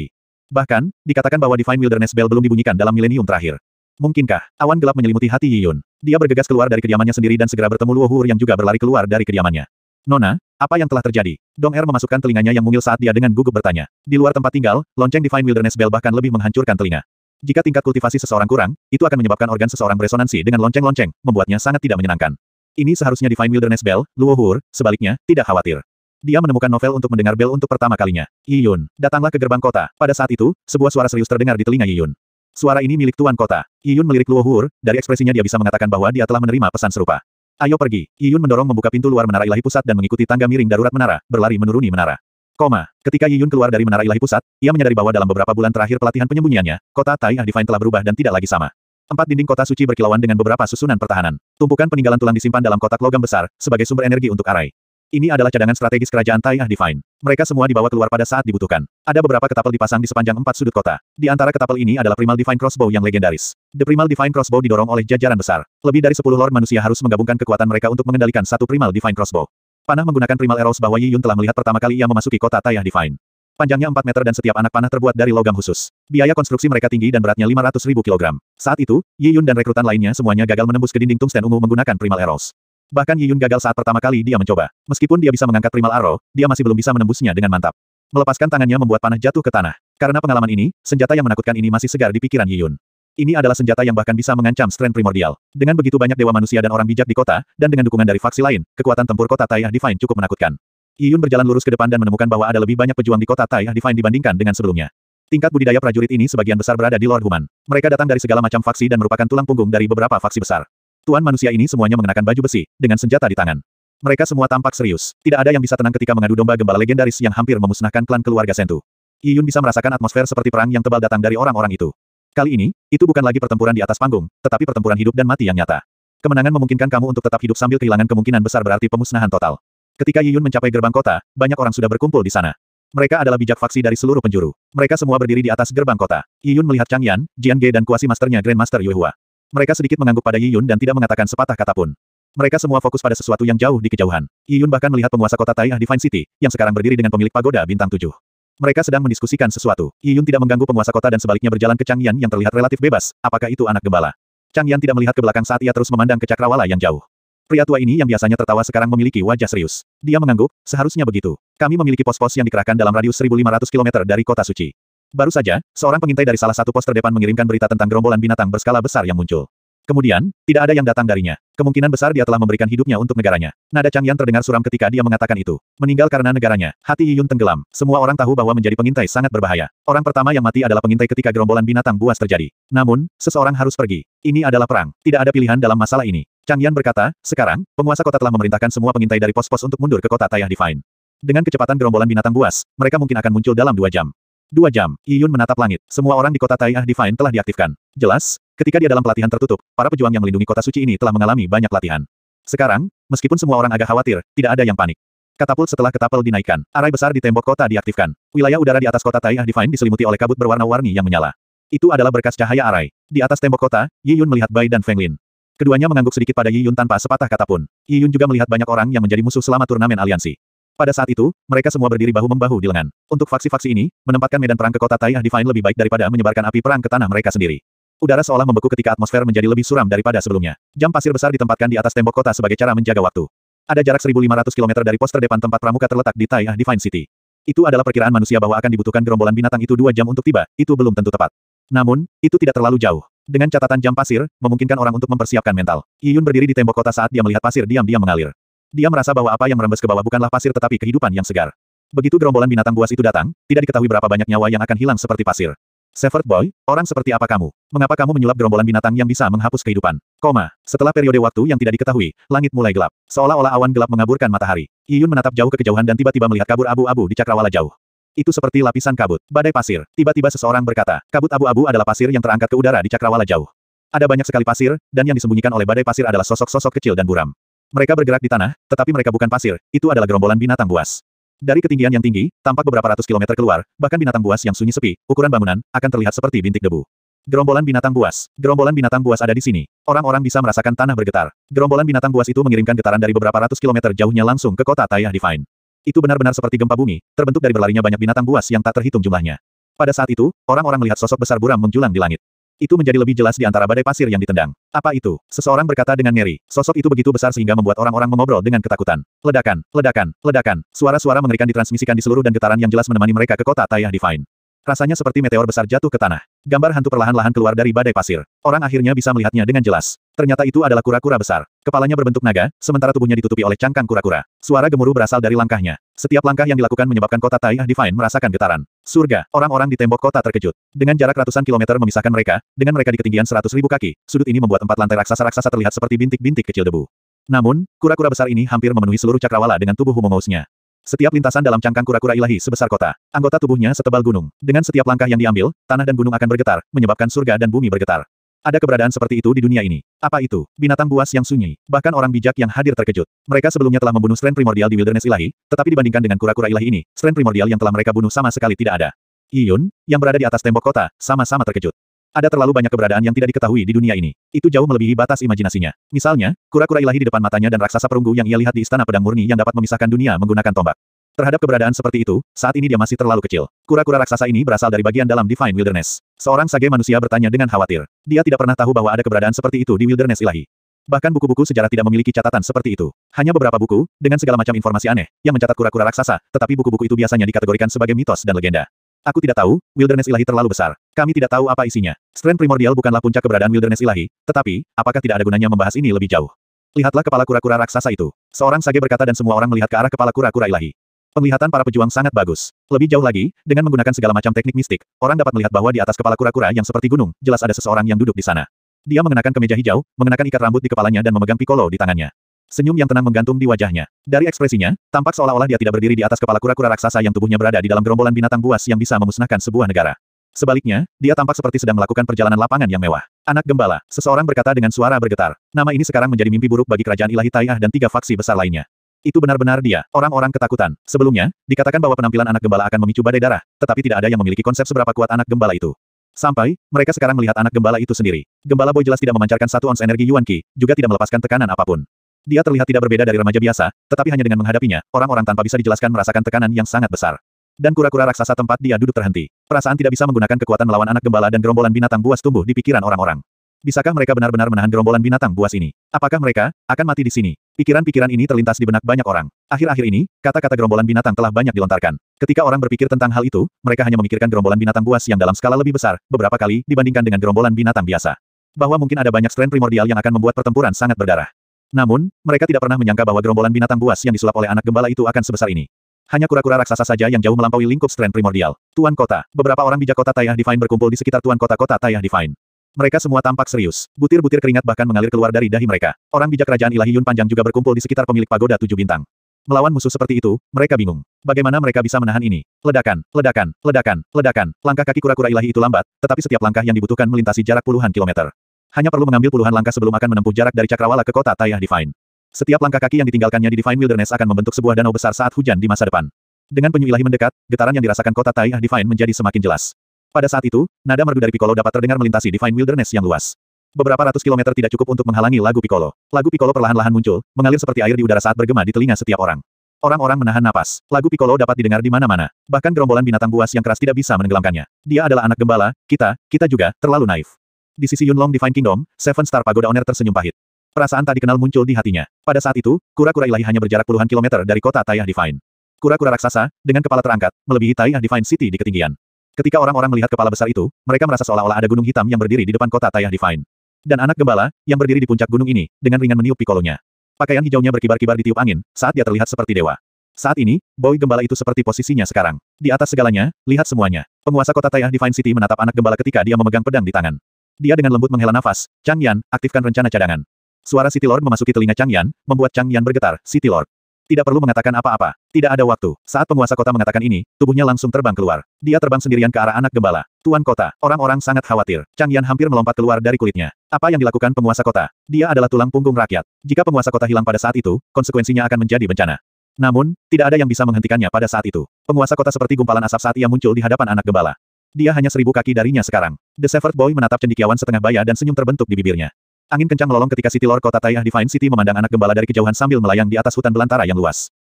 Bahkan, dikatakan bahwa Divine Wilderness Bell belum dibunyikan dalam milenium terakhir. Mungkinkah, awan gelap menyelimuti hati Yi Yun. Dia bergegas keluar dari kediamannya sendiri dan segera bertemu Luo Hur yang juga berlari keluar dari kediamannya. Nona, apa yang telah terjadi? Dong Er memasukkan telinganya yang mungil saat dia dengan gugup bertanya. Di luar tempat tinggal, lonceng Divine Wilderness Bell bahkan lebih menghancurkan telinga. Jika tingkat kultivasi seseorang kurang, itu akan menyebabkan organ seseorang beresonansi dengan lonceng-lonceng, membuatnya sangat tidak menyenangkan. Ini seharusnya Divine Wilderness Bell, Luo Hur, sebaliknya, tidak khawatir. Dia menemukan novel untuk mendengar bel untuk pertama kalinya. Yi Yun, datanglah ke gerbang kota. Pada saat itu, sebuah suara serius terdengar di telinga Yi Yun. Suara ini milik Tuan Kota. Yi Yun melirik Luo Hur, dari ekspresinya dia bisa mengatakan bahwa dia telah menerima pesan serupa. Ayo pergi. Yi Yun mendorong membuka pintu luar menara ilahi pusat dan mengikuti tangga miring darurat menara, berlari menuruni menara. Ketika Yi Yun keluar dari menara ilahi pusat, ia menyadari bahwa dalam beberapa bulan terakhir pelatihan penyembunyiannya, kota Tai Divine telah berubah dan tidak lagi sama. 4 dinding kota suci berkilauan dengan beberapa susunan pertahanan. Tumpukan peninggalan tulang disimpan dalam kotak logam besar, sebagai sumber energi untuk arai. Ini adalah cadangan strategis kerajaan Tai Divine. Mereka semua dibawa keluar pada saat dibutuhkan. Ada beberapa ketapel dipasang di sepanjang 4 sudut kota. Di antara ketapel ini adalah Primal Divine Crossbow yang legendaris. The Primal Divine Crossbow didorong oleh jajaran besar. Lebih dari 10 Lord manusia harus menggabungkan kekuatan mereka untuk mengendalikan satu Primal Divine Crossbow. Panah menggunakan Primal Arrows bahwa Yi Yun telah melihat pertama kali ia memasuki kota Tai Divine. Panjangnya 4 meter dan setiap anak panah terbuat dari logam khusus. Biaya konstruksi mereka tinggi dan beratnya 500.000 kilogram. Saat itu, Yi Yun dan rekrutan lainnya semuanya gagal menembus ke dinding tungsten ungu menggunakan Primal Arrows. Bahkan Yi Yun gagal saat pertama kali dia mencoba. Meskipun dia bisa mengangkat Primal Arrow, dia masih belum bisa menembusnya dengan mantap. Melepaskan tangannya membuat panah jatuh ke tanah. Karena pengalaman ini, senjata yang menakutkan ini masih segar di pikiran Yi Yun. Ini adalah senjata yang bahkan bisa mengancam strength primordial. Dengan begitu banyak dewa manusia dan orang bijak di kota, dan dengan dukungan dari faksi lain, kekuatan tempur kota Tai Divine cukup menakutkan. Yi Yun berjalan lurus ke depan dan menemukan bahwa ada lebih banyak pejuang di kota Tai Divine dibandingkan dengan sebelumnya. Tingkat budidaya prajurit ini sebagian besar berada di Lord Human. Mereka datang dari segala macam faksi dan merupakan tulang punggung dari beberapa faksi besar. Tuan manusia ini semuanya mengenakan baju besi, dengan senjata di tangan. Mereka semua tampak serius. Tidak ada yang bisa tenang ketika mengadu domba gembala legendaris yang hampir memusnahkan klan keluarga Sentu. Yi Yun bisa merasakan atmosfer seperti perang yang tebal datang dari orang-orang itu. Kali ini, itu bukan lagi pertempuran di atas panggung, tetapi pertempuran hidup dan mati yang nyata. Kemenangan memungkinkan kamu untuk tetap hidup sambil kehilangan kemungkinan besar berarti pemusnahan total. Ketika Yi Yun mencapai gerbang kota, banyak orang sudah berkumpul di sana. Mereka adalah bijak faksi dari seluruh penjuru. Mereka semua berdiri di atas gerbang kota. Yi Yun melihat Chang Yan, Jian Ge dan kuasi masternya Grandmaster Yue Hua. Mereka sedikit mengangguk pada Yi Yun dan tidak mengatakan sepatah kata pun. Mereka semua fokus pada sesuatu yang jauh di kejauhan. Yi Yun bahkan melihat penguasa kota Tai Divine City, yang sekarang berdiri dengan pemilik pagoda bintang 7. Mereka sedang mendiskusikan sesuatu. Yi Yun tidak mengganggu penguasa kota dan sebaliknya berjalan ke Chang Yan yang terlihat relatif bebas. Apakah itu anak gembala? Chang Yan tidak melihat ke belakang saat ia terus memandang ke cakrawala yang jauh. Pria tua ini yang biasanya tertawa sekarang memiliki wajah serius. Dia mengangguk, seharusnya begitu. Kami memiliki pos-pos yang dikerahkan dalam radius 1.500 km dari kota suci. Baru saja, seorang pengintai dari salah satu pos terdepan mengirimkan berita tentang gerombolan binatang berskala besar yang muncul. Kemudian, tidak ada yang datang darinya. Kemungkinan besar dia telah memberikan hidupnya untuk negaranya. Nada Chang Yan terdengar suram ketika dia mengatakan itu. Meninggal karena negaranya. Hati Yi Yun tenggelam. Semua orang tahu bahwa menjadi pengintai sangat berbahaya. Orang pertama yang mati adalah pengintai ketika gerombolan binatang buas terjadi. Namun, seseorang harus pergi. Ini adalah perang. Tidak ada pilihan dalam masalah ini. Chang Yan berkata, sekarang, penguasa kota telah memerintahkan semua pengintai dari pos-pos untuk mundur ke kota Tai Divine. Dengan kecepatan gerombolan binatang buas, mereka mungkin akan muncul dalam 2 jam. 2 jam, Yi Yun menatap langit. Semua orang di kota Tai Divine telah diaktifkan. Jelas, ketika dia dalam pelatihan tertutup, para pejuang yang melindungi kota suci ini telah mengalami banyak latihan. Sekarang, meskipun semua orang agak khawatir, tidak ada yang panik. Katapult setelah katapel dinaikkan, arai besar di tembok kota diaktifkan. Wilayah udara di atas kota Tai Divine diselimuti oleh kabut berwarna-warni yang menyala. Itu adalah berkas cahaya arai. Di atas tembok kota, Yi Yun melihat Bai dan Feng Lin. Keduanya mengangguk sedikit pada Yi Yun tanpa sepatah kata pun. Yi Yun juga melihat banyak orang yang menjadi musuh selama turnamen aliansi. Pada saat itu, mereka semua berdiri bahu-membahu di lengan. Untuk faksi-faksi ini, menempatkan medan perang ke kota Tai Divine lebih baik daripada menyebarkan api perang ke tanah mereka sendiri. Udara seolah membeku ketika atmosfer menjadi lebih suram daripada sebelumnya. Jam pasir besar ditempatkan di atas tembok kota sebagai cara menjaga waktu. Ada jarak 1.500 km dari pos terdepan tempat pramuka terletak di Tai Divine City. Itu adalah perkiraan manusia bahwa akan dibutuhkan gerombolan binatang itu 2 jam untuk tiba, itu belum tentu tepat. Namun, itu tidak terlalu jauh. Dengan catatan jam pasir, memungkinkan orang untuk mempersiapkan mental. Yi Yun berdiri di tembok kota saat dia melihat pasir diam-diam mengalir. Dia merasa bahwa apa yang merembes ke bawah bukanlah pasir tetapi kehidupan yang segar. Begitu gerombolan binatang buas itu datang, tidak diketahui berapa banyak nyawa yang akan hilang seperti pasir. Shepherd Boy, orang seperti apa kamu? Mengapa kamu menyulap gerombolan binatang yang bisa menghapus kehidupan? Setelah periode waktu yang tidak diketahui, langit mulai gelap. Seolah-olah awan gelap mengaburkan matahari. Yi Yun menatap jauh ke kejauhan dan tiba-tiba melihat kabut abu-abu di cakrawala jauh. Itu seperti lapisan kabut. Badai pasir. Tiba-tiba seseorang berkata, kabut abu-abu adalah pasir yang terangkat ke udara di cakrawala jauh. Ada banyak sekali pasir, dan yang disembunyikan oleh badai pasir adalah sosok-sosok kecil dan buram. Mereka bergerak di tanah, tetapi mereka bukan pasir, itu adalah gerombolan binatang buas. Dari ketinggian yang tinggi, tampak beberapa ratus kilometer keluar, bahkan binatang buas yang sunyi sepi, ukuran bangunan, akan terlihat seperti bintik debu. Gerombolan binatang buas. Gerombolan binatang buas ada di sini. Orang-orang bisa merasakan tanah bergetar. Gerombolan binatang buas itu mengirimkan getaran dari beberapa ratus kilometer jauhnya langsung ke kota Tai Divine. Itu benar-benar seperti gempa bumi, terbentuk dari berlarinya banyak binatang buas yang tak terhitung jumlahnya. Pada saat itu, orang-orang melihat sosok besar buram menjulang di langit. Itu menjadi lebih jelas di antara badai pasir yang ditendang. Apa itu? Seseorang berkata dengan ngeri. Sosok itu begitu besar sehingga membuat orang-orang mengobrol dengan ketakutan. Ledakan, ledakan, ledakan. Suara-suara mengerikan ditransmisikan di seluruh dan getaran yang jelas menemani mereka ke kota Tayah Divine. Rasanya seperti meteor besar jatuh ke tanah. Gambar hantu perlahan-lahan keluar dari badai pasir. Orang akhirnya bisa melihatnya dengan jelas. Ternyata itu adalah kura-kura besar. Kepalanya berbentuk naga, sementara tubuhnya ditutupi oleh cangkang kura-kura. Suara gemuruh berasal dari langkahnya. Setiap langkah yang dilakukan menyebabkan kota Tayah Divine merasakan getaran. Surga, orang-orang di tembok kota terkejut. Dengan jarak ratusan kilometer memisahkan mereka, dengan mereka di ketinggian 100.000 kaki, sudut ini membuat 4 lantai raksasa-raksasa terlihat seperti bintik-bintik kecil debu. Namun, kura-kura besar ini hampir memenuhi seluruh cakrawala dengan tubuh humongous-nya. Setiap lintasan dalam cangkang kura-kura ilahi sebesar kota. Anggota tubuhnya setebal gunung. Dengan setiap langkah yang diambil, tanah dan gunung akan bergetar, menyebabkan surga dan bumi bergetar. Ada keberadaan seperti itu di dunia ini. Apa itu? Binatang buas yang sunyi. Bahkan orang bijak yang hadir terkejut. Mereka sebelumnya telah membunuh strain primordial di wilderness ilahi, tetapi dibandingkan dengan kura-kura ilahi ini, strain primordial yang telah mereka bunuh sama sekali tidak ada. Yiyun, yang berada di atas tembok kota, sama-sama terkejut. Ada terlalu banyak keberadaan yang tidak diketahui di dunia ini. Itu jauh melebihi batas imajinasinya. Misalnya, kura-kura ilahi di depan matanya dan raksasa perunggu yang ia lihat di istana pedang murni yang dapat memisahkan dunia menggunakan tombak. Terhadap keberadaan seperti itu, saat ini dia masih terlalu kecil. Kura-kura raksasa ini berasal dari bagian dalam Divine Wilderness. Seorang sage manusia bertanya dengan khawatir. Dia tidak pernah tahu bahwa ada keberadaan seperti itu di Wilderness ilahi. Bahkan buku-buku sejarah tidak memiliki catatan seperti itu. Hanya beberapa buku, dengan segala macam informasi aneh, yang mencatat kura-kura raksasa, tetapi buku-buku itu biasanya dikategorikan sebagai mitos dan legenda. Aku tidak tahu, Wilderness ilahi terlalu besar. Kami tidak tahu apa isinya. Strain primordial bukanlah puncak keberadaan Wilderness ilahi, tetapi, apakah tidak ada gunanya membahas ini lebih jauh? Lihatlah kepala kura-kura raksasa itu. Seorang sage berkata dan semua orang melihat ke arah kepala kura-kura ilahi. Penglihatan para pejuang sangat bagus. Lebih jauh lagi, dengan menggunakan segala macam teknik mistik, orang dapat melihat bahwa di atas kepala kura-kura yang seperti gunung, jelas ada seseorang yang duduk di sana. Dia mengenakan kemeja hijau, mengenakan ikat rambut di kepalanya dan memegang piccolo di tangannya. Senyum yang tenang menggantung di wajahnya. Dari ekspresinya, tampak seolah-olah dia tidak berdiri di atas kepala kura-kura raksasa yang tubuhnya berada di dalam gerombolan binatang buas yang bisa memusnahkan sebuah negara. Sebaliknya, dia tampak seperti sedang melakukan perjalanan lapangan yang mewah. Anak gembala, seseorang berkata dengan suara bergetar. Nama ini sekarang menjadi mimpi buruk bagi kerajaan ilahi Tayah dan 3 faksi besar lainnya. Itu benar-benar dia, orang-orang ketakutan. Sebelumnya, dikatakan bahwa penampilan anak gembala akan memicu badai darah, tetapi tidak ada yang memiliki konsep seberapa kuat anak gembala itu. Sampai, mereka sekarang melihat anak gembala itu sendiri. Gembala Boy jelas tidak memancarkan 1 ons energi Yuan Qi, juga tidak melepaskan tekanan apapun. Dia terlihat tidak berbeda dari remaja biasa, tetapi hanya dengan menghadapinya, orang-orang tanpa bisa dijelaskan merasakan tekanan yang sangat besar. Dan kura-kura raksasa tempat dia duduk terhenti. Perasaan tidak bisa menggunakan kekuatan melawan anak gembala dan gerombolan binatang buas tumbuh di pikiran orang-orang. Bisakah mereka benar-benar menahan gerombolan binatang buas ini? Apakah mereka akan mati di sini? Pikiran-pikiran ini terlintas di benak banyak orang. Akhir-akhir ini, kata-kata gerombolan binatang telah banyak dilontarkan. Ketika orang berpikir tentang hal itu, mereka hanya memikirkan gerombolan binatang buas yang dalam skala lebih besar, beberapa kali dibandingkan dengan gerombolan binatang biasa. Bahwa mungkin ada banyak strain primordial yang akan membuat pertempuran sangat berdarah. Namun, mereka tidak pernah menyangka bahwa gerombolan binatang buas yang disulap oleh anak gembala itu akan sebesar ini. Hanya kura-kura raksasa saja yang jauh melampaui lingkup strain primordial. Tuan kota, beberapa orang bijak kota Tayah Divine berkumpul di sekitar tuan kota-kota Tayah Divine. Mereka semua tampak serius. Butir-butir keringat bahkan mengalir keluar dari dahi mereka. Orang bijak kerajaan ilahi Yun Panjang juga berkumpul di sekitar pemilik pagoda 7 bintang. Melawan musuh seperti itu, mereka bingung. Bagaimana mereka bisa menahan ini? Ledakan, ledakan, ledakan, ledakan. Langkah kaki kura-kura ilahi itu lambat, tetapi setiap langkah yang dibutuhkan melintasi jarak puluhan kilometer. Hanya perlu mengambil puluhan langkah sebelum akan menempuh jarak dari cakrawala ke kota Tayah Divine. Setiap langkah kaki yang ditinggalkannya di Divine Wilderness akan membentuk sebuah danau besar saat hujan di masa depan. Dengan penyu ilahi mendekat, getaran yang dirasakan kota Tayah Divine menjadi semakin jelas. Pada saat itu, nada merdu dari piccolo dapat terdengar melintasi Divine Wilderness yang luas. Beberapa ratus kilometer tidak cukup untuk menghalangi lagu piccolo. Lagu piccolo perlahan-lahan muncul, mengalir seperti air di udara saat bergema di telinga setiap orang. Orang-orang menahan napas. Lagu piccolo dapat didengar di mana-mana. Bahkan gerombolan binatang buas yang keras tidak bisa menenggelamkannya. Dia adalah anak gembala, kita juga, terlalu naif. Di sisi Yunlong Divine Kingdom, Seven Star Pagoda Owner tersenyum pahit. Perasaan tak dikenal muncul di hatinya. Pada saat itu, kura-kura ilahi hanya berjarak puluhan kilometer dari kota Tayah Divine. Kura-kura raksasa, dengan kepala terangkat, melebihi Tayah Divine City di ketinggian. Ketika orang-orang melihat kepala besar itu, mereka merasa seolah-olah ada gunung hitam yang berdiri di depan kota Tayah Divine. Dan anak gembala, yang berdiri di puncak gunung ini, dengan ringan meniup piccolonya. Pakaian hijaunya berkibar-kibar ditiup angin, saat dia terlihat seperti dewa. Saat ini, boy gembala itu seperti posisinya sekarang. Di atas segalanya, lihat semuanya. Penguasa kota Tayah Divine City menatap anak gembala ketika dia memegang pedang di tangan. Dia dengan lembut menghela nafas. Chang Yan, aktifkan rencana cadangan. Suara City Lord memasuki telinga Chang Yan, membuat Chang Yan bergetar. City Lord. Tidak perlu mengatakan apa-apa. Tidak ada waktu. Saat penguasa kota mengatakan ini, tubuhnya langsung terbang keluar. Dia terbang sendirian ke arah anak gembala. Tuan kota, orang-orang sangat khawatir. Chang Yan hampir melompat keluar dari kulitnya. Apa yang dilakukan penguasa kota? Dia adalah tulang punggung rakyat. Jika penguasa kota hilang pada saat itu, konsekuensinya akan menjadi bencana. Namun, tidak ada yang bisa menghentikannya pada saat itu. Penguasa kota seperti gumpalan asap saat ia muncul di hadapan anak gembala. Dia hanya 1000 kaki darinya sekarang. The Shepherd Boy menatap cendekiawan setengah baya dan senyum terbentuk di bibirnya. Angin kencang melolong ketika City Lord kota Tayah Divine City memandang anak gembala dari kejauhan sambil melayang di atas hutan belantara yang luas.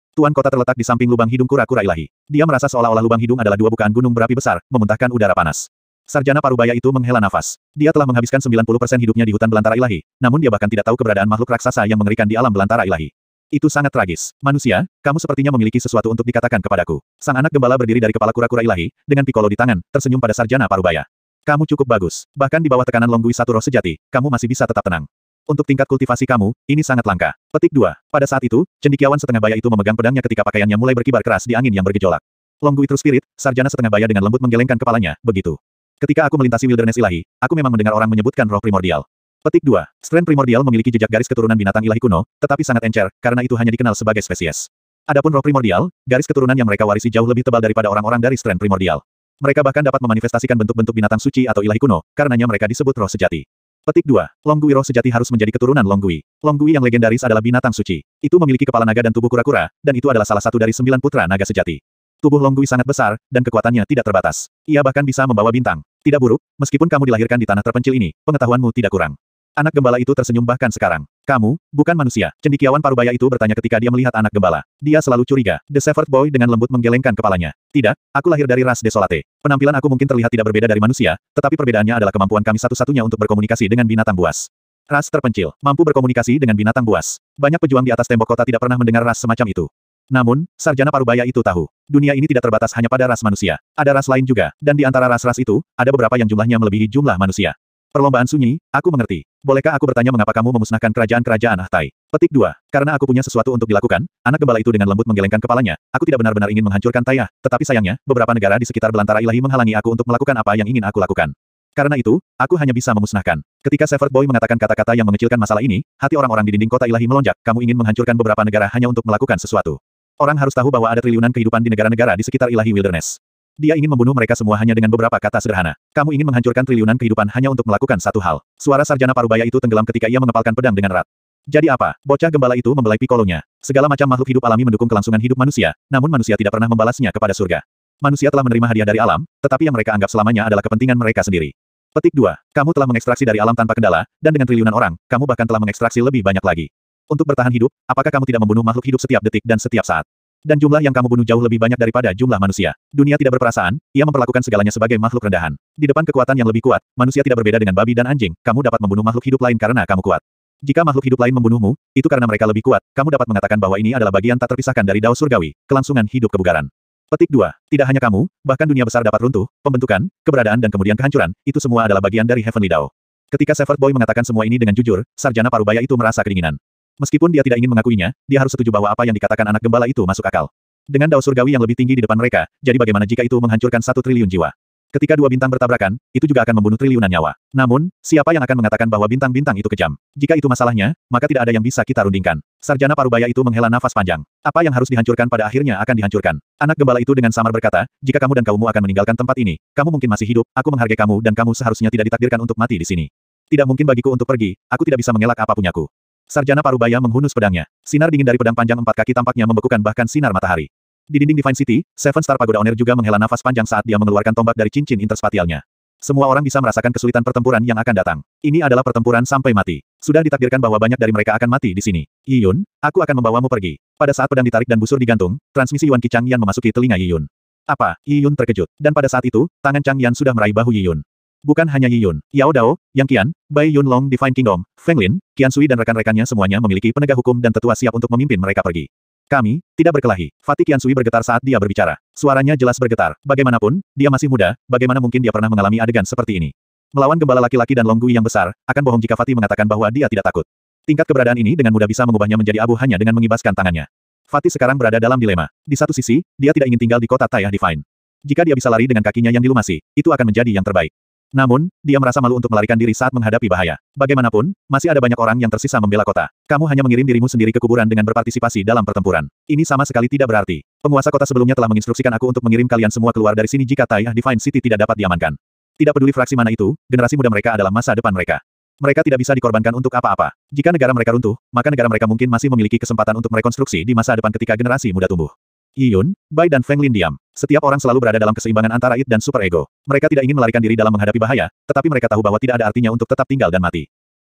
Tuan kota terletak di samping lubang hidung kura-kura ilahi. Dia merasa seolah-olah lubang hidung adalah dua bukaan gunung berapi besar, memuntahkan udara panas. Sarjana parubaya itu menghela nafas. Dia telah menghabiskan 90% hidupnya di hutan belantara ilahi, namun dia bahkan tidak tahu keberadaan makhluk raksasa yang mengerikan di alam belantara ilahi. Itu sangat tragis. Manusia, kamu sepertinya memiliki sesuatu untuk dikatakan kepadaku. Sang anak gembala berdiri dari kepala kura-kura ilahi, dengan pikolo di tangan, tersenyum pada sarjana parubaya. Kamu cukup bagus. Bahkan di bawah tekanan Longgui satu roh sejati, kamu masih bisa tetap tenang. Untuk tingkat kultivasi kamu, ini sangat langka. Petik 2. Pada saat itu, cendekiawan setengah baya itu memegang pedangnya ketika pakaiannya mulai berkibar keras di angin yang bergejolak. Longgui True Spirit, sarjana setengah baya dengan lembut menggelengkan kepalanya, begitu. Ketika aku melintasi wilderness ilahi, aku memang mendengar orang menyebutkan roh primordial. Petik 2. Strain primordial memiliki jejak garis keturunan binatang ilahi kuno, tetapi sangat encer, karena itu hanya dikenal sebagai spesies. Adapun roh primordial, garis keturunan yang mereka warisi jauh lebih tebal daripada orang-orang dari strain primordial. Mereka bahkan dapat memanifestasikan bentuk-bentuk binatang suci atau ilahi kuno, karenanya mereka disebut roh sejati. Petik 2. Longgui roh sejati harus menjadi keturunan Longgui. Longgui yang legendaris adalah binatang suci. Itu memiliki kepala naga dan tubuh kura-kura, dan itu adalah salah satu dari 9 putra naga sejati. Tubuh Longgui sangat besar, dan kekuatannya tidak terbatas. Ia bahkan bisa membawa bintang. Tidak buruk, meskipun kamu dilahirkan di tanah terpencil ini, pengetahuanmu tidak kurang. Anak gembala itu tersenyum bahkan sekarang. Kamu, bukan manusia. Cendekiawan parubaya itu bertanya ketika dia melihat anak gembala. Dia selalu curiga. The Shepherd Boy dengan lembut menggelengkan kepalanya. Tidak, aku lahir dari ras Desolate. Penampilan aku mungkin terlihat tidak berbeda dari manusia, tetapi perbedaannya adalah kemampuan kami satu-satunya untuk berkomunikasi dengan binatang buas. Ras terpencil, mampu berkomunikasi dengan binatang buas. Banyak pejuang di atas tembok kota tidak pernah mendengar ras semacam itu. Namun, sarjana parubaya itu tahu. Dunia ini tidak terbatas hanya pada ras manusia. Ada ras lain juga, dan di antara ras-ras itu, ada beberapa yang jumlahnya melebihi jumlah manusia. Perlombaan sunyi, aku mengerti. Bolehkah aku bertanya mengapa kamu memusnahkan kerajaan-kerajaan Ahtai? Petik 2. Karena aku punya sesuatu untuk dilakukan, anak gembala itu dengan lembut menggelengkan kepalanya, aku tidak benar-benar ingin menghancurkan Tayah, tetapi sayangnya, beberapa negara di sekitar belantara ilahi menghalangi aku untuk melakukan apa yang ingin aku lakukan. Karena itu, aku hanya bisa memusnahkan. Ketika Shepherd Boy mengatakan kata-kata yang mengecilkan masalah ini, hati orang-orang di dinding kota ilahi melonjak, kamu ingin menghancurkan beberapa negara hanya untuk melakukan sesuatu. Orang harus tahu bahwa ada triliunan kehidupan di negara-negara di sekitar ilahi wilderness. Dia ingin membunuh mereka semua hanya dengan beberapa kata sederhana. Kamu ingin menghancurkan triliunan kehidupan hanya untuk melakukan satu hal. Suara sarjana parubaya itu tenggelam ketika ia mengepalkan pedang dengan erat. Jadi apa? Bocah gembala itu membelai pikolonya. Segala macam makhluk hidup alami mendukung kelangsungan hidup manusia, namun manusia tidak pernah membalasnya kepada surga. Manusia telah menerima hadiah dari alam, tetapi yang mereka anggap selamanya adalah kepentingan mereka sendiri. Petik 2. Kamu telah mengekstraksi dari alam tanpa kendala, dan dengan triliunan orang, kamu bahkan telah mengekstraksi lebih banyak lagi. Untuk bertahan hidup, apakah kamu tidak membunuh makhluk hidup setiap detik dan setiap saat? Dan jumlah yang kamu bunuh jauh lebih banyak daripada jumlah manusia. Dunia tidak berperasaan, ia memperlakukan segalanya sebagai makhluk rendahan. Di depan kekuatan yang lebih kuat, manusia tidak berbeda dengan babi dan anjing, kamu dapat membunuh makhluk hidup lain karena kamu kuat. Jika makhluk hidup lain membunuhmu, itu karena mereka lebih kuat, kamu dapat mengatakan bahwa ini adalah bagian tak terpisahkan dari dao surgawi, kelangsungan hidup kebugaran. Petik 2. Tidak hanya kamu, bahkan dunia besar dapat runtuh, pembentukan, keberadaan dan kemudian kehancuran, itu semua adalah bagian dari Heavenly Dao. Ketika Shepherd Boy mengatakan semua ini dengan jujur, sarjana parubaya itu merasa kedinginan. Meskipun dia tidak ingin mengakuinya, dia harus setuju bahwa apa yang dikatakan anak gembala itu masuk akal. Dengan dao surgawi yang lebih tinggi di depan mereka, jadi bagaimana jika itu menghancurkan 1 triliun jiwa? Ketika dua bintang bertabrakan, itu juga akan membunuh triliunan nyawa. Namun, siapa yang akan mengatakan bahwa bintang-bintang itu kejam? Jika itu masalahnya, maka tidak ada yang bisa kita rundingkan. Sarjana parubaya itu menghela nafas panjang. Apa yang harus dihancurkan pada akhirnya akan dihancurkan. Anak gembala itu dengan samar berkata, jika kamu dan kaummu akan meninggalkan tempat ini, kamu mungkin masih hidup, aku menghargai kamu dan kamu seharusnya tidak ditakdirkan untuk mati di sini. Tidak mungkin bagiku untuk pergi, aku tidak bisa mengelak apa punyaku. Sarjana parubaya menghunus pedangnya. Sinar dingin dari pedang panjang 4 kaki tampaknya membekukan bahkan sinar matahari. Di dinding Divine City, Seven Star Pagoda Owner juga menghela nafas panjang saat dia mengeluarkan tombak dari cincin interspatialnya. Semua orang bisa merasakan kesulitan pertempuran yang akan datang. Ini adalah pertempuran sampai mati. Sudah ditakdirkan bahwa banyak dari mereka akan mati di sini. Yi Yun, aku akan membawamu pergi. Pada saat pedang ditarik dan busur digantung, transmisi Yuan Qi Chang Yan memasuki telinga Yi Yun. Apa? Yi Yun terkejut. Dan pada saat itu, tangan Chang Yan sudah meraih bahu Yi Yun. Bukan hanya Yi Yun, Yao Dao, Yang Qian, Bai Yun Long Divine Kingdom, Feng Lin, Qian Sui dan rekan-rekannya semuanya memiliki penegak hukum dan tetua siap untuk memimpin mereka pergi. Kami tidak berkelahi. Fatih Qian Sui bergetar saat dia berbicara. Suaranya jelas bergetar. Bagaimanapun, dia masih muda, bagaimana mungkin dia pernah mengalami adegan seperti ini? Melawan gembala laki-laki dan Longgui yang besar, akan bohong jika Fatih mengatakan bahwa dia tidak takut. Tingkat keberadaan ini dengan mudah bisa mengubahnya menjadi abu hanya dengan mengibaskan tangannya. Fatih sekarang berada dalam dilema. Di satu sisi, dia tidak ingin tinggal di kota Tayah Divine. Jika dia bisa lari dengan kakinya yang dilumasi, itu akan menjadi yang terbaik. Namun, dia merasa malu untuk melarikan diri saat menghadapi bahaya. Bagaimanapun, masih ada banyak orang yang tersisa membela kota. Kamu hanya mengirim dirimu sendiri ke kuburan dengan berpartisipasi dalam pertempuran. Ini sama sekali tidak berarti. Penguasa kota sebelumnya telah menginstruksikan aku untuk mengirim kalian semua keluar dari sini jika Tayah Divine City tidak dapat diamankan. Tidak peduli fraksi mana itu, generasi muda mereka adalah masa depan mereka. Mereka tidak bisa dikorbankan untuk apa-apa. Jika negara mereka runtuh, maka negara mereka mungkin masih memiliki kesempatan untuk merekonstruksi di masa depan ketika generasi muda tumbuh. Yi Yun, Bai dan Feng Lin diam. Setiap orang selalu berada dalam keseimbangan antara id dan super ego. Mereka tidak ingin melarikan diri dalam menghadapi bahaya, tetapi mereka tahu bahwa tidak ada artinya untuk tetap tinggal dan mati.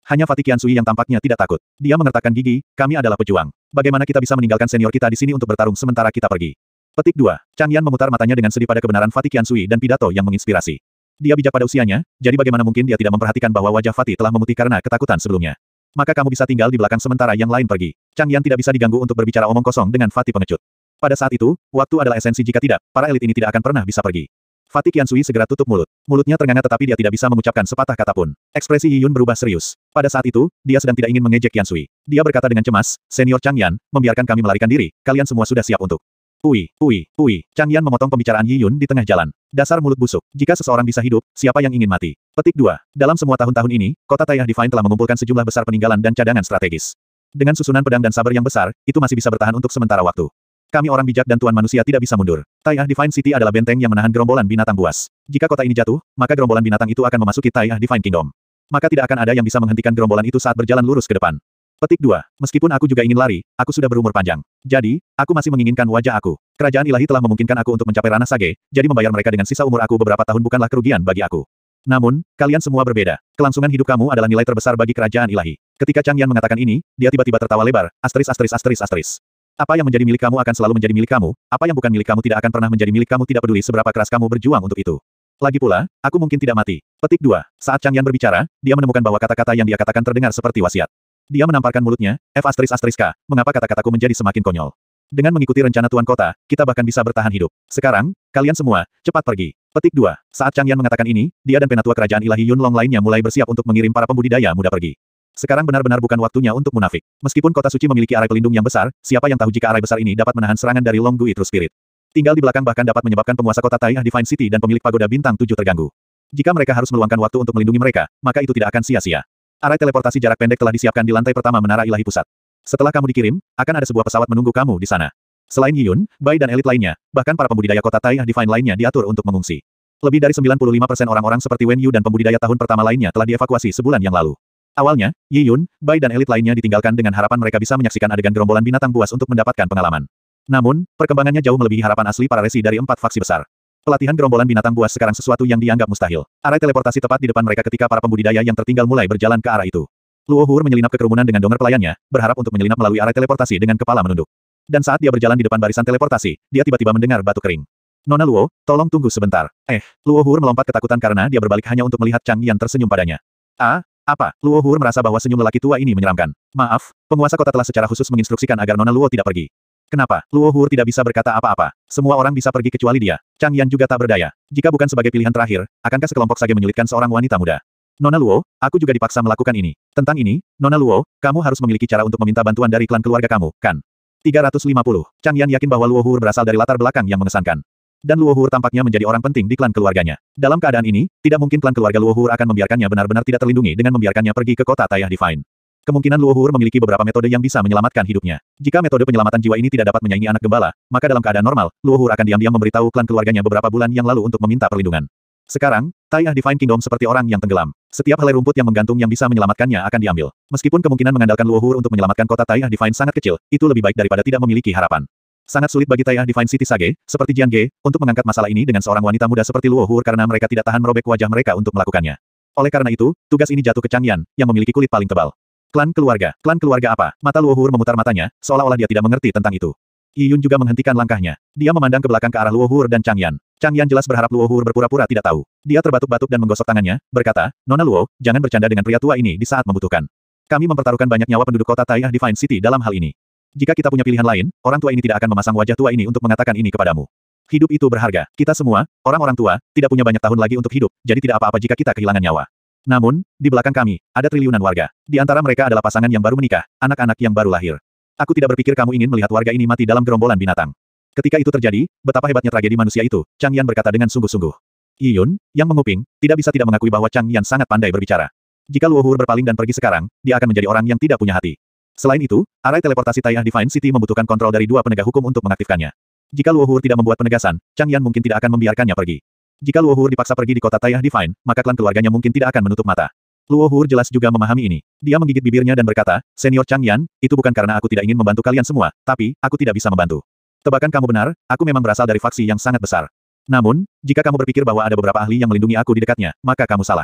Hanya Fatih Qiansui yang tampaknya tidak takut. Dia mengertakkan gigi, kami adalah pejuang. Bagaimana kita bisa meninggalkan senior kita di sini untuk bertarung sementara kita pergi? Petik 2. Chang Yan memutar matanya dengan sedih pada kebenaran Fatih Qiansui dan pidato yang menginspirasi. Dia bijak pada usianya, jadi bagaimana mungkin dia tidak memperhatikan bahwa wajah Fatih telah memutih karena ketakutan sebelumnya. Maka kamu bisa tinggal di belakang sementara yang lain pergi. Chang Yan tidak bisa diganggu untuk berbicara omong kosong dengan Fatih pengecut. Pada saat itu, waktu adalah esensi jika tidak, para elit ini tidak akan pernah bisa pergi. Fatih Qiansui segera tutup mulut. Mulutnya ternganga tetapi dia tidak bisa mengucapkan sepatah kata pun. Ekspresi Yi Yun berubah serius. Pada saat itu, dia sedang tidak ingin mengejek Qiansui. Dia berkata dengan cemas, Senior Chang Yan, membiarkan kami melarikan diri, kalian semua sudah siap untuk. Chang Yan memotong pembicaraan Yi Yun di tengah jalan. Dasar mulut busuk. Jika seseorang bisa hidup, siapa yang ingin mati? Petik 2. Dalam semua tahun-tahun ini, kota Taiyah Divine telah mengumpulkan sejumlah besar peninggalan dan cadangan strategis. Dengan susunan pedang dan saber yang besar, itu masih bisa bertahan untuk sementara waktu. Kami orang bijak dan tuan manusia tidak bisa mundur. Taiyah Divine City adalah benteng yang menahan gerombolan binatang buas. Jika kota ini jatuh, maka gerombolan binatang itu akan memasuki Taiyah Divine Kingdom. Maka tidak akan ada yang bisa menghentikan gerombolan itu saat berjalan lurus ke depan. Petik 2. Meskipun aku juga ingin lari, aku sudah berumur panjang. Jadi, aku masih menginginkan wajah aku. Kerajaan ilahi telah memungkinkan aku untuk mencapai ranah sage, jadi membayar mereka dengan sisa umur aku beberapa tahun bukanlah kerugian bagi aku. Namun, kalian semua berbeda. Kelangsungan hidup kamu adalah nilai terbesar bagi kerajaan ilahi. Ketika Chang Yan mengatakan ini, dia tiba-tiba tertawa lebar, ******. Apa yang menjadi milik kamu akan selalu menjadi milik kamu, apa yang bukan milik kamu tidak akan pernah menjadi milik kamu tidak peduli seberapa keras kamu berjuang untuk itu. Lagi pula, aku mungkin tidak mati. Petik 2. Saat Chang Yan berbicara, dia menemukan bahwa kata-kata yang dia katakan terdengar seperti wasiat. Dia menamparkan mulutnya, mengapa kata-kataku menjadi semakin konyol? Dengan mengikuti rencana Tuan Kota, kita bahkan bisa bertahan hidup. Sekarang, kalian semua, cepat pergi. Petik 2. Saat Chang Yan mengatakan ini, dia dan penatua kerajaan ilahi Yunlong lainnya mulai bersiap untuk mengirim para pembudidaya muda pergi. Sekarang benar-benar bukan waktunya untuk munafik. Meskipun kota suci memiliki arai pelindung yang besar, siapa yang tahu jika arai besar ini dapat menahan serangan dari Long Gui True Spirit. Tinggal di belakang bahkan dapat menyebabkan penguasa kota Taiyah Divine City dan pemilik pagoda bintang 7 terganggu. Jika mereka harus meluangkan waktu untuk melindungi mereka, maka itu tidak akan sia-sia. Arai teleportasi jarak pendek telah disiapkan di lantai pertama menara ilahi pusat. Setelah kamu dikirim, akan ada sebuah pesawat menunggu kamu di sana. Selain Yi Yun, Bai dan elit lainnya, bahkan para pembudidaya kota Taiyah Divine lainnya diatur untuk mengungsi. Lebih dari 95% orang-orang seperti Wen Yu dan pembudidaya tahun pertama lainnya telah dievakuasi sebulan yang lalu. Awalnya, Yi Yun, Bai dan elit lainnya ditinggalkan dengan harapan mereka bisa menyaksikan adegan gerombolan binatang buas untuk mendapatkan pengalaman. Namun, perkembangannya jauh melebihi harapan asli para resi dari 4 faksi besar. Pelatihan gerombolan binatang buas sekarang sesuatu yang dianggap mustahil. Arai teleportasi tepat di depan mereka ketika para pembudidaya yang tertinggal mulai berjalan ke arah itu. Luo Hur menyelinap ke kerumunan dengan donger pelayannya, berharap untuk menyelinap melalui arai teleportasi dengan kepala menunduk. Dan saat dia berjalan di depan barisan teleportasi, dia tiba-tiba mendengar batu kering. Nona Luo, tolong tunggu sebentar. Luo Hur melompat ketakutan karena dia berbalik hanya untuk melihat Chang Yan tersenyum padanya. Apa? Luo Hur merasa bahwa senyum lelaki tua ini menyeramkan. Maaf, penguasa kota telah secara khusus menginstruksikan agar Nona Luo tidak pergi. Kenapa? Luo Hur tidak bisa berkata apa-apa. Semua orang bisa pergi kecuali dia. Chang Yan juga tak berdaya. Jika bukan sebagai pilihan terakhir, akankah sekelompok sage menyulitkan seorang wanita muda? Nona Luo, aku juga dipaksa melakukan ini. Tentang ini, Nona Luo, kamu harus memiliki cara untuk meminta bantuan dari klan keluarga kamu, kan? 350. Chang Yan yakin bahwa Luo Hur berasal dari latar belakang yang mengesankan. Dan Luo Hur tampaknya menjadi orang penting di klan keluarganya. Dalam keadaan ini, tidak mungkin klan keluarga Luo Hur akan membiarkannya benar-benar tidak terlindungi dengan membiarkannya pergi ke kota Taiyah Divine. Kemungkinan Luo Hur memiliki beberapa metode yang bisa menyelamatkan hidupnya. Jika metode penyelamatan jiwa ini tidak dapat menyaingi anak gembala, maka dalam keadaan normal, Luo Hur akan diam-diam memberitahu klan keluarganya beberapa bulan yang lalu untuk meminta perlindungan. Sekarang, Taiyah Divine Kingdom seperti orang yang tenggelam. Setiap helai rumput yang menggantung yang bisa menyelamatkannya akan diambil. Meskipun kemungkinan mengandalkan Luo Hur untuk menyelamatkan kota Taiyah Divine sangat kecil, itu lebih baik daripada tidak memiliki harapan. Sangat sulit bagi Taiyah Divine City Sage, seperti Jian Ge, untuk mengangkat masalah ini dengan seorang wanita muda seperti Luo Hur karena mereka tidak tahan merobek wajah mereka untuk melakukannya. Oleh karena itu, tugas ini jatuh ke Chang Yan, yang memiliki kulit paling tebal. Klan keluarga apa? Mata Luo Hur memutar matanya, seolah-olah dia tidak mengerti tentang itu. Yi Yun juga menghentikan langkahnya. Dia memandang ke belakang ke arah Luo Hur dan Chang Yan. Chang Yan jelas berharap Luo Hur berpura-pura tidak tahu. Dia terbatuk-batuk dan menggosok tangannya, berkata, Nona Luo, jangan bercanda dengan pria tua ini di saat membutuhkan. Kami mempertaruhkan banyak nyawa penduduk kota Taiyah Divine City dalam hal ini. Jika kita punya pilihan lain, orang tua ini tidak akan memasang wajah tua ini untuk mengatakan ini kepadamu. Hidup itu berharga. Kita semua, orang-orang tua, tidak punya banyak tahun lagi untuk hidup, jadi tidak apa-apa jika kita kehilangan nyawa. Namun, di belakang kami, ada triliunan warga. Di antara mereka adalah pasangan yang baru menikah, anak-anak yang baru lahir. Aku tidak berpikir kamu ingin melihat warga ini mati dalam gerombolan binatang. Ketika itu terjadi, betapa hebatnya tragedi manusia itu, Chang Yan berkata dengan sungguh-sungguh. Yi Yun, yang menguping, tidak bisa tidak mengakui bahwa Chang Yan sangat pandai berbicara. Jika Luo Hur berpaling dan pergi sekarang, dia akan menjadi orang yang tidak punya hati. Selain itu, arai teleportasi Taiyah Divine City membutuhkan kontrol dari 2 penegak hukum untuk mengaktifkannya. Jika Luo Hur tidak membuat penegasan, Chang Yan mungkin tidak akan membiarkannya pergi. Jika Luo Hur dipaksa pergi di kota Taiyah Divine, maka klan keluarganya mungkin tidak akan menutup mata. Luo Hur jelas juga memahami ini. Dia menggigit bibirnya dan berkata, Senior Chang Yan, itu bukan karena aku tidak ingin membantu kalian semua, tapi, aku tidak bisa membantu. Tebakan kamu benar, aku memang berasal dari faksi yang sangat besar. Namun, jika kamu berpikir bahwa ada beberapa ahli yang melindungi aku di dekatnya, maka kamu salah.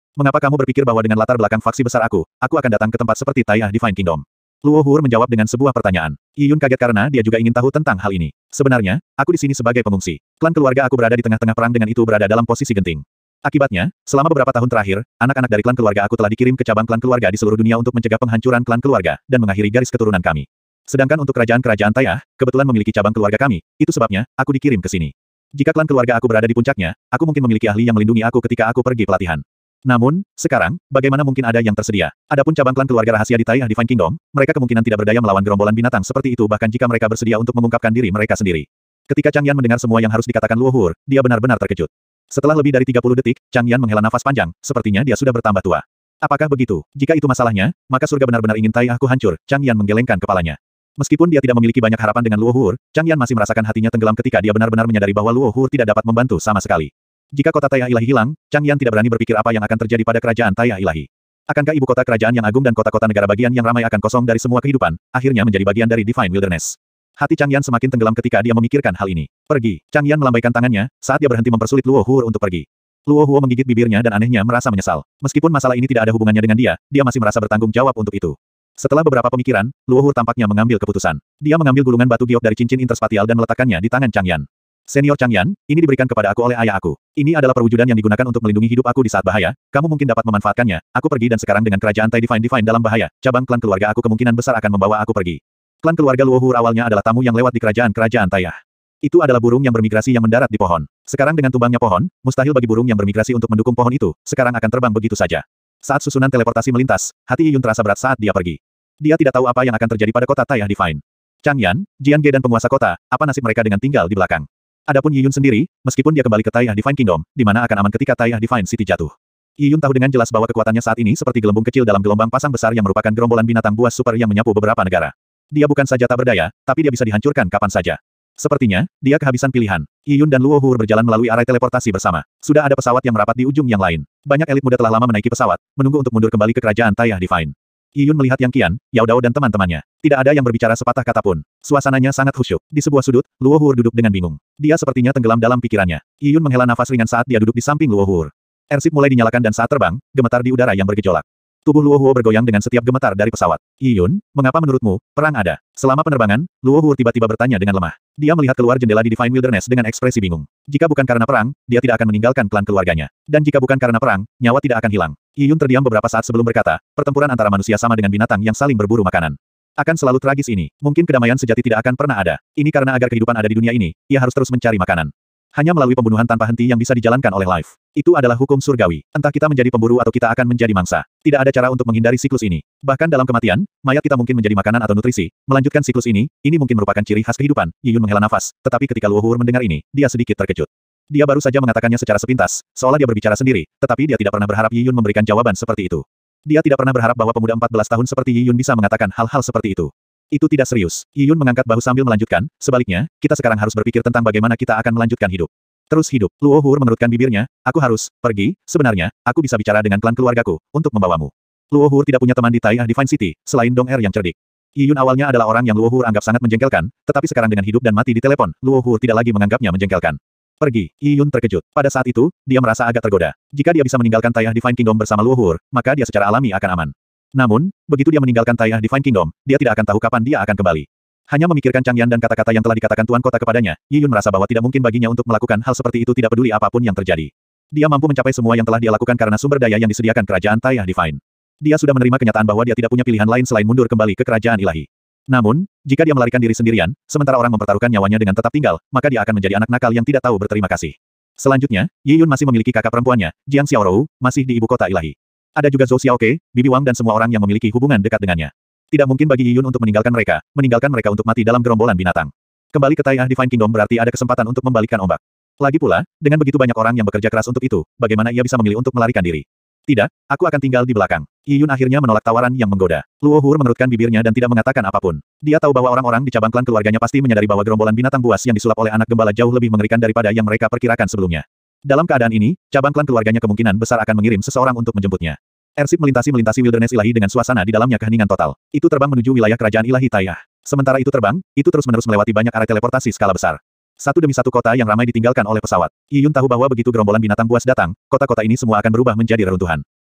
Mengapa kamu berpikir bahwa dengan latar belakang faksi besar aku akan datang ke tempat seperti Taiyah Divine Kingdom? Luo Hur menjawab dengan sebuah pertanyaan. Yi Yun kaget karena dia juga ingin tahu tentang hal ini. Sebenarnya, aku di sini sebagai pengungsi. Klan keluarga aku berada di tengah-tengah perang dengan itu berada dalam posisi genting. Akibatnya, selama beberapa tahun terakhir, anak-anak dari klan keluarga aku telah dikirim ke cabang klan keluarga di seluruh dunia untuk mencegah penghancuran klan keluarga dan mengakhiri garis keturunan kami. Sedangkan untuk kerajaan-kerajaan Taiyah, kebetulan memiliki cabang keluarga kami, itu sebabnya aku dikirim ke sini. Jika klan keluarga aku berada di puncaknya, aku mungkin memiliki ahli yang melindungi aku ketika aku pergi pelatihan. Namun, sekarang, bagaimana mungkin ada yang tersedia? Adapun cabang klan keluarga rahasia di Taiyah Divine Kingdom, mereka kemungkinan tidak berdaya melawan gerombolan binatang seperti itu bahkan jika mereka bersedia untuk mengungkapkan diri mereka sendiri. Ketika Chang Yan mendengar semua yang harus dikatakan Luo Hur, dia benar-benar terkejut. Setelah lebih dari 30 detik, Chang Yan menghela nafas panjang, sepertinya dia sudah bertambah tua. Apakah begitu? Jika itu masalahnya, maka surga benar-benar ingin Taiyahku hancur, Chang Yan menggelengkan kepalanya. Meskipun dia tidak memiliki banyak harapan dengan Luo Hur, Chang Yan masih merasakan hatinya tenggelam ketika dia benar-benar menyadari bahwa Luo Hur tidak dapat membantu sama sekali. Jika kota Taiyah Ilahi hilang, Chang Yan tidak berani berpikir apa yang akan terjadi pada kerajaan Taiyah Ilahi. Akankah ibu kota kerajaan yang agung dan kota-kota negara bagian yang ramai akan kosong dari semua kehidupan, akhirnya menjadi bagian dari Divine Wilderness? Hati Chang Yan semakin tenggelam ketika dia memikirkan hal ini. Pergi. Chang Yan melambaikan tangannya, saat dia berhenti mempersulit Luo Hur untuk pergi. Luo Hur menggigit bibirnya dan anehnya merasa menyesal. Meskipun masalah ini tidak ada hubungannya dengan dia masih merasa bertanggung jawab untuk itu. Setelah beberapa pemikiran, Luo Hur tampaknya mengambil keputusan. Dia mengambil gulungan batu giok dari cincin interspatial dan meletakkannya di tangan Chang Yan. Senior Chang Yan, ini diberikan kepada aku oleh ayah aku. Ini adalah perwujudan yang digunakan untuk melindungi hidup aku di saat bahaya. Kamu mungkin dapat memanfaatkannya. Aku pergi dan sekarang dengan kerajaan Tai Divine dalam bahaya. Cabang klan keluarga aku kemungkinan besar akan membawa aku pergi. Klan keluarga Luo Hur awalnya adalah tamu yang lewat di kerajaan-kerajaan Taiyah. Itu adalah burung yang bermigrasi yang mendarat di pohon. Sekarang dengan tumbangnya pohon, mustahil bagi burung yang bermigrasi untuk mendukung pohon itu, sekarang akan terbang begitu saja. Saat susunan teleportasi melintas, hati Yi Yun terasa berat saat dia pergi. Dia tidak tahu apa yang akan terjadi pada kota Taiyah Divine. Chang Yan, Jian Ge dan penguasa kota, apa nasib mereka dengan tinggal di belakang? Adapun Yi Yun sendiri, meskipun dia kembali ke Taiyah Divine Kingdom, di mana akan aman ketika Taiyah Divine City jatuh. Yi Yun tahu dengan jelas bahwa kekuatannya saat ini seperti gelembung kecil dalam gelombang pasang besar yang merupakan gerombolan binatang buas super yang menyapu beberapa negara. Dia bukan saja tak berdaya, tapi dia bisa dihancurkan kapan saja. Sepertinya, dia kehabisan pilihan. Yi Yun dan Luo Hur berjalan melalui area teleportasi bersama. Sudah ada pesawat yang merapat di ujung yang lain. Banyak elit muda telah lama menaiki pesawat, menunggu untuk mundur kembali ke kerajaan Taiyah Divine. Yi Yun melihat Yang Qian, Yao Dao dan teman-temannya. Tidak ada yang berbicara sepatah kata pun. Suasananya sangat khusyuk. Di sebuah sudut, Luo Hur duduk dengan bingung. Dia sepertinya tenggelam dalam pikirannya. Yi Yun menghela nafas ringan saat dia duduk di samping Luo Hur. Airship mulai dinyalakan dan saat terbang, gemetar di udara yang bergejolak. Tubuh Luo Hur bergoyang dengan setiap gemetar dari pesawat. Yi Yun, mengapa menurutmu, perang ada? Selama penerbangan, Luo Hur tiba-tiba bertanya dengan lemah. Dia melihat keluar jendela di Divine Wilderness dengan ekspresi bingung. Jika bukan karena perang, dia tidak akan meninggalkan klan keluarganya. Dan jika bukan karena perang, nyawa tidak akan hilang. Yi Yun terdiam beberapa saat sebelum berkata, pertempuran antara manusia sama dengan binatang yang saling berburu makanan. Akan selalu tragis ini. Mungkin kedamaian sejati tidak akan pernah ada. Ini karena agar kehidupan ada di dunia ini, ia harus terus mencari makanan. Hanya melalui pembunuhan tanpa henti yang bisa dijalankan oleh Life. Itu adalah hukum surgawi. Entah kita menjadi pemburu atau kita akan menjadi mangsa. Tidak ada cara untuk menghindari siklus ini. Bahkan dalam kematian, mayat kita mungkin menjadi makanan atau nutrisi. Melanjutkan siklus ini mungkin merupakan ciri khas kehidupan. Yi Yun menghela nafas, tetapi ketika Luo Hur mendengar ini, dia sedikit terkejut. Dia baru saja mengatakannya secara sepintas, seolah dia berbicara sendiri, tetapi dia tidak pernah berharap Yi Yun memberikan jawaban seperti itu. Dia tidak pernah berharap bahwa pemuda 14 tahun seperti Yi Yun bisa mengatakan hal-hal seperti itu. Itu tidak serius. Yi Yun mengangkat bahu sambil melanjutkan, sebaliknya, kita sekarang harus berpikir tentang bagaimana kita akan melanjutkan hidup. Terus hidup. Luo Hur mengerutkan bibirnya, aku harus pergi, sebenarnya, aku bisa bicara dengan klan keluargaku, untuk membawamu. Luo Hur tidak punya teman di Taiyah Divine City, selain Dong Er yang cerdik. Yi Yun awalnya adalah orang yang Luo Hur anggap sangat menjengkelkan, tetapi sekarang dengan hidup dan mati di telepon, Luo Hur tidak lagi menganggapnya menjengkelkan. Pergi. Yi Yun terkejut. Pada saat itu, dia merasa agak tergoda. Jika dia bisa meninggalkan Taiyah Divine Kingdom bersama Luo Hur, maka dia secara alami akan aman. Namun, begitu dia meninggalkan Taiyah Divine Kingdom, dia tidak akan tahu kapan dia akan kembali. Hanya memikirkan Chang Yan dan kata-kata yang telah dikatakan Tuan Kota kepadanya, Yi Yun merasa bahwa tidak mungkin baginya untuk melakukan hal seperti itu tidak peduli apapun yang terjadi. Dia mampu mencapai semua yang telah dia lakukan karena sumber daya yang disediakan kerajaan Taiyah Divine. Dia sudah menerima kenyataan bahwa dia tidak punya pilihan lain selain mundur kembali ke kerajaan ilahi. Namun, jika dia melarikan diri sendirian, sementara orang mempertaruhkan nyawanya dengan tetap tinggal, maka dia akan menjadi anak nakal yang tidak tahu berterima kasih. Selanjutnya, Yi Yun masih memiliki kakak perempuannya, Jiang Xiaorou, masih di ibu kota ilahi. Ada juga Zhou Xiaoke, Bibi Wang dan semua orang yang memiliki hubungan dekat dengannya. Tidak mungkin bagi Yi Yun untuk meninggalkan mereka untuk mati dalam gerombolan binatang. Kembali ke Taiyah Divine Kingdom berarti ada kesempatan untuk membalikkan ombak. Lagi pula, dengan begitu banyak orang yang bekerja keras untuk itu, bagaimana ia bisa memilih untuk melarikan diri? Tidak, aku akan tinggal di belakang. Yi Yun akhirnya menolak tawaran yang menggoda. Luo Hur mengerutkan bibirnya dan tidak mengatakan apapun. Dia tahu bahwa orang-orang di cabang klan keluarganya pasti menyadari bahwa gerombolan binatang buas yang disulap oleh anak gembala jauh lebih mengerikan daripada yang mereka perkirakan sebelumnya. Dalam keadaan ini, cabang klan keluarganya kemungkinan besar akan mengirim seseorang untuk menjemputnya. Airship melintasi Wilderness ilahi dengan suasana di dalamnya keheningan total. Itu terbang menuju wilayah kerajaan ilahi Taiyah. Sementara itu terbang, itu terus-menerus melewati banyak area teleportasi skala besar. Satu demi satu kota yang ramai ditinggalkan oleh pesawat. Yi Yun tahu bahwa begitu gerombolan binatang buas datang, kota-kota ini semua akan berubah menjadi reruntuhan.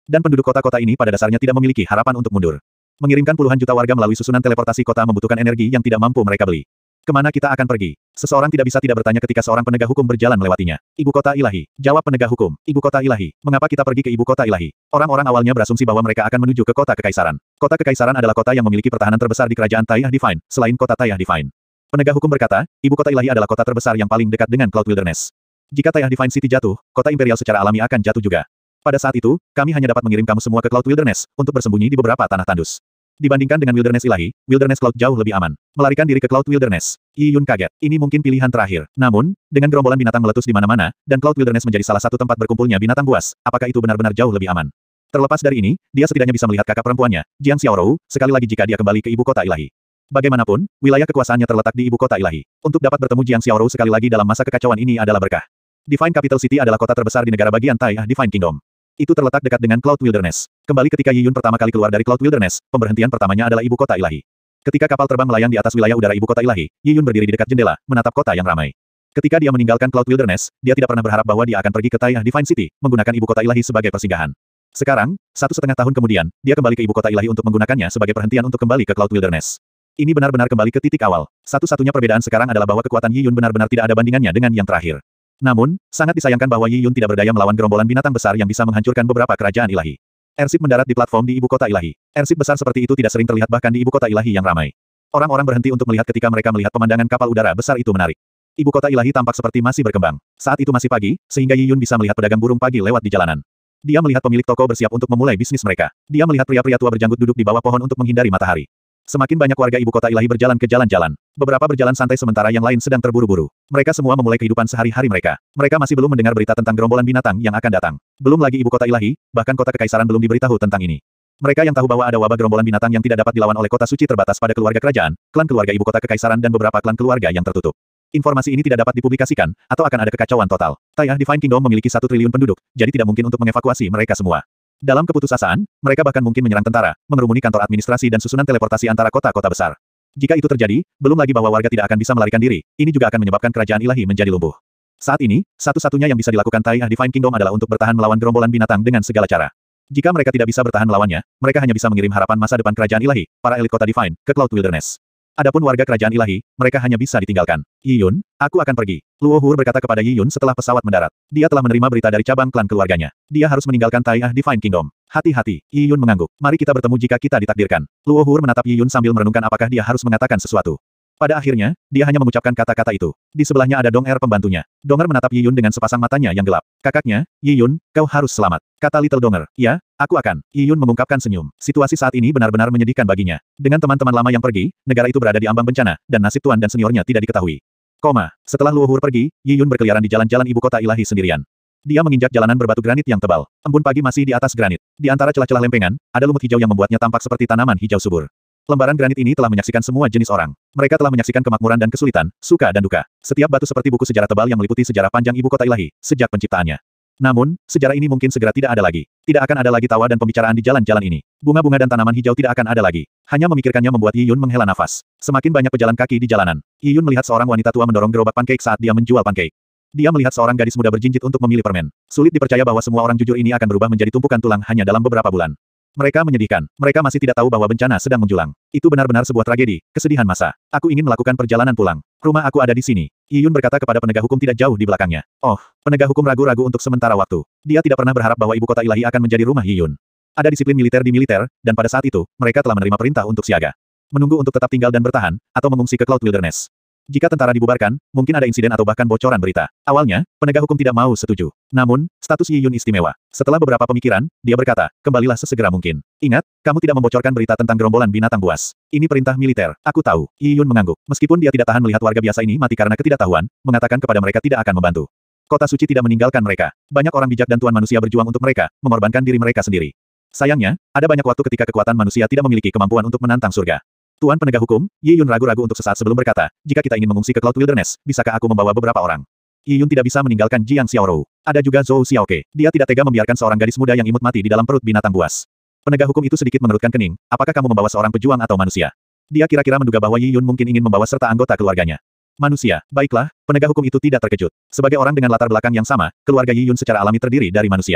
Dan penduduk kota-kota ini pada dasarnya tidak memiliki harapan untuk mundur. Mengirimkan puluhan juta warga melalui susunan teleportasi kota membutuhkan energi yang tidak mampu mereka beli. Kemana kita akan pergi? Seseorang tidak bisa tidak bertanya ketika seorang penegak hukum berjalan melewatinya. Ibu kota ilahi. Jawab penegak hukum. Ibu kota ilahi. Mengapa kita pergi ke ibu kota ilahi? Orang-orang awalnya berasumsi bahwa mereka akan menuju ke kota kekaisaran. Kota kekaisaran adalah kota yang memiliki pertahanan terbesar di kerajaan Taiyah Divine, selain kota Taiyah Divine. Penegak hukum berkata, ibu kota ilahi adalah kota terbesar yang paling dekat dengan Cloud Wilderness. Jika Taiyah Divine City jatuh, kota imperial secara alami akan jatuh juga. Pada saat itu, kami hanya dapat mengirim kamu semua ke Cloud Wilderness, untuk bersembunyi di beberapa tanah tandus. Dibandingkan dengan Wilderness ilahi, Wilderness Cloud jauh lebih aman. Melarikan diri ke Cloud Wilderness. Yi Yun kaget. Ini mungkin pilihan terakhir. Namun, dengan gerombolan binatang meletus di mana-mana, dan Cloud Wilderness menjadi salah satu tempat berkumpulnya binatang buas, apakah itu benar-benar jauh lebih aman? Terlepas dari ini, dia setidaknya bisa melihat kakak perempuannya, Jiang Xiaorou, sekali lagi jika dia kembali ke ibu kota ilahi. Bagaimanapun, wilayah kekuasaannya terletak di ibu kota ilahi. Untuk dapat bertemu Jiang Xiaorou sekali lagi dalam masa kekacauan ini adalah berkah. Divine Capital City adalah kota terbesar di negara bagian Taiyah Divine Kingdom. Itu terletak dekat dengan Cloud Wilderness. Kembali ketika Yi Yun pertama kali keluar dari Cloud Wilderness, pemberhentian pertamanya adalah ibu kota ilahi. Ketika kapal terbang melayang di atas wilayah udara ibu kota ilahi, Yi Yun berdiri di dekat jendela, menatap kota yang ramai. Ketika dia meninggalkan Cloud Wilderness, dia tidak pernah berharap bahwa dia akan pergi ke Taiyah Divine City, menggunakan ibu kota ilahi sebagai persinggahan. Sekarang, 1,5 tahun kemudian, dia kembali ke ibu kota ilahi untuk menggunakannya sebagai perhentian untuk kembali ke Cloud Wilderness. Ini benar-benar kembali ke titik awal. Satu-satunya perbedaan sekarang adalah bahwa kekuatan Yi Yun benar-benar tidak ada bandingannya dengan yang terakhir. Namun, sangat disayangkan bahwa Yi Yun tidak berdaya melawan gerombolan binatang besar yang bisa menghancurkan beberapa kerajaan ilahi. Airship mendarat di platform di ibu kota ilahi. Airship besar seperti itu tidak sering terlihat bahkan di ibu kota ilahi yang ramai. Orang-orang berhenti untuk melihat ketika mereka melihat pemandangan kapal udara besar itu menarik. Ibu kota ilahi tampak seperti masih berkembang. Saat itu masih pagi, sehingga Yi Yun bisa melihat pedagang burung pagi lewat di jalanan. Dia melihat pemilik toko bersiap untuk memulai bisnis mereka. Dia melihat pria-pria tua berjanggut duduk di bawah pohon untuk menghindari matahari. Semakin banyak warga ibu kota ilahi berjalan ke jalan-jalan. Beberapa berjalan santai sementara yang lain sedang terburu-buru. Mereka semua memulai kehidupan sehari-hari mereka. Mereka masih belum mendengar berita tentang gerombolan binatang yang akan datang. Belum lagi ibu kota ilahi, bahkan kota kekaisaran belum diberitahu tentang ini. Mereka yang tahu bahwa ada wabah gerombolan binatang yang tidak dapat dilawan oleh kota suci terbatas pada keluarga kerajaan, klan keluarga ibu kota kekaisaran dan beberapa klan keluarga yang tertutup. Informasi ini tidak dapat dipublikasikan, atau akan ada kekacauan total. Taiyah Divine Kingdom memiliki 1 triliun penduduk, jadi tidak mungkin untuk mengevakuasi mereka semua. Dalam keputusasaan, mereka bahkan mungkin menyerang tentara, mengerumuni kantor administrasi dan susunan teleportasi antara kota-kota besar. Jika itu terjadi, belum lagi bahwa warga tidak akan bisa melarikan diri, ini juga akan menyebabkan kerajaan ilahi menjadi lumpuh. Saat ini, satu-satunya yang bisa dilakukan Taiyah Divine Kingdom adalah untuk bertahan melawan gerombolan binatang dengan segala cara. Jika mereka tidak bisa bertahan melawannya, mereka hanya bisa mengirim harapan masa depan kerajaan ilahi, para elit kota Divine, ke Cloud Wilderness. Adapun warga kerajaan ilahi, mereka hanya bisa ditinggalkan. Yi Yun, aku akan pergi. Luo Hur berkata kepada Yi Yun setelah pesawat mendarat. Dia telah menerima berita dari cabang klan keluarganya. Dia harus meninggalkan Taiyah Divine Kingdom. Hati-hati, Yi Yun mengangguk. Mari kita bertemu jika kita ditakdirkan. Luo Hur menatap Yi Yun sambil merenungkan apakah dia harus mengatakan sesuatu. Pada akhirnya, dia hanya mengucapkan kata-kata itu. Di sebelahnya ada Dong Er pembantunya. Donger menatap Yi Yun dengan sepasang matanya yang gelap. Kakaknya, Yi Yun, kau harus selamat. Kata Little Donger. Ya, aku akan. Yi Yun mengungkapkan senyum. Situasi saat ini benar-benar menyedihkan baginya. Dengan teman-teman lama yang pergi, negara itu berada di ambang bencana, dan nasib tuan dan seniornya tidak diketahui. Setelah Luo Hur pergi, Yi Yun berkeliaran di jalan-jalan ibu kota ilahi sendirian. Dia menginjak jalanan berbatu granit yang tebal. Embun pagi masih di atas granit. Di antara celah-celah lempengan, ada lumut hijau yang membuatnya tampak seperti tanaman hijau subur. Lembaran granit ini telah menyaksikan semua jenis orang. Mereka telah menyaksikan kemakmuran dan kesulitan, suka dan duka. Setiap batu seperti buku sejarah tebal yang meliputi sejarah panjang ibu kota ilahi, sejak penciptaannya. Namun, sejarah ini mungkin segera tidak ada lagi. Tidak akan ada lagi tawa dan pembicaraan di jalan-jalan ini. Bunga-bunga dan tanaman hijau tidak akan ada lagi. Hanya memikirkannya membuat Yi Yun menghela nafas. Semakin banyak pejalan kaki di jalanan. Yi Yun melihat seorang wanita tua mendorong gerobak pancake saat dia menjual pancake. Dia melihat seorang gadis muda berjinjit untuk memilih permen. Sulit dipercaya bahwa semua orang jujur ini akan berubah menjadi tumpukan tulang hanya dalam beberapa bulan. Mereka menyedihkan. Mereka masih tidak tahu bahwa bencana sedang menjulang. Itu benar-benar sebuah tragedi, kesedihan masa. Aku ingin melakukan perjalanan pulang. Rumah aku ada di sini. Yi Yun berkata kepada penegak hukum tidak jauh di belakangnya. Oh, penegak hukum ragu-ragu untuk sementara waktu. Dia tidak pernah berharap bahwa ibu kota ilahi akan menjadi rumah Yi Yun. Ada disiplin militer di militer, dan pada saat itu, mereka telah menerima perintah untuk siaga. Menunggu untuk tetap tinggal dan bertahan, atau mengungsi ke Cloud Wilderness. Jika tentara dibubarkan, mungkin ada insiden atau bahkan bocoran berita. Awalnya, penegak hukum tidak mau setuju. Namun, status Yi Yun istimewa. Setelah beberapa pemikiran, dia berkata, kembalilah sesegera mungkin. Ingat, kamu tidak membocorkan berita tentang gerombolan binatang buas. Ini perintah militer. Aku tahu. Yi Yun mengangguk. Meskipun dia tidak tahan melihat warga biasa ini mati karena ketidaktahuan, mengatakan kepada mereka tidak akan membantu. Kota suci tidak meninggalkan mereka. Banyak orang bijak dan tuan manusia berjuang untuk mereka, mengorbankan diri mereka sendiri. Sayangnya, ada banyak waktu ketika kekuatan manusia tidak memiliki kemampuan untuk menantang surga. Tuan penegak hukum, Yi Yun ragu-ragu untuk sesaat sebelum berkata, jika kita ingin mengungsi ke Cloud Wilderness, bisakah aku membawa beberapa orang? Yi Yun tidak bisa meninggalkan Jiang Xiaorou. Ada juga Zhou Xiaoke. Dia tidak tega membiarkan seorang gadis muda yang imut mati di dalam perut binatang buas. Penegak hukum itu sedikit mengerutkan kening. Apakah kamu membawa seorang pejuang atau manusia? Dia kira-kira menduga bahwa Yi Yun mungkin ingin membawa serta anggota keluarganya. Manusia, baiklah, penegak hukum itu tidak terkejut. Sebagai orang dengan latar belakang yang sama, keluarga Yi Yun secara alami terdiri dari manusia.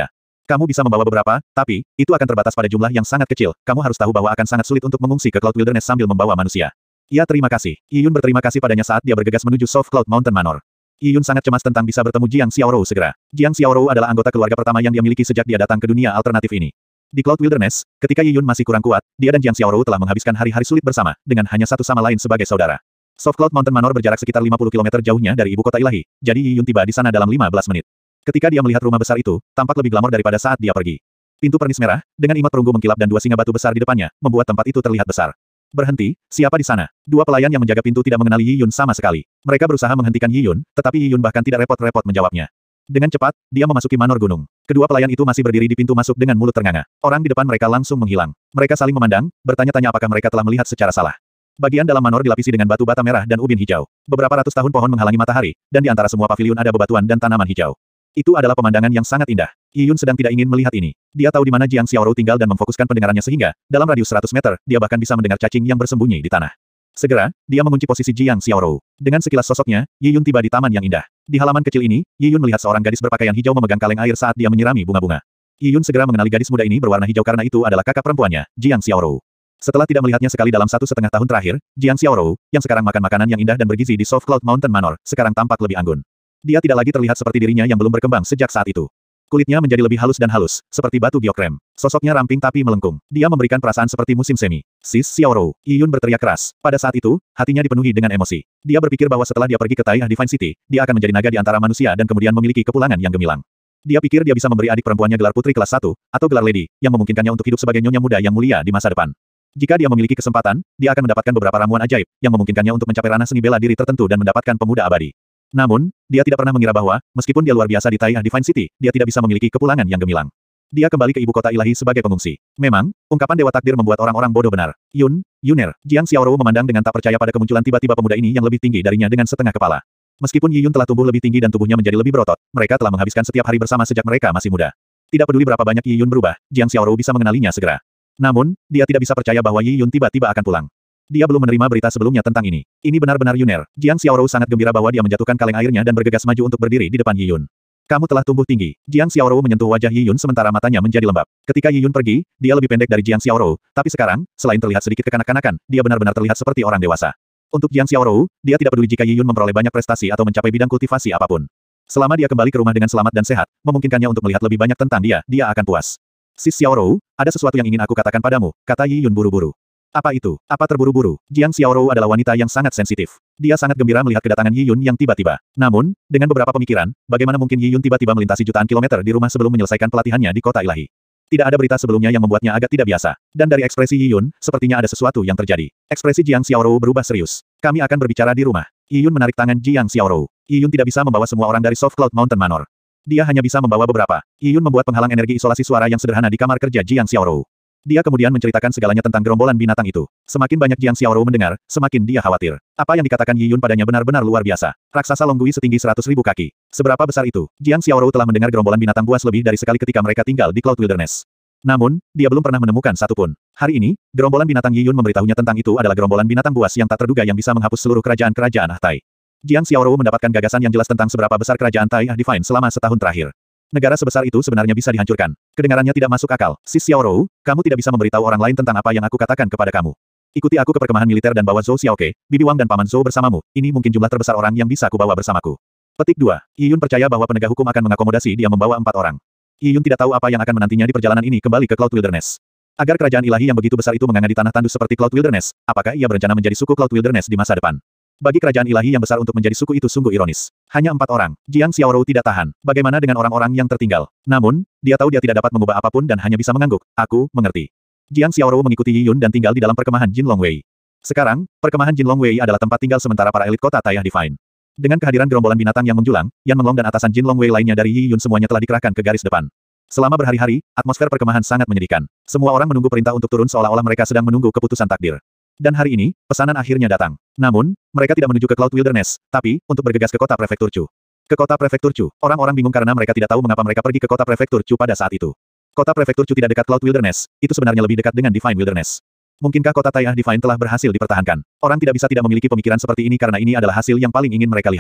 Kamu bisa membawa beberapa, tapi, itu akan terbatas pada jumlah yang sangat kecil. Kamu harus tahu bahwa akan sangat sulit untuk mengungsi ke Cloud Wilderness sambil membawa manusia. Ya terima kasih. Yi Yun berterima kasih padanya saat dia bergegas menuju Soft Cloud Mountain Manor. Yi Yun sangat cemas tentang bisa bertemu Jiang Xiaorou segera. Jiang Xiaorou adalah anggota keluarga pertama yang dia miliki sejak dia datang ke dunia alternatif ini. Di Cloud Wilderness, ketika Yi Yun masih kurang kuat, dia dan Jiang Xiaorou telah menghabiskan hari-hari sulit bersama, dengan hanya satu sama lain sebagai saudara. Soft Cloud Mountain Manor berjarak sekitar 50 km jauhnya dari ibu kota ilahi, jadi Yi Yun tiba di sana dalam 15 menit. Ketika dia melihat rumah besar itu, tampak lebih glamor daripada saat dia pergi. Pintu pernis merah, dengan imut perunggu mengkilap dan dua singa batu besar di depannya, membuat tempat itu terlihat besar. Berhenti, siapa di sana? Dua pelayan yang menjaga pintu tidak mengenali Yi Yun sama sekali. Mereka berusaha menghentikan Yi Yun, tetapi Yi Yun bahkan tidak repot-repot menjawabnya. Dengan cepat, dia memasuki manor gunung. Kedua pelayan itu masih berdiri di pintu masuk dengan mulut ternganga. Orang di depan mereka langsung menghilang. Mereka saling memandang, bertanya-tanya apakah mereka telah melihat secara salah. Bagian dalam manor dilapisi dengan batu bata merah dan ubin hijau. Beberapa ratus tahun pohon menghalangi matahari, dan di antara semua paviliun ada bebatuan dan tanaman hijau. Itu adalah pemandangan yang sangat indah. Yi Yun sedang tidak ingin melihat ini. Dia tahu di mana Jiang Xiaorou tinggal dan memfokuskan pendengarannya sehingga, dalam radius 100 meter, dia bahkan bisa mendengar cacing yang bersembunyi di tanah. Segera, dia mengunci posisi Jiang Xiaorou. Dengan sekilas sosoknya, Yi Yun tiba di taman yang indah. Di halaman kecil ini, Yi Yun melihat seorang gadis berpakaian hijau memegang kaleng air saat dia menyirami bunga-bunga. Yi Yun segera mengenali gadis muda ini berwarna hijau karena itu adalah kakak perempuannya, Jiang Xiaorou. Setelah tidak melihatnya sekali dalam 1,5 tahun terakhir, Jiang Xiaorou, yang sekarang makan makanan yang indah dan bergizi di Soft Cloud Mountain Manor, sekarang tampak lebih anggun. Dia tidak lagi terlihat seperti dirinya yang belum berkembang sejak saat itu. Kulitnya menjadi lebih halus dan halus, seperti batu biokrem. Sosoknya ramping tapi melengkung. Dia memberikan perasaan seperti musim semi. Sis Xiaorou, Yi Yun berteriak keras. Pada saat itu, hatinya dipenuhi dengan emosi. Dia berpikir bahwa setelah dia pergi ke Taihah Divine City, dia akan menjadi naga di antara manusia dan kemudian memiliki kepulangan yang gemilang. Dia pikir dia bisa memberi adik perempuannya gelar putri kelas 1, atau gelar lady, yang memungkinkannya untuk hidup sebagai nyonya muda yang mulia di masa depan. Jika dia memiliki kesempatan, dia akan mendapatkan beberapa ramuan ajaib, yang memungkinkannya untuk mencapai ranah seni bela diri tertentu dan mendapatkan pemuda abadi. Namun, dia tidak pernah mengira bahwa, meskipun dia luar biasa di Taihah Divine City, dia tidak bisa memiliki kepulangan yang gemilang. Dia kembali ke ibu kota ilahi sebagai pengungsi. Memang, ungkapan Dewa Takdir membuat orang-orang bodoh benar. Yuner, Jiang Xiaorou memandang dengan tak percaya pada kemunculan tiba-tiba pemuda ini yang lebih tinggi darinya dengan setengah kepala. Meskipun Yi Yun telah tumbuh lebih tinggi dan tubuhnya menjadi lebih berotot, mereka telah menghabiskan setiap hari bersama sejak mereka masih muda. Tidak peduli berapa banyak Yi Yun berubah, Jiang Xiaorou bisa mengenalinya segera. Namun, dia tidak bisa percaya bahwa Yi Yun tiba-tiba akan pulang. Dia belum menerima berita sebelumnya tentang ini. Ini benar-benar Yuner. Jiang Xiaorou sangat gembira bahwa dia menjatuhkan kaleng airnya dan bergegas maju untuk berdiri di depan Yi Yun. Kamu telah tumbuh tinggi. Jiang Xiaorou menyentuh wajah Yi Yun sementara matanya menjadi lembab. Ketika Yi Yun pergi, dia lebih pendek dari Jiang Xiaorou, tapi sekarang, selain terlihat sedikit kekanak-kanakan, dia benar-benar terlihat seperti orang dewasa. Untuk Jiang Xiaorou, dia tidak peduli jika Yi Yun memperoleh banyak prestasi atau mencapai bidang kultivasi apapun. Selama dia kembali ke rumah dengan selamat dan sehat, memungkinkannya untuk melihat lebih banyak tentang dia akan puas. Sis Xiaorou, ada sesuatu yang ingin aku katakan padamu, kata Yi Yun buru-buru. Apa itu? Apa terburu-buru? Jiang Xiaorou adalah wanita yang sangat sensitif. Dia sangat gembira melihat kedatangan Yi Yun yang tiba-tiba. Namun, dengan beberapa pemikiran, bagaimana mungkin Yi Yun tiba-tiba melintasi jutaan kilometer di rumah sebelum menyelesaikan pelatihannya di kota ilahi? Tidak ada berita sebelumnya yang membuatnya agak tidak biasa. Dan dari ekspresi Yi Yun, sepertinya ada sesuatu yang terjadi. Ekspresi Jiang Xiaorou berubah serius. Kami akan berbicara di rumah. Yi Yun menarik tangan Jiang Xiaorou. Yi Yun tidak bisa membawa semua orang dari Soft Cloud Mountain Manor. Dia hanya bisa membawa beberapa. Yi Yun membuat penghalang energi isolasi suara yang sederhana di kamar kerja Jiang Xiaorou. Dia kemudian menceritakan segalanya tentang gerombolan binatang itu. Semakin banyak Jiang Xiaorou mendengar, semakin dia khawatir. Apa yang dikatakan Yi Yun padanya benar-benar luar biasa. Raksasa Longgui setinggi 100.000 kaki. Seberapa besar itu? Jiang Xiaorou telah mendengar gerombolan binatang buas lebih dari sekali ketika mereka tinggal di Cloud Wilderness. Namun, dia belum pernah menemukan satupun. Hari ini, gerombolan binatang Yi Yun memberitahunya tentang itu adalah gerombolan binatang buas yang tak terduga yang bisa menghapus seluruh kerajaan-kerajaan Tai. Jiang Xiaorou mendapatkan gagasan yang jelas tentang seberapa besar kerajaan Taihah Divine selama setahun terakhir. Negara sebesar itu sebenarnya bisa dihancurkan. Kedengarannya tidak masuk akal. Sis Xiaorou, kamu tidak bisa memberitahu orang lain tentang apa yang aku katakan kepada kamu. Ikuti aku ke perkemahan militer dan bawa Zhou Xiaoke, Bibi Wang dan Paman Zhou bersamamu. Ini mungkin jumlah terbesar orang yang bisa kubawa bersamaku. Petik 2. Yi Yun percaya bahwa penegak hukum akan mengakomodasi dia membawa 4 orang. Yi Yun tidak tahu apa yang akan menantinya di perjalanan ini kembali ke Cloud Wilderness. Agar kerajaan ilahi yang begitu besar itu menganga di tanah tandus seperti Cloud Wilderness, apakah ia berencana menjadi suku Cloud Wilderness di masa depan? Bagi kerajaan ilahi yang besar untuk menjadi suku itu sungguh ironis. Hanya 4 orang. Jiang Xiaorou tidak tahan. Bagaimana dengan orang-orang yang tertinggal? Namun, dia tahu dia tidak dapat mengubah apapun dan hanya bisa mengangguk. Aku mengerti. Jiang Xiaorou mengikuti Yi Yun dan tinggal di dalam perkemahan Jin Longwei. Sekarang, perkemahan Jin Longwei adalah tempat tinggal sementara para elit kota Taihah Divine. Dengan kehadiran gerombolan binatang yang menjulang, Yan Menglong dan atasan Jin Longwei lainnya dari Yi Yun semuanya telah dikerahkan ke garis depan. Selama berhari-hari, atmosfer perkemahan sangat menyedihkan. Semua orang menunggu perintah untuk turun seolah-olah mereka sedang menunggu keputusan takdir. Dan hari ini, pesanan akhirnya datang. Namun, mereka tidak menuju ke Cloud Wilderness, tapi, untuk bergegas ke kota prefektur Chu. Ke kota prefektur Chu, orang-orang bingung karena mereka tidak tahu mengapa mereka pergi ke kota prefektur Chu pada saat itu. Kota prefektur Chu tidak dekat Cloud Wilderness, itu sebenarnya lebih dekat dengan Divine Wilderness. Mungkinkah kota Taihah Divine telah berhasil dipertahankan? Orang tidak bisa tidak memiliki pemikiran seperti ini karena ini adalah hasil yang paling ingin mereka lihat.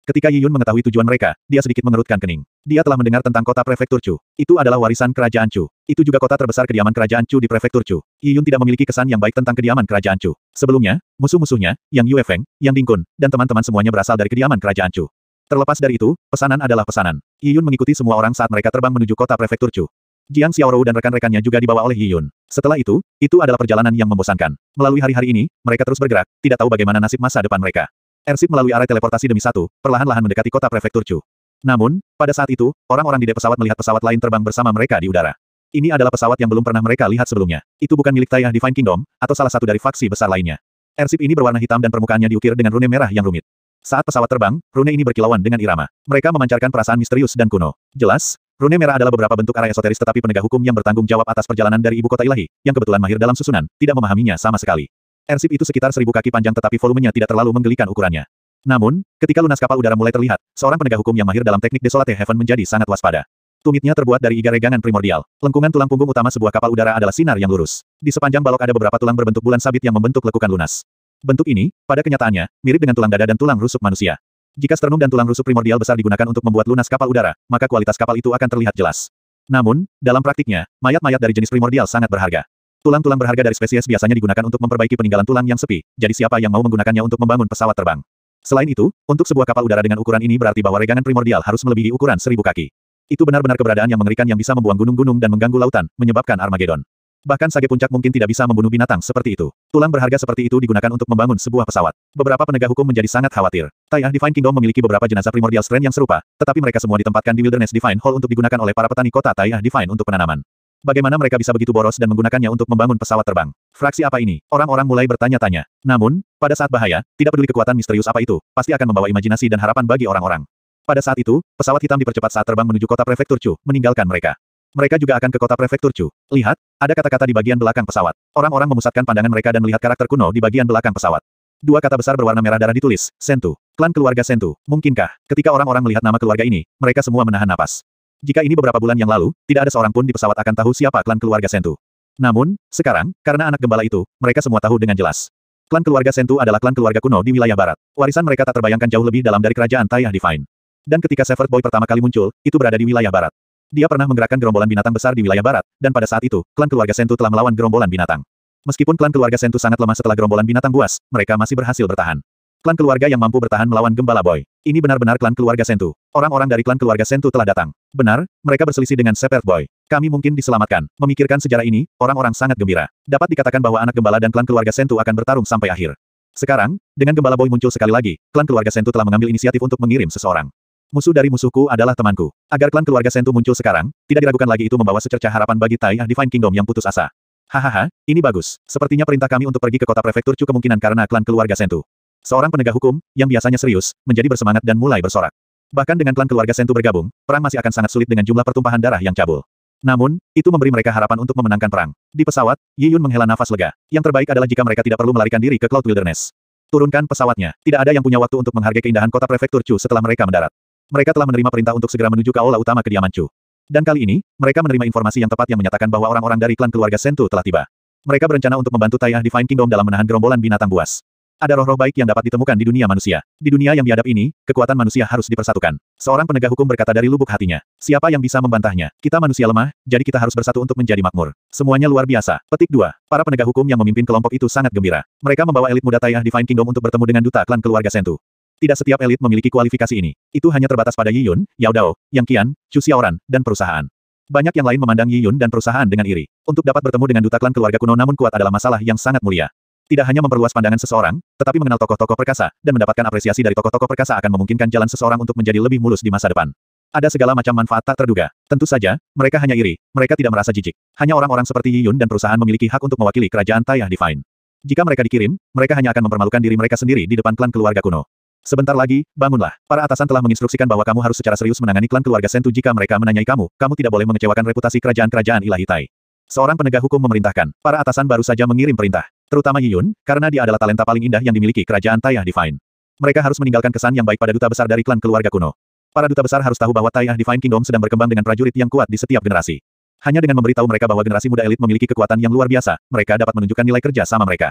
Ketika Yi Yun mengetahui tujuan mereka, dia sedikit mengerutkan kening. Dia telah mendengar tentang kota prefektur Chu. Itu adalah warisan kerajaan Chu. Itu juga kota terbesar kediaman kerajaan Chu di prefektur Chu. Yi Yun tidak memiliki kesan yang baik tentang kediaman kerajaan Chu. Sebelumnya, musuh-musuhnya, Yang Yue Feng, Yang Dingkun, dan teman-teman semuanya berasal dari kediaman kerajaan Chu. Terlepas dari itu, pesanan adalah pesanan. Yi Yun mengikuti semua orang saat mereka terbang menuju kota prefektur Chu. Jiang Xiaorou dan rekan-rekannya juga dibawa oleh Yi Yun. Setelah itu adalah perjalanan yang membosankan. Melalui hari-hari ini, mereka terus bergerak, tidak tahu bagaimana nasib masa depan mereka. Airship melalui area teleportasi demi satu, perlahan-lahan mendekati kota prefektur Chu. Namun, pada saat itu, orang-orang di dek pesawat melihat pesawat lain terbang bersama mereka di udara. Ini adalah pesawat yang belum pernah mereka lihat sebelumnya. Itu bukan milik Taiyah Divine Kingdom, atau salah satu dari faksi besar lainnya. Airship ini berwarna hitam dan permukaannya diukir dengan rune merah yang rumit. Saat pesawat terbang, rune ini berkilauan dengan irama. Mereka memancarkan perasaan misterius dan kuno. Jelas, rune merah adalah beberapa bentuk arah esoteris tetapi penegak hukum yang bertanggung jawab atas perjalanan dari ibu kota ilahi, yang kebetulan mahir dalam susunan, tidak memahaminya sama sekali. Airship itu sekitar 1000 kaki panjang tetapi volumenya tidak terlalu menggelikan ukurannya. Namun, ketika lunas kapal udara mulai terlihat, seorang penegak hukum yang mahir dalam teknik Desolate Heaven menjadi sangat waspada. Tumitnya terbuat dari iga regangan primordial. Lengkungan tulang punggung utama sebuah kapal udara adalah sinar yang lurus. Di sepanjang balok ada beberapa tulang berbentuk bulan sabit yang membentuk lekukan lunas. Bentuk ini, pada kenyataannya, mirip dengan tulang dada dan tulang rusuk manusia. Jika sternum dan tulang rusuk primordial besar digunakan untuk membuat lunas kapal udara, maka kualitas kapal itu akan terlihat jelas. Namun, dalam praktiknya, mayat-mayat dari jenis primordial sangat berharga. Tulang-tulang berharga dari spesies biasanya digunakan untuk memperbaiki peninggalan tulang yang sepi, jadi siapa yang mau menggunakannya untuk membangun pesawat terbang? Selain itu, untuk sebuah kapal udara dengan ukuran ini berarti bahwa regangan primordial harus melebihi ukuran 1000 kaki. Itu benar-benar keberadaan yang mengerikan yang bisa membuang gunung-gunung dan mengganggu lautan, menyebabkan Armageddon. Bahkan sage puncak mungkin tidak bisa membunuh binatang seperti itu. Tulang berharga seperti itu digunakan untuk membangun sebuah pesawat. Beberapa penegak hukum menjadi sangat khawatir. Taiyah Divine Kingdom memiliki beberapa jenazah primordial strain yang serupa, tetapi mereka semua ditempatkan di Wilderness Divine Hall untuk digunakan oleh para petani kota Taiyah Divine untuk penanaman. Bagaimana mereka bisa begitu boros dan menggunakannya untuk membangun pesawat terbang? Fraksi apa ini? Orang-orang mulai bertanya-tanya. Namun, pada saat bahaya, tidak peduli kekuatan misterius apa itu, pasti akan membawa imajinasi dan harapan bagi orang-orang. Pada saat itu, pesawat hitam dipercepat saat terbang menuju kota prefektur Chu, meninggalkan mereka. Mereka juga akan ke kota prefektur Chu. Lihat, ada kata-kata di bagian belakang pesawat. Orang-orang memusatkan pandangan mereka dan melihat karakter kuno di bagian belakang pesawat. Dua kata besar berwarna merah darah ditulis, Sentu. Klan keluarga Sentu. Mungkinkah, ketika orang-orang melihat nama keluarga ini, mereka semua menahan napas. Jika ini beberapa bulan yang lalu, tidak ada seorang pun di pesawat akan tahu siapa klan keluarga Sentu. Namun, sekarang, karena anak gembala itu, mereka semua tahu dengan jelas. Klan keluarga Sentu adalah klan keluarga kuno di wilayah barat. Warisan mereka tak terbayangkan jauh lebih dalam dari kerajaan Taiyah Divine. Dan ketika Shepherd Boy pertama kali muncul, itu berada di wilayah barat. Dia pernah menggerakkan gerombolan binatang besar di wilayah barat, dan pada saat itu, klan keluarga Sentu telah melawan gerombolan binatang. Meskipun klan keluarga Sentu sangat lemah setelah gerombolan binatang buas, mereka masih berhasil bertahan. Klan keluarga yang mampu bertahan melawan Gembala Boy. Ini benar-benar klan keluarga Sentu. Orang-orang dari klan keluarga Sentu telah datang. Benar, mereka berselisih dengan Shepherd Boy. Kami mungkin diselamatkan. Memikirkan sejarah ini, orang-orang sangat gembira. Dapat dikatakan bahwa anak Gembala dan klan keluarga Sentu akan bertarung sampai akhir. Sekarang, dengan Gembala Boy muncul sekali lagi, klan keluarga Sentu telah mengambil inisiatif untuk mengirim seseorang. Musuh dari musuhku adalah temanku. Agar klan keluarga Sentu muncul sekarang, tidak diragukan lagi itu membawa secercah harapan bagi Taiyah Divine Kingdom yang putus asa. Hahaha, ini bagus. Sepertinya perintah kami untuk pergi ke kota prefektur Chu kemungkinan karena klan keluarga Sentu. Seorang penegak hukum, yang biasanya serius, menjadi bersemangat dan mulai bersorak. Bahkan dengan klan keluarga Sentu bergabung, perang masih akan sangat sulit dengan jumlah pertumpahan darah yang cabul. Namun, itu memberi mereka harapan untuk memenangkan perang. Di pesawat, Yi Yun menghela nafas lega. Yang terbaik adalah jika mereka tidak perlu melarikan diri ke Cloud Wilderness. Turunkan pesawatnya. Tidak ada yang punya waktu untuk menghargai keindahan kota prefektur Chu setelah mereka mendarat. Mereka telah menerima perintah untuk segera menuju ke aula utama kediaman Chu. Dan kali ini, mereka menerima informasi yang tepat yang menyatakan bahwa orang-orang dari klan keluarga Sentu telah tiba. Mereka berencana untuk membantu Taiyah Divine Kingdom dalam menahan gerombolan binatang buas. Ada roh-roh baik yang dapat ditemukan di dunia manusia. Di dunia yang biadab ini, kekuatan manusia harus dipersatukan. Seorang penegak hukum berkata dari lubuk hatinya. Siapa yang bisa membantahnya? Kita manusia lemah, jadi kita harus bersatu untuk menjadi makmur. Semuanya luar biasa. Petik 2. Para penegak hukum yang memimpin kelompok itu sangat gembira. Mereka membawa elit muda Taiyah Divine Kingdom untuk bertemu dengan duta klan keluarga Sentu. Tidak setiap elit memiliki kualifikasi ini. Itu hanya terbatas pada Yi Yun, Yao Dao, Yang Qian, Chu Xiaoran, dan perusahaan. Banyak yang lain memandang Yi Yun dan perusahaan dengan iri. Untuk dapat bertemu dengan duta klan keluarga kuno namun kuat adalah masalah yang sangat mulia. Tidak hanya memperluas pandangan seseorang, tetapi mengenal tokoh-tokoh perkasa, dan mendapatkan apresiasi dari tokoh-tokoh perkasa akan memungkinkan jalan seseorang untuk menjadi lebih mulus di masa depan. Ada segala macam manfaat tak terduga. Tentu saja, mereka hanya iri, mereka tidak merasa jijik. Hanya orang-orang seperti Yi Yun dan perusahaan memiliki hak untuk mewakili kerajaan Taiyah Divine. Jika mereka dikirim, mereka hanya akan mempermalukan diri mereka sendiri di depan klan keluarga kuno. Sebentar lagi, bangunlah. Para atasan telah menginstruksikan bahwa kamu harus secara serius menangani klan keluarga Sentu jika mereka menanyai kamu, kamu tidak boleh mengecewakan reputasi kerajaan-kerajaan ilahi Tai. Seorang penegak hukum memerintahkan. Para atasan baru saja mengirim perintah. Terutama Yi Yun, karena dia adalah talenta paling indah yang dimiliki kerajaan Taiyah Divine. Mereka harus meninggalkan kesan yang baik pada duta besar dari klan keluarga kuno. Para duta besar harus tahu bahwa Taiyah Divine Kingdom sedang berkembang dengan prajurit yang kuat di setiap generasi. Hanya dengan memberitahu mereka bahwa generasi muda elit memiliki kekuatan yang luar biasa, mereka dapat menunjukkan nilai kerja sama mereka.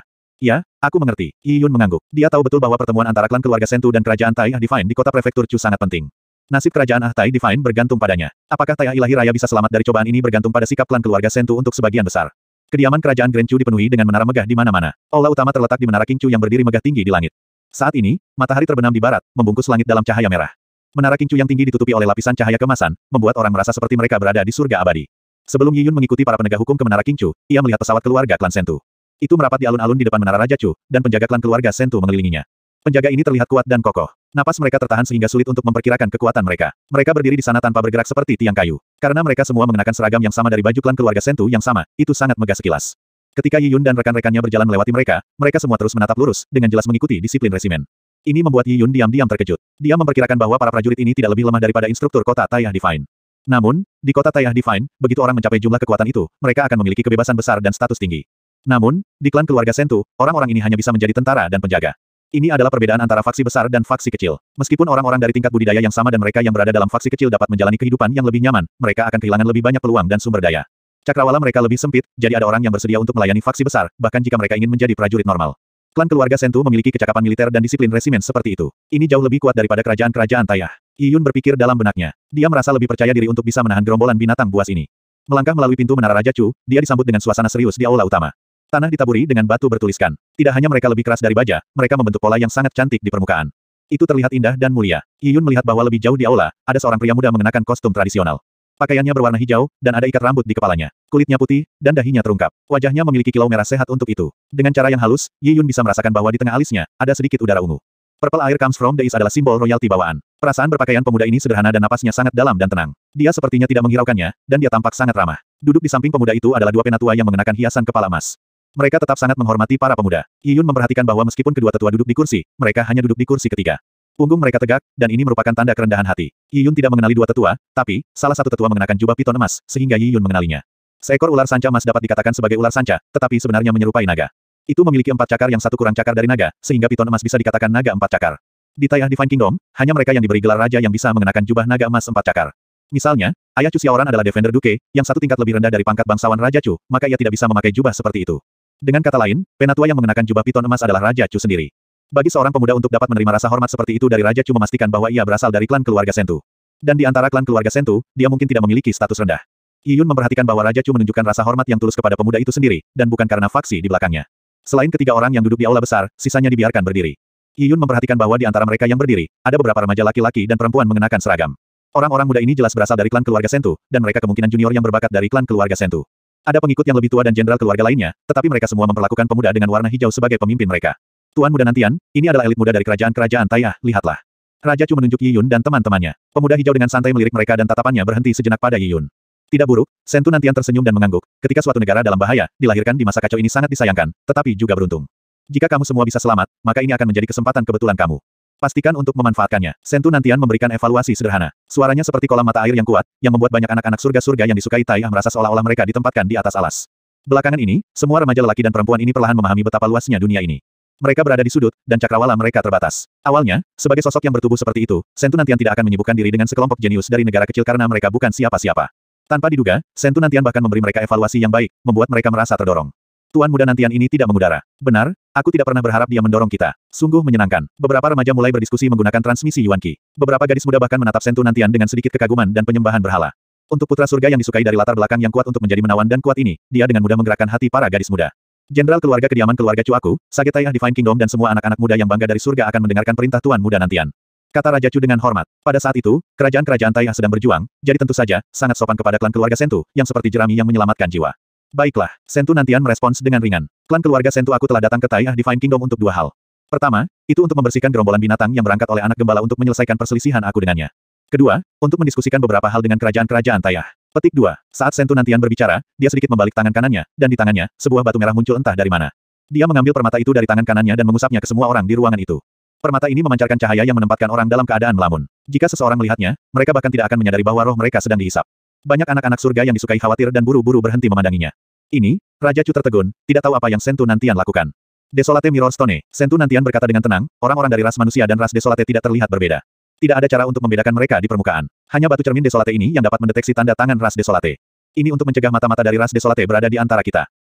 Ya, aku mengerti. Yi Yun mengangguk. Dia tahu betul bahwa pertemuan antara klan keluarga Sentu dan kerajaan Tai Divine di kota prefektur Chu sangat penting. Nasib kerajaan Tai Divine bergantung padanya. Apakah Tai Ilahi Raya bisa selamat dari cobaan ini bergantung pada sikap klan keluarga Sentu untuk sebagian besar. Kediaman kerajaan Grand Chu dipenuhi dengan menara megah di mana-mana. Aula utama terletak di menara King Chu yang berdiri megah tinggi di langit. Saat ini, matahari terbenam di barat, membungkus langit dalam cahaya merah. Menara King Chu yang tinggi ditutupi oleh lapisan cahaya kemasan, membuat orang merasa seperti mereka berada di surga abadi. Sebelum Yi Yun mengikuti para penegak hukum ke menara King Chu, ia melihat pesawat keluarga klan Sentu. Itu merapat di alun-alun di depan menara Raja Chu, dan penjaga klan keluarga Sentu mengelilinginya. Penjaga ini terlihat kuat dan kokoh. Napas mereka tertahan sehingga sulit untuk memperkirakan kekuatan mereka. Mereka berdiri di sana tanpa bergerak seperti tiang kayu. Karena mereka semua mengenakan seragam yang sama dari baju klan keluarga Sentu yang sama, itu sangat megah sekilas. Ketika Yi Yun dan rekan-rekannya berjalan melewati mereka, mereka semua terus menatap lurus, dengan jelas mengikuti disiplin resimen. Ini membuat Yi Yun diam-diam terkejut. Dia memperkirakan bahwa para prajurit ini tidak lebih lemah daripada instruktur kota Tai Divine. Namun, di kota Tai Divine, begitu orang mencapai jumlah kekuatan itu, mereka akan memiliki kebebasan besar dan status tinggi. Namun, di klan keluarga Sentu, orang-orang ini hanya bisa menjadi tentara dan penjaga. Ini adalah perbedaan antara faksi besar dan faksi kecil. Meskipun orang-orang dari tingkat budidaya yang sama dan mereka yang berada dalam faksi kecil dapat menjalani kehidupan yang lebih nyaman, mereka akan kehilangan lebih banyak peluang dan sumber daya. Cakrawala mereka lebih sempit, jadi ada orang yang bersedia untuk melayani faksi besar, bahkan jika mereka ingin menjadi prajurit normal. Klan keluarga Sentu memiliki kecakapan militer dan disiplin resimen seperti itu. Ini jauh lebih kuat daripada kerajaan-kerajaan Tayah. Yi Yun berpikir dalam benaknya. Dia merasa lebih percaya diri untuk bisa menahan gerombolan binatang buas ini. Melangkah melalui pintu menara Raja Chu, dia disambut dengan suasana serius di aula utama. Tanah ditaburi dengan batu bertuliskan. Tidak hanya mereka lebih keras dari baja, mereka membentuk pola yang sangat cantik di permukaan. Itu terlihat indah dan mulia. Yi Yun melihat bahwa lebih jauh di aula, ada seorang pria muda mengenakan kostum tradisional. Pakaiannya berwarna hijau, dan ada ikat rambut di kepalanya. Kulitnya putih, dan dahinya terungkap. Wajahnya memiliki kilau merah sehat untuk itu. Dengan cara yang halus, Yi Yun bisa merasakan bahwa di tengah alisnya, ada sedikit udara ungu. Purple air comes from the east adalah simbol royalti bawaan. Perasaan berpakaian pemuda ini sederhana dan napasnya sangat dalam dan tenang. Dia sepertinya tidak menghiraukannya, dan dia tampak sangat ramah. Duduk di samping pemuda itu adalah dua penatua yang mengenakan hiasan kepala emas. Mereka tetap sangat menghormati para pemuda. Yi Yun memperhatikan bahwa meskipun kedua tetua duduk di kursi, mereka hanya duduk di kursi ketiga. Punggung mereka tegak, dan ini merupakan tanda kerendahan hati. Yi Yun tidak mengenali dua tetua, tapi, salah satu tetua mengenakan jubah piton emas, sehingga Yi Yun mengenalinya. Seekor ular sanca emas dapat dikatakan sebagai ular sanca, tetapi sebenarnya menyerupai naga. Itu memiliki 4 cakar yang satu kurang cakar dari naga, sehingga piton emas bisa dikatakan naga 4 cakar. Di Tayah Divine Kingdom, hanya mereka yang diberi gelar raja yang bisa mengenakan jubah naga emas 4 cakar. Misalnya, ayah Chu Xiaoran adalah Defender Duke, yang satu tingkat lebih rendah dari pangkat bangsawan Raja Chu, maka ia tidak bisa memakai jubah seperti itu. Dengan kata lain, penatua yang mengenakan jubah piton emas adalah Raja Chu sendiri. Bagi seorang pemuda untuk dapat menerima rasa hormat seperti itu dari Raja Chu memastikan bahwa ia berasal dari klan keluarga Sentu. Dan di antara klan keluarga Sentu, dia mungkin tidak memiliki status rendah. Yi Yun memperhatikan bahwa Raja Chu menunjukkan rasa hormat yang tulus kepada pemuda itu sendiri, dan bukan karena faksi di belakangnya. Selain ketiga orang yang duduk di aula besar, sisanya dibiarkan berdiri. Yi Yun memperhatikan bahwa di antara mereka yang berdiri, ada beberapa remaja laki-laki dan perempuan mengenakan seragam. Orang-orang muda ini jelas berasal dari klan keluarga Sentu, dan mereka kemungkinan junior yang berbakat dari klan keluarga Sentu. Ada pengikut yang lebih tua dan jenderal keluarga lainnya, tetapi mereka semua memperlakukan pemuda dengan warna hijau sebagai pemimpin mereka. Tuan Muda Nantian, ini adalah elit muda dari kerajaan-kerajaan Tayah, lihatlah. Raja Chu menunjuk Yi Yun dan teman-temannya. Pemuda hijau dengan santai melirik mereka dan tatapannya berhenti sejenak pada Yi Yun. Tidak buruk, Sentu Nantian tersenyum dan mengangguk. Ketika suatu negara dalam bahaya, dilahirkan di masa kacau ini sangat disayangkan, tetapi juga beruntung. Jika kamu semua bisa selamat, maka ini akan menjadi kesempatan kebetulan kamu. Pastikan untuk memanfaatkannya. Sentu Nantian memberikan evaluasi sederhana. Suaranya seperti kolam mata air yang kuat, yang membuat banyak anak-anak surga-surga yang disukai Tayah merasa seolah-olah mereka ditempatkan di atas alas. Belakangan ini, semua remaja lelaki dan perempuan ini perlahan memahami betapa luasnya dunia ini. Mereka berada di sudut, dan cakrawala mereka terbatas. Awalnya, sebagai sosok yang bertubuh seperti itu, Sentu Nantian tidak akan menyibukkan diri dengan sekelompok jenius dari negara kecil karena mereka bukan siapa-siapa. Tanpa diduga, Sentu Nantian bahkan memberi mereka evaluasi yang baik, membuat mereka merasa terdorong. Tuan Muda Nantian ini tidak mengudara. Benar, aku tidak pernah berharap dia mendorong kita. Sungguh menyenangkan. Beberapa remaja mulai berdiskusi menggunakan transmisi Yuan Qi. Beberapa gadis muda bahkan menatap Sentu Nantian dengan sedikit kekaguman dan penyembahan berhala. Untuk putra surga yang disukai dari latar belakang yang kuat untuk menjadi menawan dan kuat ini, dia dengan mudah menggerakkan hati para gadis muda. Jenderal keluarga kediaman keluarga Chu aku, Sage Tayah Divine Kingdom dan semua anak-anak muda yang bangga dari surga akan mendengarkan perintah Tuan Muda Nantian. Kata Raja Chu dengan hormat. Pada saat itu, kerajaan-kerajaan Tayah sedang berjuang, jadi tentu saja, sangat sopan kepada klan keluarga Sentu, yang seperti jerami yang menyelamatkan jiwa. Baiklah, Sentu Nantian merespons dengan ringan. Klan keluarga Sentu aku telah datang ke Tayah Divine Kingdom untuk 2 hal. Pertama, itu untuk membersihkan gerombolan binatang yang berangkat oleh anak gembala untuk menyelesaikan perselisihan aku dengannya. Kedua, untuk mendiskusikan beberapa hal dengan kerajaan-kerajaan Tayah. Petik 2. Saat Sentu Nantian berbicara, dia sedikit membalik tangan kanannya, dan di tangannya, sebuah batu merah muncul entah dari mana. Dia mengambil permata itu dari tangan kanannya dan mengusapnya ke semua orang di ruangan itu. Permata ini memancarkan cahaya yang menempatkan orang dalam keadaan melamun. Jika seseorang melihatnya, mereka bahkan tidak akan menyadari bahwa roh mereka sedang dihisap. Banyak anak-anak surga yang disukai khawatir dan buru-buru berhenti memandanginya. Ini, Raja Chu tertegun, tidak tahu apa yang Sentu Nantian lakukan. Desolate Mirror Stone, Sentu Nantian berkata dengan tenang, orang-orang dari ras manusia dan ras Desolate tidak terlihat berbeda. Tidak ada cara untuk membedakan mereka di permukaan. Hanya batu cermin Desolate ini yang dapat mendeteksi tanda tangan ras Desolate. Ini untuk mencegah mata-mata dari ras Desolate berada di antara kita.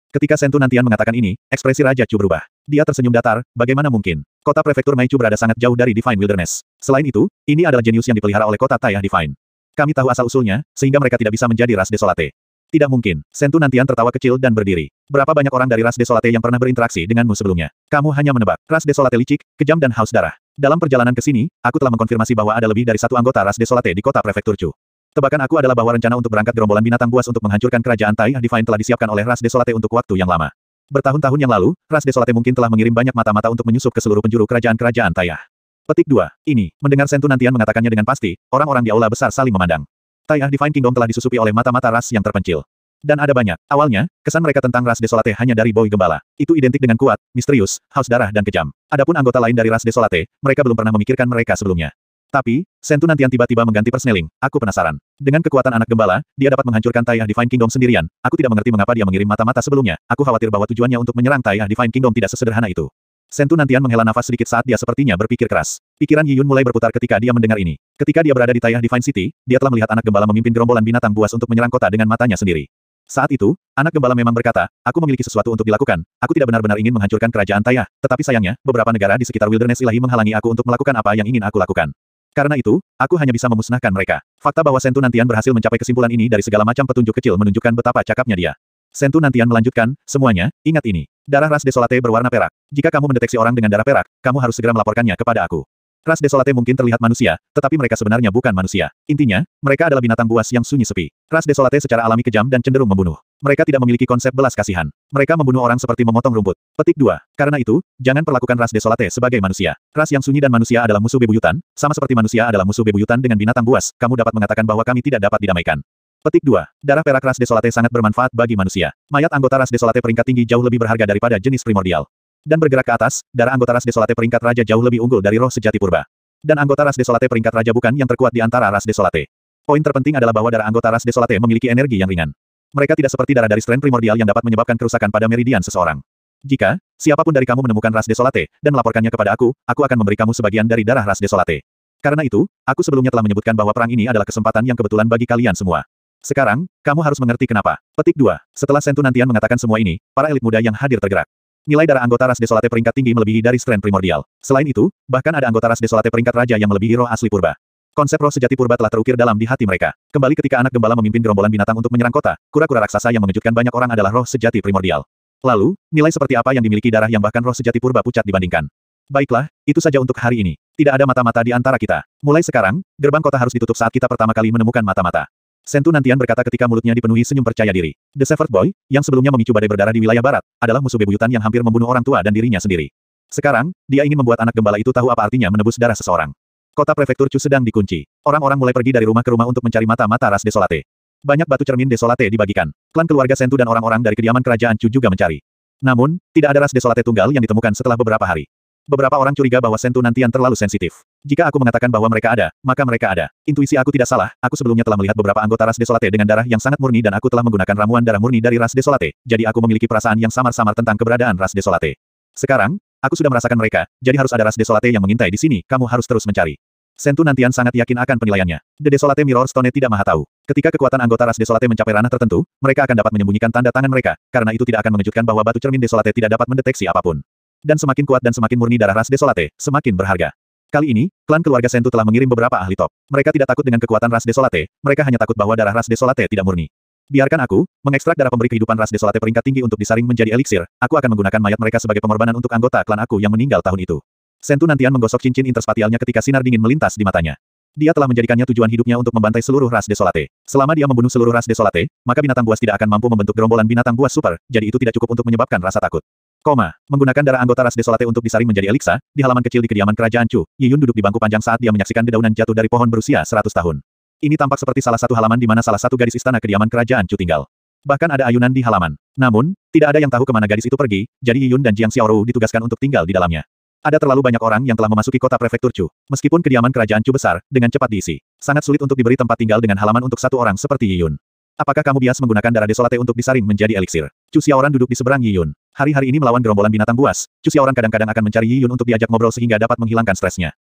Ketika Sentu Nantian mengatakan ini, ekspresi Raja Chu berubah. Dia tersenyum datar, bagaimana mungkin? Kota prefektur Meichu berada sangat jauh dari Divine Wilderness. Selain itu, ini adalah jenius yang dipelihara oleh kota Taiyah Divine. Kami tahu asal-usulnya, sehingga mereka tidak bisa menjadi ras Desolate. Tidak mungkin. Sentu Nantian tertawa kecil dan berdiri. Berapa banyak orang dari ras Desolate yang pernah berinteraksi denganmu sebelumnya? Kamu hanya menebak. Ras Desolate licik, kejam dan haus darah. Dalam perjalanan ke sini, aku telah mengkonfirmasi bahwa ada lebih dari satu anggota ras Desolate di kota prefektur Chu. Tebakan aku adalah bahwa rencana untuk berangkat gerombolan binatang buas untuk menghancurkan kerajaan Taiyah Divine telah disiapkan oleh ras Desolate untuk waktu yang lama. Bertahun-tahun yang lalu, ras Desolate mungkin telah mengirim banyak mata-mata untuk menyusup ke seluruh penjuru kerajaan-kerajaan Taiyah. Petik 2. Ini, mendengar Sentu Nantian mengatakannya dengan pasti, orang-orang di aula besar saling memandang. Taiyah Divine Kingdom telah disusupi oleh mata-mata ras yang terpencil. Dan ada banyak. Awalnya, kesan mereka tentang ras Desolate hanya dari Boy Gembala. Itu identik dengan kuat, misterius, haus darah dan kejam. Adapun anggota lain dari ras Desolate, mereka belum pernah memikirkan mereka sebelumnya. Tapi, Sentu Nantian tiba-tiba mengganti persneling. Aku penasaran. Dengan kekuatan anak gembala, dia dapat menghancurkan Taiyah Divine Kingdom sendirian. Aku tidak mengerti mengapa dia mengirim mata-mata sebelumnya. Aku khawatir bahwa tujuannya untuk menyerang Taiyah Divine Kingdom tidak sesederhana itu. Sentu Nantian menghela nafas sedikit saat dia sepertinya berpikir keras. Pikiran Yi Yun mulai berputar ketika dia mendengar ini. Ketika dia berada di Taiyah Divine City, dia telah melihat anak gembala memimpin gerombolan binatang buas untuk menyerang kota dengan matanya sendiri. Saat itu, anak gembala memang berkata, aku memiliki sesuatu untuk dilakukan. Aku tidak benar-benar ingin menghancurkan kerajaan Taiyah, tetapi sayangnya, beberapa negara di sekitar Wilderness Ilahi menghalangi aku untuk melakukan apa yang ingin aku lakukan. Karena itu, aku hanya bisa memusnahkan mereka. Fakta bahwa Sentu Nantian berhasil mencapai kesimpulan ini dari segala macam petunjuk kecil menunjukkan betapa cakapnya dia. Sentu Nantian melanjutkan, semuanya, ingat ini. Darah ras Desolate berwarna perak. Jika kamu mendeteksi orang dengan darah perak, kamu harus segera melaporkannya kepada aku. Ras Desolate mungkin terlihat manusia, tetapi mereka sebenarnya bukan manusia. Intinya, mereka adalah binatang buas yang sunyi sepi. Ras Desolate secara alami kejam dan cenderung membunuh. Mereka tidak memiliki konsep belas kasihan. Mereka membunuh orang seperti memotong rumput. Petik 2. Karena itu, jangan perlakukan ras Desolate sebagai manusia. Ras yang sunyi dan manusia adalah musuh bebuyutan, sama seperti manusia adalah musuh bebuyutan dengan binatang buas. Kamu dapat mengatakan bahwa kami tidak dapat didamaikan. Petik 2. Darah perak ras Desolate sangat bermanfaat bagi manusia. Mayat anggota ras Desolate peringkat tinggi jauh lebih berharga daripada jenis primordial. Dan bergerak ke atas, darah anggota ras Desolate peringkat raja jauh lebih unggul dari roh sejati purba. Dan anggota ras Desolate peringkat raja bukan yang terkuat di antara ras Desolate. Poin terpenting adalah bahwa darah anggota ras Desolate memiliki energi yang ringan. Mereka tidak seperti darah dari strain primordial yang dapat menyebabkan kerusakan pada meridian seseorang. Jika, siapapun dari kamu menemukan ras Desolate, dan melaporkannya kepada aku akan memberi kamu sebagian dari darah ras Desolate. Karena itu, aku sebelumnya telah menyebutkan bahwa perang ini adalah kesempatan yang kebetulan bagi kalian semua. Sekarang, kamu harus mengerti kenapa. Petik 2. Setelah Sentu Nantian mengatakan semua ini, para elit muda yang hadir tergerak. Nilai darah anggota ras Desolate peringkat tinggi melebihi dari strain primordial. Selain itu, bahkan ada anggota ras Desolate peringkat raja yang melebihi roh asli purba. Konsep roh sejati purba telah terukir dalam di hati mereka. Kembali ketika anak gembala memimpin gerombolan binatang untuk menyerang kota, kura-kura raksasa yang mengejutkan banyak orang adalah roh sejati primordial. Lalu, nilai seperti apa yang dimiliki darah yang bahkan roh sejati purba pucat dibandingkan. Baiklah, itu saja untuk hari ini. Tidak ada mata-mata di antara kita. Mulai sekarang, gerbang kota harus ditutup saat kita pertama kali menemukan mata-mata. Sentu Nantian berkata ketika mulutnya dipenuhi senyum percaya diri. The Shepherd Boy, yang sebelumnya memicu badai berdarah di wilayah barat, adalah musuh bebuyutan yang hampir membunuh orang tua dan dirinya sendiri. Sekarang, dia ingin membuat anak gembala itu tahu apa artinya menebus darah seseorang. Kota prefektur Chu sedang dikunci. Orang-orang mulai pergi dari rumah ke rumah untuk mencari mata-mata ras Desolate. Banyak batu cermin Desolate dibagikan. Klan keluarga Sentu dan orang-orang dari kediaman kerajaan Chu juga mencari. Namun, tidak ada ras Desolate tunggal yang ditemukan setelah beberapa hari. Beberapa orang curiga bahwa Sentu Nantian terlalu sensitif. Jika aku mengatakan bahwa mereka ada, maka mereka ada. Intuisi aku tidak salah, aku sebelumnya telah melihat beberapa anggota ras Desolate dengan darah yang sangat murni dan aku telah menggunakan ramuan darah murni dari ras Desolate, jadi aku memiliki perasaan yang samar-samar tentang keberadaan ras Desolate. Sekarang, aku sudah merasakan mereka, jadi harus ada ras Desolate yang mengintai di sini, kamu harus terus mencari. Sentu Nantian sangat yakin akan penilaiannya. The Desolate Mirror Stone tidak maha tahu. Ketika kekuatan anggota ras Desolate mencapai ranah tertentu, mereka akan dapat menyembunyikan tanda tangan mereka, karena itu tidak akan mengejutkan bahwa batu cermin Desolate tidak dapat mendeteksi apapun. Dan semakin kuat dan semakin murni darah ras Desolate, semakin berharga. Kali ini, klan keluarga Sentu telah mengirim beberapa ahli top. Mereka tidak takut dengan kekuatan ras Desolate, mereka hanya takut bahwa darah ras Desolate tidak murni. Biarkan aku mengekstrak darah pemberi kehidupan ras Desolate peringkat tinggi untuk disaring menjadi eliksir. Aku akan menggunakan mayat mereka sebagai pengorbanan untuk anggota klan aku yang meninggal tahun itu. Sentu Nantian menggosok cincin interspatialnya ketika sinar dingin melintas di matanya. Dia telah menjadikannya tujuan hidupnya untuk membantai seluruh ras Desolate. Selama dia membunuh seluruh ras Desolate, maka binatang buas tidak akan mampu membentuk gerombolan binatang buas super, jadi itu tidak cukup untuk menyebabkan rasa takut. Menggunakan darah anggota ras Desolate untuk disaring menjadi eliksa, di halaman kecil di kediaman kerajaan Chu, Yi Yun duduk di bangku panjang saat dia menyaksikan dedaunan jatuh dari pohon berusia 100 tahun. Ini tampak seperti salah satu halaman di mana salah satu gadis istana kediaman kerajaan Chu tinggal. Bahkan ada ayunan di halaman. Namun, tidak ada yang tahu kemana gadis itu pergi, jadi Yi Yun dan Jiang Xiaorou ditugaskan untuk tinggal di dalamnya. Ada terlalu banyak orang yang telah memasuki kota prefektur Chu. Meskipun kediaman kerajaan Chu besar, dengan cepat diisi. Sangat sulit untuk diberi tempat tinggal dengan halaman untuk satu orang seperti Yi Yun. Apakah kamu bias menggunakan darah Desolate untuk disaring menjadi eliksir? Chu Xiaoran duduk di seberang Yi Yun. Hari-hari ini melawan gerombolan binatang buas, Chu Xiaoran kadang-kadang akan mencari Yi Yun untuk diajak ngobrol sehingga dapat menghilangkan stresnya.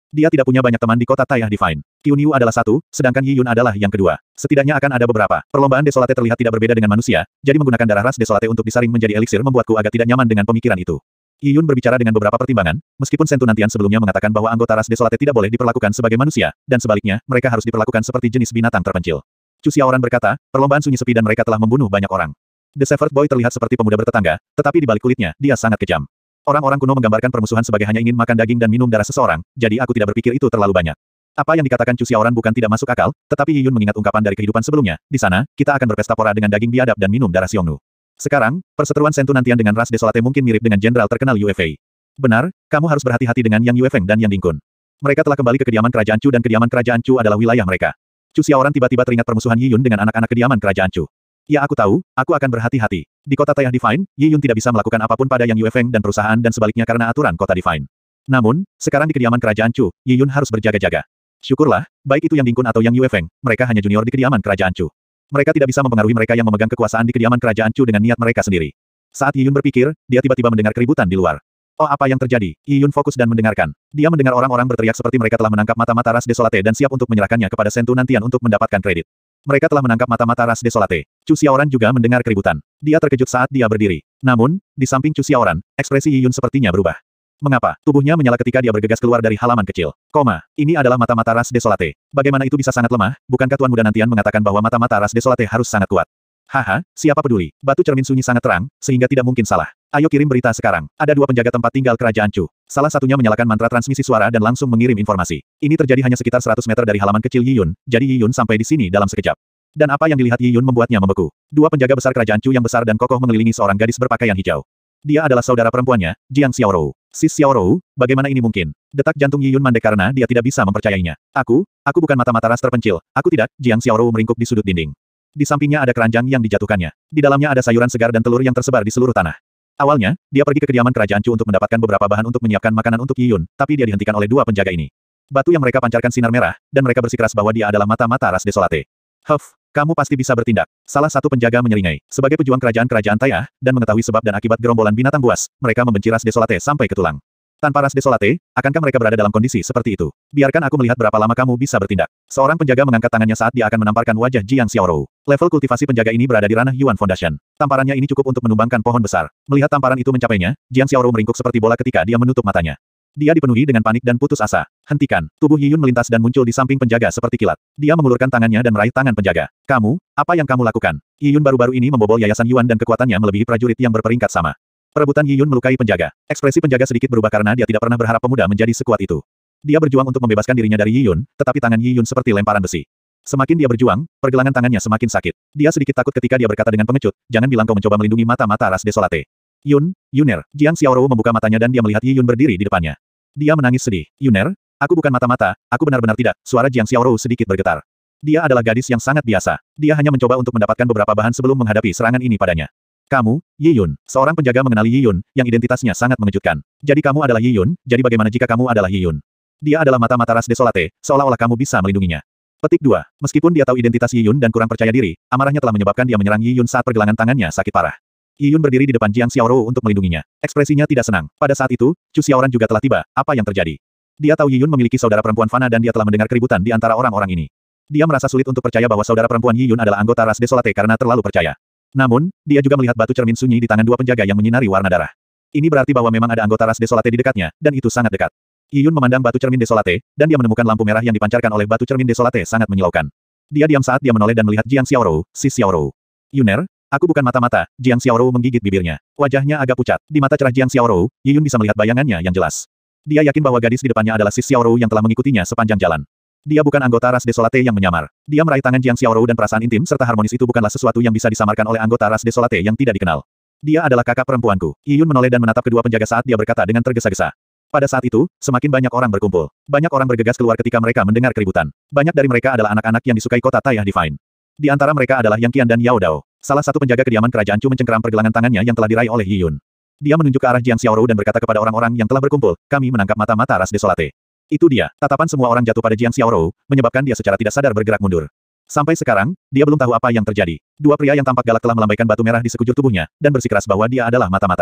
Dia tidak punya banyak teman di kota Tayah Divine. Qiu adalah satu, sedangkan Yi Yun adalah yang kedua. Setidaknya akan ada beberapa. Perlombaan Desolate terlihat tidak berbeda dengan manusia, jadi menggunakan darah ras Desolate untuk disaring menjadi eliksir membuatku agak tidak nyaman dengan pemikiran itu. Yi Yun berbicara dengan beberapa pertimbangan, meskipun Sentu Nantian sebelumnya mengatakan bahwa anggota ras Desolate tidak boleh diperlakukan sebagai manusia, dan sebaliknya, mereka harus diperlakukan seperti jenis binatang terpencil. Chu Xiaoran berkata, perlombaan sunyi sepi dan mereka telah membunuh banyak orang. The Shepherd Boy terlihat seperti pemuda bertetangga, tetapi di balik kulitnya, dia sangat kejam. Orang-orang kuno menggambarkan permusuhan sebagai hanya ingin makan daging dan minum darah seseorang, jadi aku tidak berpikir itu terlalu banyak. Apa yang dikatakan Chu Xiaoran bukan tidak masuk akal, tetapi Yi Yun mengingat ungkapan dari kehidupan sebelumnya, di sana, kita akan berpesta pora dengan daging biadab dan minum darah Xiongnu. Sekarang, perseteruan Sentu Nantian dengan ras Desolate mungkin mirip dengan jenderal terkenal Yue Fei. Benar, kamu harus berhati-hati dengan Yang Yue Feng dan Yang Dingkun. Mereka telah kembali ke kediaman kerajaan Chu dan kediaman kerajaan Chu adalah wilayah mereka. Chu Xiaoran tiba-tiba teringat permusuhan Yi Yun dengan anak-anak kediaman kerajaan Chu. Ya aku tahu, aku akan berhati-hati. Di kota Tayah Divine, Yi Yun tidak bisa melakukan apapun pada Yang Yue Feng dan perusahaan dan sebaliknya karena aturan kota Divine. Namun, sekarang di kediaman kerajaan Chu, Yi Yun harus berjaga-jaga. Syukurlah, baik itu Yang Dingkun atau Yang Yue Feng, mereka hanya junior di kediaman kerajaan Chu. Mereka tidak bisa mempengaruhi mereka yang memegang kekuasaan di kediaman kerajaan Chu dengan niat mereka sendiri. Saat Yi Yun berpikir, dia tiba-tiba mendengar keributan di luar. Oh apa yang terjadi? Yi Yun fokus dan mendengarkan. Dia mendengar orang-orang berteriak seperti mereka telah menangkap mata-mata ras Desolate dan siap untuk menyerahkannya kepada Sentu Nantian untuk mendapatkan kredit. Mereka telah menangkap mata-mata ras Desolate. Chu Xiaoran juga mendengar keributan. Dia terkejut saat dia berdiri. Namun, di samping Chu Xiaoran, ekspresi Yi Yun sepertinya berubah. Mengapa? Tubuhnya menyala ketika dia bergegas keluar dari halaman kecil. Ini adalah mata-mata ras Desolate. Bagaimana itu bisa sangat lemah? Bukankah Tuan Muda Nantian mengatakan bahwa mata-mata ras Desolate harus sangat kuat? Haha, siapa peduli? Batu cermin sunyi sangat terang, sehingga tidak mungkin salah. Ayo kirim berita sekarang. Ada 2 penjaga tempat tinggal kerajaan Chu. Salah satunya menyalakan mantra transmisi suara dan langsung mengirim informasi. Ini terjadi hanya sekitar 100 meter dari halaman kecil Yi Yun, jadi Yi Yun sampai di sini dalam sekejap. Dan apa yang dilihat Yi Yun membuatnya membeku. 2 penjaga besar kerajaan Chu yang besar dan kokoh mengelilingi seorang gadis berpakaian hijau. Dia adalah saudara perempuannya, Jiang Xiaorou. Sis Xiaorou, bagaimana ini mungkin? Detak jantung Yi Yun mandek karena dia tidak bisa mempercayainya. Aku bukan mata-mata ras terpencil. Aku tidak, Jiang Xiaorou meringkuk di sudut dinding. Di sampingnya ada keranjang yang dijatuhkannya. Di dalamnya ada sayuran segar dan telur yang tersebar di seluruh tanah. Awalnya, dia pergi ke kediaman kerajaan Chu untuk mendapatkan beberapa bahan untuk menyiapkan makanan untuk Yi Yun, tapi dia dihentikan oleh 2 penjaga ini. Batu yang mereka pancarkan sinar merah, dan mereka bersikeras bahwa dia adalah mata-mata ras Desolate. Kamu pasti bisa bertindak. Salah satu penjaga menyeringai. Sebagai pejuang kerajaan-kerajaan Tayah, dan mengetahui sebab dan akibat gerombolan binatang buas, mereka membenci ras Desolate sampai ke tulang. Tanpa ras Desolate, akankah mereka berada dalam kondisi seperti itu? Biarkan aku melihat berapa lama kamu bisa bertindak. Seorang penjaga mengangkat tangannya saat dia akan menamparkan wajah Jiang Xiaorou. Level kultivasi penjaga ini berada di ranah Yuan Foundation. Tamparannya ini cukup untuk menumbangkan pohon besar. Melihat tamparan itu mencapainya, Jiang Xiaorou meringkuk seperti bola ketika dia menutup matanya. Dia dipenuhi dengan panik dan putus asa. Hentikan. Tubuh Yi Yun melintas dan muncul di samping penjaga seperti kilat. Dia mengulurkan tangannya dan meraih tangan penjaga. Apa yang kamu lakukan? Yi Yun baru-baru ini membobol yayasan Yuan dan kekuatannya melebihi prajurit yang berperingkat sama. Perebutan Yi Yun melukai penjaga. Ekspresi penjaga sedikit berubah karena dia tidak pernah berharap pemuda menjadi sekuat itu. Dia berjuang untuk membebaskan dirinya dari Yi Yun, tetapi tangan Yi Yun seperti lemparan besi. Semakin dia berjuang, pergelangan tangannya semakin sakit. Dia sedikit takut ketika dia berkata dengan pengecut, jangan bilang kau mencoba melindungi mata-mata ras Desolate. Yuner. Jiang Xiaorou membuka matanya dan dia melihat Yi Yun berdiri di depannya. Dia menangis sedih. Yuner, aku bukan mata-mata, aku benar-benar tidak. Suara Jiang Xiaorou sedikit bergetar. Dia adalah gadis yang sangat biasa. Dia hanya mencoba untuk mendapatkan beberapa bahan sebelum menghadapi serangan ini padanya. Kamu, Yi Yun. Seorang penjaga mengenali Yi Yun, yang identitasnya sangat mengejutkan. Jadi kamu adalah Yi Yun, jadi bagaimana jika kamu adalah Yi Yun? Dia adalah mata-mata ras Desolate, seolah-olah kamu bisa melindunginya. Petik 2. Meskipun dia tahu identitas Yi Yun dan kurang percaya diri, amarahnya telah menyebabkan dia menyerang Yi Yun saat pergelangan tangannya sakit parah. Yi Yun berdiri di depan Jiang Xiaorou untuk melindunginya. Ekspresinya tidak senang. Pada saat itu, Chu Xiaoran juga telah tiba. Apa yang terjadi? Dia tahu Yi Yun memiliki saudara perempuan fana dan dia telah mendengar keributan di antara orang-orang ini. Dia merasa sulit untuk percaya bahwa saudara perempuan Yi Yun adalah anggota ras Desolate karena terlalu percaya. Namun, dia juga melihat batu cermin sunyi di tangan 2 penjaga yang menyinari warna darah. Ini berarti bahwa memang ada anggota ras Desolate di dekatnya, dan itu sangat dekat. Yi Yun memandang batu cermin Desolate, dan dia menemukan lampu merah yang dipancarkan oleh batu cermin Desolate sangat menyilaukan. Dia diam saat dia menoleh dan melihat Jiang Xiaorou, Sis Xiaorou. Yuner, aku bukan mata-mata, Jiang Xiaorou menggigit bibirnya. Wajahnya agak pucat. Di mata cerah Jiang Xiaorou, Yi Yun bisa melihat bayangannya yang jelas. Dia yakin bahwa gadis di depannya adalah Sis Xiaorou yang telah mengikutinya sepanjang jalan. Dia bukan anggota ras Desolate yang menyamar. Dia meraih tangan Jiang Xiaorou dan perasaan intim serta harmonis itu bukanlah sesuatu yang bisa disamarkan oleh anggota ras Desolate yang tidak dikenal. Dia adalah kakak perempuanku. Yi Yun menoleh dan menatap kedua penjaga saat dia berkata dengan tergesa-gesa. Pada saat itu, semakin banyak orang berkumpul. Banyak orang bergegas keluar ketika mereka mendengar keributan. Banyak dari mereka adalah anak-anak yang disukai kota Tayah Divine. Di antara mereka adalah Yang Qian dan Yao Dao. Salah satu penjaga kediaman kerajaan Chu mencengkeram pergelangan tangannya yang telah diraih oleh Yi Yun. Dia menunjuk ke arah Jiang Xiaorou dan berkata kepada orang-orang yang telah berkumpul, kami menangkap mata-mata ras Desolate. Itu dia. Tatapan semua orang jatuh pada Jiang Xiaorou, menyebabkan dia secara tidak sadar bergerak mundur. Sampai sekarang, dia belum tahu apa yang terjadi. 2 pria yang tampak galak telah melambaikan batu merah di sekujur tubuhnya, dan bersikeras bahwa dia adalah mata-mata.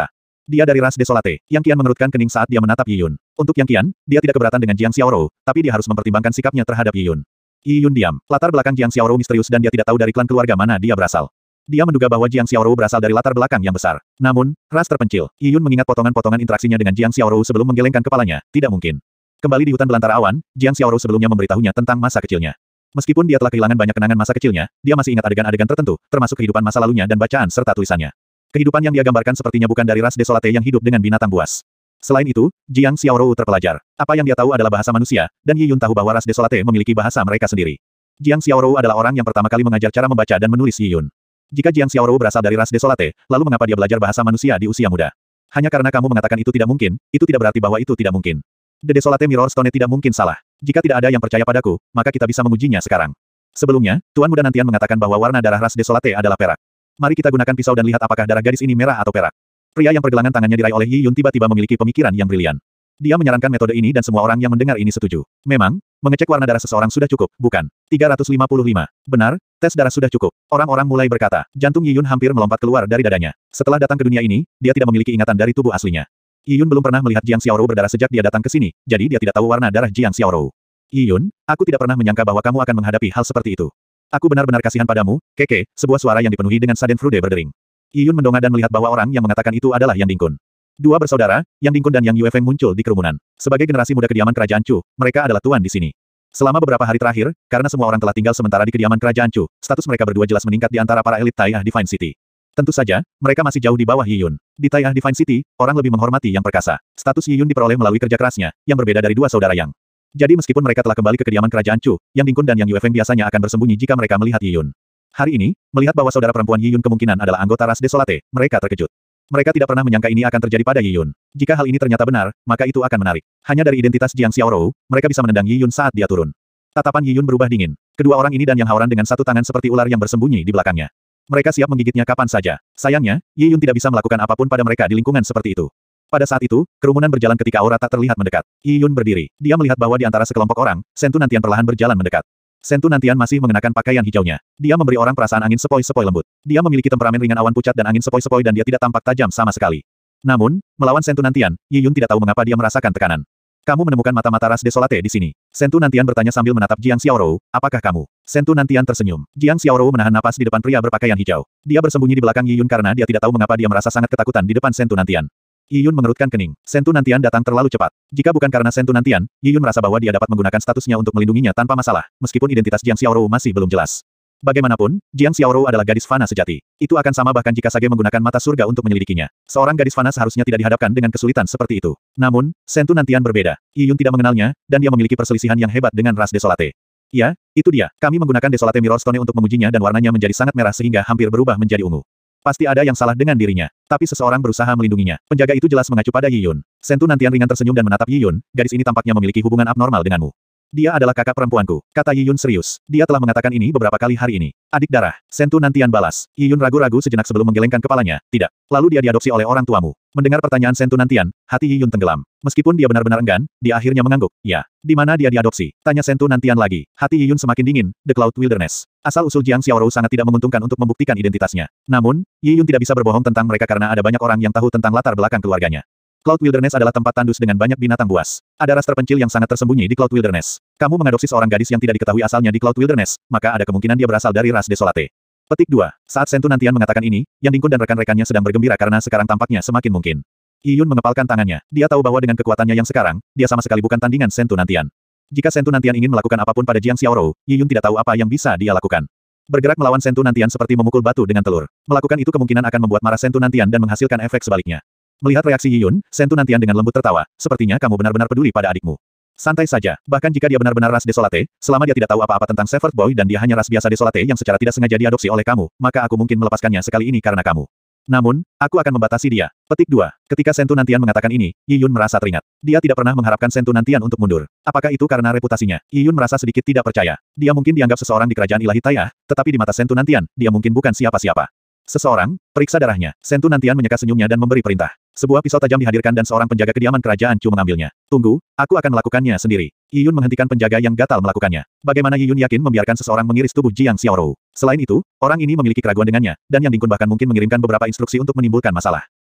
Dia dari ras Desolate. Yang Qian mengerutkan kening saat dia menatap Yi Yun. Untuk Yang Qian, dia tidak keberatan dengan Jiang Xiaorou, tapi dia harus mempertimbangkan sikapnya terhadap Yi Yun. Yi Yun diam. Latar belakang Jiang Xiaorou misterius dan dia tidak tahu dari klan keluarga mana dia berasal. Dia menduga bahwa Jiang Xiaorou berasal dari latar belakang yang besar. Namun, ras terpencil. Yi Yun mengingat potongan-potongan interaksinya dengan Jiang Xiaorou sebelum menggelengkan kepalanya. Tidak mungkin. Kembali di hutan belantara awan, Jiang Xiaorou sebelumnya memberitahunya tentang masa kecilnya. Meskipun dia telah kehilangan banyak kenangan masa kecilnya, dia masih ingat adegan-adegan tertentu, termasuk kehidupan masa lalunya dan bacaan serta tulisannya. Kehidupan yang dia gambarkan sepertinya bukan dari ras Desolate yang hidup dengan binatang buas. Selain itu, Jiang Xiaorou terpelajar. Apa yang dia tahu adalah bahasa manusia, dan Yi Yun tahu bahwa ras Desolate memiliki bahasa mereka sendiri. Jiang Xiaorou adalah orang yang pertama kali mengajar cara membaca dan menulis Yi Yun. Jika Jiang Xiaorou berasal dari ras Desolate, lalu mengapa dia belajar bahasa manusia di usia muda? Hanya karena kamu mengatakan itu tidak mungkin, itu tidak berarti bahwa itu tidak mungkin. The Desolate Mirror Stone tidak mungkin salah. Jika tidak ada yang percaya padaku, maka kita bisa mengujinya sekarang. Sebelumnya, Tuan Muda Nantian mengatakan bahwa warna darah ras Desolate adalah perak. Mari kita gunakan pisau dan lihat apakah darah gadis ini merah atau perak. Pria yang pergelangan tangannya diraih oleh Yi Yun tiba-tiba memiliki pemikiran yang brilian. Dia menyarankan metode ini dan semua orang yang mendengar ini setuju. Memang, mengecek warna darah seseorang sudah cukup, bukan? 355. Benar, tes darah sudah cukup. Orang-orang mulai berkata. Jantung Yi Yun hampir melompat keluar dari dadanya. Setelah datang ke dunia ini, dia tidak memiliki ingatan dari tubuh aslinya. Yi Yun belum pernah melihat Jiang Xiaorou berdarah sejak dia datang ke sini, jadi dia tidak tahu warna darah Jiang Xiaorou. Yi Yun, aku tidak pernah menyangka bahwa kamu akan menghadapi hal seperti itu. Aku benar-benar kasihan padamu, Keke, sebuah suara yang dipenuhi dengan Schadenfreude berdering. Yi Yun mendongak dan melihat bahwa orang yang mengatakan itu adalah Yang Dingkun. Dua bersaudara, Yang Dingkun dan Yang Yuefeng muncul di kerumunan. Sebagai generasi muda kediaman kerajaan Chu, mereka adalah tuan di sini. Selama beberapa hari terakhir, karena semua orang telah tinggal sementara di kediaman kerajaan Chu, status mereka berdua jelas meningkat di antara para elit Taiyah Divine City. Tentu saja, mereka masih jauh di bawah Yi Yun. Di Taiyah Divine City, orang lebih menghormati yang perkasa. Status Yi Yun diperoleh melalui kerja kerasnya, yang berbeda dari dua saudara Yang. Jadi meskipun mereka telah kembali ke kediaman kerajaan Chu, Yang Dingkun dan Yang Yuefeng biasanya akan bersembunyi jika mereka melihat Yi Yun. Hari ini, melihat bahwa saudara perempuan Yi Yun kemungkinan adalah anggota ras Desolate, mereka terkejut. Mereka tidak pernah menyangka ini akan terjadi pada Yi Yun. Jika hal ini ternyata benar, maka itu akan menarik. Hanya dari identitas Jiang Xiaorou, mereka bisa menendang Yi Yun saat dia turun. Tatapan Yi Yun berubah dingin. Kedua orang ini dan Yang Haoran dengan satu tangan seperti ular yang bersembunyi di belakangnya. Mereka siap menggigitnya kapan saja. Sayangnya, Yi Yun tidak bisa melakukan apapun pada mereka di lingkungan seperti itu. Pada saat itu, kerumunan berjalan ketika aura tak terlihat mendekat. Yi Yun berdiri. Dia melihat bahwa di antara sekelompok orang, Sentu Nantian perlahan berjalan mendekat. Sentu Nantian masih mengenakan pakaian hijaunya. Dia memberi orang perasaan angin sepoi-sepoi lembut. Dia memiliki temperamen ringan awan pucat dan angin sepoi-sepoi dan dia tidak tampak tajam sama sekali. Namun, melawan Sentu Nantian, Yi Yun tidak tahu mengapa dia merasakan tekanan. Kamu menemukan mata-mata ras Desolate di sini. Sentu Nantian bertanya sambil menatap Jiang Xiaorou, apakah kamu? Sentu Nantian tersenyum. Jiang Xiaorou menahan napas di depan pria berpakaian hijau. Dia bersembunyi di belakang Yi Yun karena dia tidak tahu mengapa dia merasa sangat ketakutan di depan Sentu Nantian. Yi Yun mengerutkan kening. Sentu Nantian datang terlalu cepat. Jika bukan karena Sentu Nantian, Yi Yun merasa bahwa dia dapat menggunakan statusnya untuk melindunginya tanpa masalah, meskipun identitas Jiang Xiaorou masih belum jelas. Bagaimanapun, Jiang Xiaorou adalah gadis fana sejati. Itu akan sama bahkan jika Sage menggunakan mata surga untuk menyelidikinya. Seorang gadis fana seharusnya tidak dihadapkan dengan kesulitan seperti itu. Namun, Sentu Nantian berbeda. Yi Yun tidak mengenalnya, dan dia memiliki perselisihan yang hebat dengan ras Desolate. Ya, itu dia. Kami menggunakan Desolate Mirror Stone untuk mengujinya dan warnanya menjadi sangat merah sehingga hampir berubah menjadi ungu. Pasti ada yang salah dengan dirinya. Tapi seseorang berusaha melindunginya. Penjaga itu jelas mengacu pada Yi Yun. Sentu Nantian ringan tersenyum dan menatap Yi Yun. Gadis ini tampaknya memiliki hubungan abnormal denganmu. Dia adalah kakak perempuanku, kata Yi Yun serius. Dia telah mengatakan ini beberapa kali hari ini. Adik darah, Sentu Nantian balas. Yi Yun ragu-ragu sejenak sebelum menggelengkan kepalanya. Tidak. Lalu dia diadopsi oleh orang tuamu. Mendengar pertanyaan Sentu Nantian, hati Yi Yun tenggelam. Meskipun dia benar-benar enggan, dia akhirnya mengangguk. Ya. Di mana dia diadopsi? Tanya Sentu Nantian lagi. Hati Yi Yun semakin dingin. The Cloud Wilderness. Asal-usul Jiang Xiaorou sangat tidak menguntungkan untuk membuktikan identitasnya. Namun, Yi Yun tidak bisa berbohong tentang mereka karena ada banyak orang yang tahu tentang latar belakang keluarganya. Cloud Wilderness adalah tempat tandus dengan banyak binatang buas. Ada ras terpencil yang sangat tersembunyi di Cloud Wilderness. Kamu mengadopsi seorang gadis yang tidak diketahui asalnya di Cloud Wilderness, maka ada kemungkinan dia berasal dari ras Desolate. Petik 2. Saat Sentu Nantian mengatakan ini, Yang Dingkun dan rekan-rekannya sedang bergembira karena sekarang tampaknya semakin mungkin. Yi Yun mengepalkan tangannya. Dia tahu bahwa dengan kekuatannya yang sekarang, dia sama sekali bukan tandingan Sentu Nantian. Jika Sentu Nantian ingin melakukan apapun pada Jiang Xiaorou, Yi Yun tidak tahu apa yang bisa dia lakukan. Bergerak melawan Sentu Nantian seperti memukul batu dengan telur. Melakukan itu kemungkinan akan membuat marah Sentu Nantian dan menghasilkan efek sebaliknya. Melihat reaksi Yi Yun, Sentu Nantian dengan lembut tertawa. Sepertinya kamu benar-benar peduli pada adikmu. Santai saja, bahkan jika dia benar-benar ras Desolate, selama dia tidak tahu apa-apa tentang Shepherd Boy dan dia hanya ras biasa Desolate yang secara tidak sengaja diadopsi oleh kamu, maka aku mungkin melepaskannya sekali ini karena kamu. Namun, aku akan membatasi dia. Petik 2. Ketika Sentu Nantian mengatakan ini, Yi Yun merasa teringat. Dia tidak pernah mengharapkan Sentu Nantian untuk mundur. Apakah itu karena reputasinya? Yi Yun merasa sedikit tidak percaya. Dia mungkin dianggap seseorang di kerajaan ilahi Taiyah, tetapi di mata Sentu Nantian, dia mungkin bukan siapa-siapa. Seseorang, periksa darahnya. Sentu Nantian menyeka senyumnya dan memberi perintah. Sebuah pisau tajam dihadirkan dan seorang penjaga kediaman kerajaan Chu mengambilnya. Tunggu, aku akan melakukannya sendiri. Yi Yun menghentikan penjaga yang gatal melakukannya. Bagaimana Yi Yun yakin membiarkan seseorang mengiris tubuh Jiang Xiaorou? Selain itu, orang ini memiliki keraguan dengannya, dan Yang Dingkun bahkan mungkin mengirimkan beberapa instruksi untuk menimbulkan masalah.